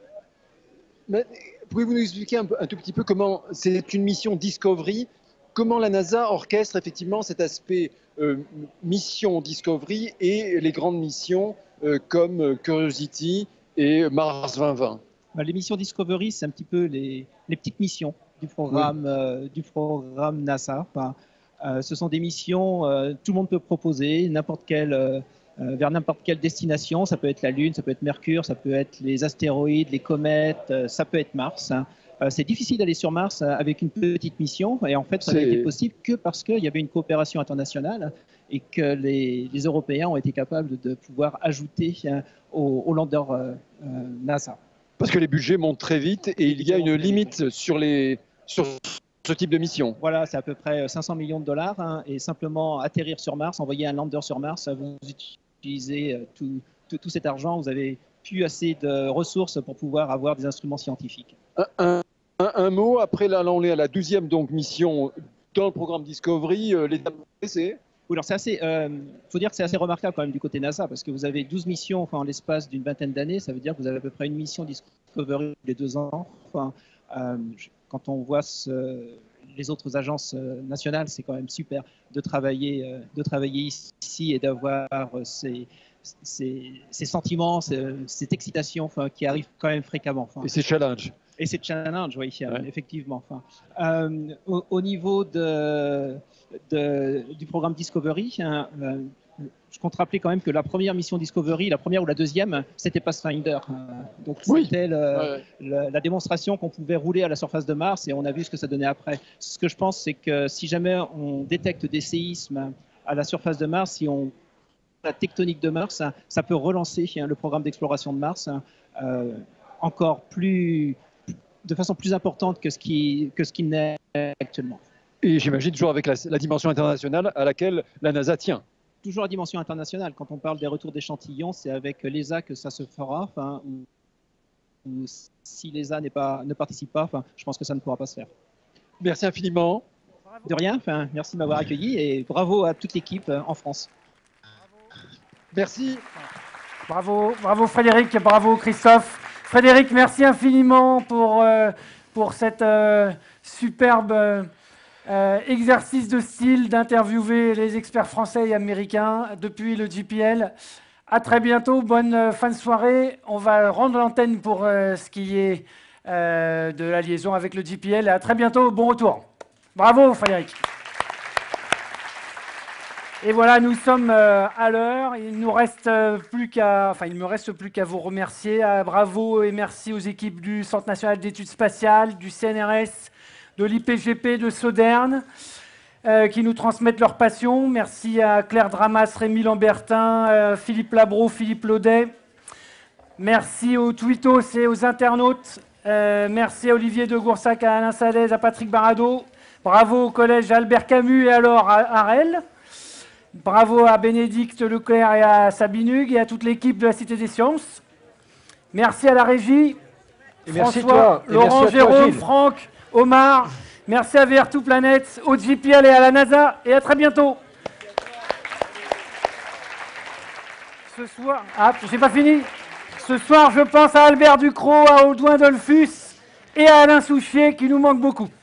mais- pouvez-vous nous expliquer un, peu- un tout petit peu comment c'est une mission Discovery, comment la NASA orchestre effectivement cet aspect euh, mission Discovery et les grandes missions euh, comme euh, Curiosity et Mars vingt vingt? Bah, les missions Discovery, c'est un petit peu les, les petites missions du programme, euh, du programme NASA. Enfin, euh, ce sont des missions, euh, tout le monde peut proposer, n'importe quelle, euh, euh, vers n'importe quelle destination. Ça peut être la Lune, ça peut être Mercure, ça peut être les astéroïdes, les comètes, euh, ça peut être Mars. Hein. Euh, c'est difficile d'aller sur Mars euh, avec une petite mission, et en fait, ça n'a C'est- été possible que parce qu'il y avait une coopération internationale et que les, les Européens ont été capables de pouvoir ajouter hein, au, au lander euh, euh, NASA. Parce que les budgets montent très vite et il y a une limite sur, les, sur ce type de mission. Voilà, c'est à peu près cinq cents millions de dollars. Hein, et simplement atterrir sur Mars, envoyer un lander sur Mars, vous utilisez euh, tout, tout, tout cet argent, vous avez plus assez de ressources pour pouvoir avoir des instruments scientifiques. Un, un- un- un mot, après là, là, on est à la douzième donc, mission dans le programme Discovery. Euh, L'étape c'est Oui, alors c'est assez, euh, faut dire que c'est assez remarquable quand même du côté NASA, parce que vous avez douze missions enfin, en l'espace d'une vingtaine d'années, ça veut dire que vous avez à peu près une mission Discovery tous les deux ans. Enfin, euh, je- quand on voit ce- les autres agences euh, nationales, c'est quand même super de travailler, euh, de travailler ici et d'avoir euh, ces, ces, ces sentiments, ces- cette excitation enfin, qui arrive quand même fréquemment. Enfin, et c'est challenge. et c'est challenge, oui, effectivement. Enfin, euh, au, au niveau de, de- du programme Discovery, hein, euh, je compte rappeler quand même que la première mission Discovery, la première ou la deuxième, c'était Pathfinder. hein. Donc Oui. c'était le- Ouais. le- la démonstration qu'on pouvait rouler à la surface de Mars et on a vu ce que ça donnait après. Ce que je pense, c'est que si jamais on détecte des séismes à la surface de Mars, si on la tectonique de Mars, hein, ça peut relancer hein, le programme d'exploration de Mars hein, euh, encore plus, de façon plus importante que ce qui, que ce qui n'est actuellement. Et j'imagine toujours avec la, la dimension internationale à laquelle la NASA tient. Toujours à dimension internationale. Quand on parle des retours d'échantillons, c'est avec l'E S A que ça se fera. Enfin, ou, ou si l'E S A n'est pas, ne participe pas, enfin, je pense que ça ne pourra pas se faire. Merci infiniment. De rien. Enfin, merci de m'avoir accueilli et bravo à toute l'équipe euh, en France. Merci. Bravo, bravo Frédéric, bravo Christophe. Frédéric, merci infiniment pour, euh, pour cet euh, superbe euh, euh, exercice de style d'interviewer les experts français et américains depuis le J P L. À très bientôt, bonne euh, fin de soirée. On va rendre l'antenne pour euh, ce qui est euh, de la liaison avec le J P L. À très bientôt, bon retour. Bravo Frédéric. Et voilà, nous sommes euh, à l'heure. Il nous reste euh, plus qu'à, enfin, il me reste plus qu'à vous remercier. Euh, bravo et merci aux équipes du Centre national d'études spatiales, du C N R S, de l'I P G P, de Sodern, euh, qui nous transmettent leur passion. Merci à Claire Dramas, Rémi Lambertin, euh, Philippe Labro, Philippe Laudet, Merci aux tweetos et aux internautes. Euh, merci à Olivier de Goursac, à Alain Salez, à Patrick Barado. Bravo au collège Albert Camus et alors à Arel. Bravo à Bénédicte Leclerc et à Sabine Hugues et à toute l'équipe de la Cité des Sciences. Merci à la régie. Et merci François, toi. Et Laurent, merci à toi, Jérôme, Gilles. Franck, Omar. Merci à V R deux Planète, au J P L et à la NASA. Et à très bientôt. Ce soir, ah, j'ai pas fini. Ce soir, je pense à Albert Ducrot, à Audouin Dolphus et à Alain Souchier qui nous manquent beaucoup.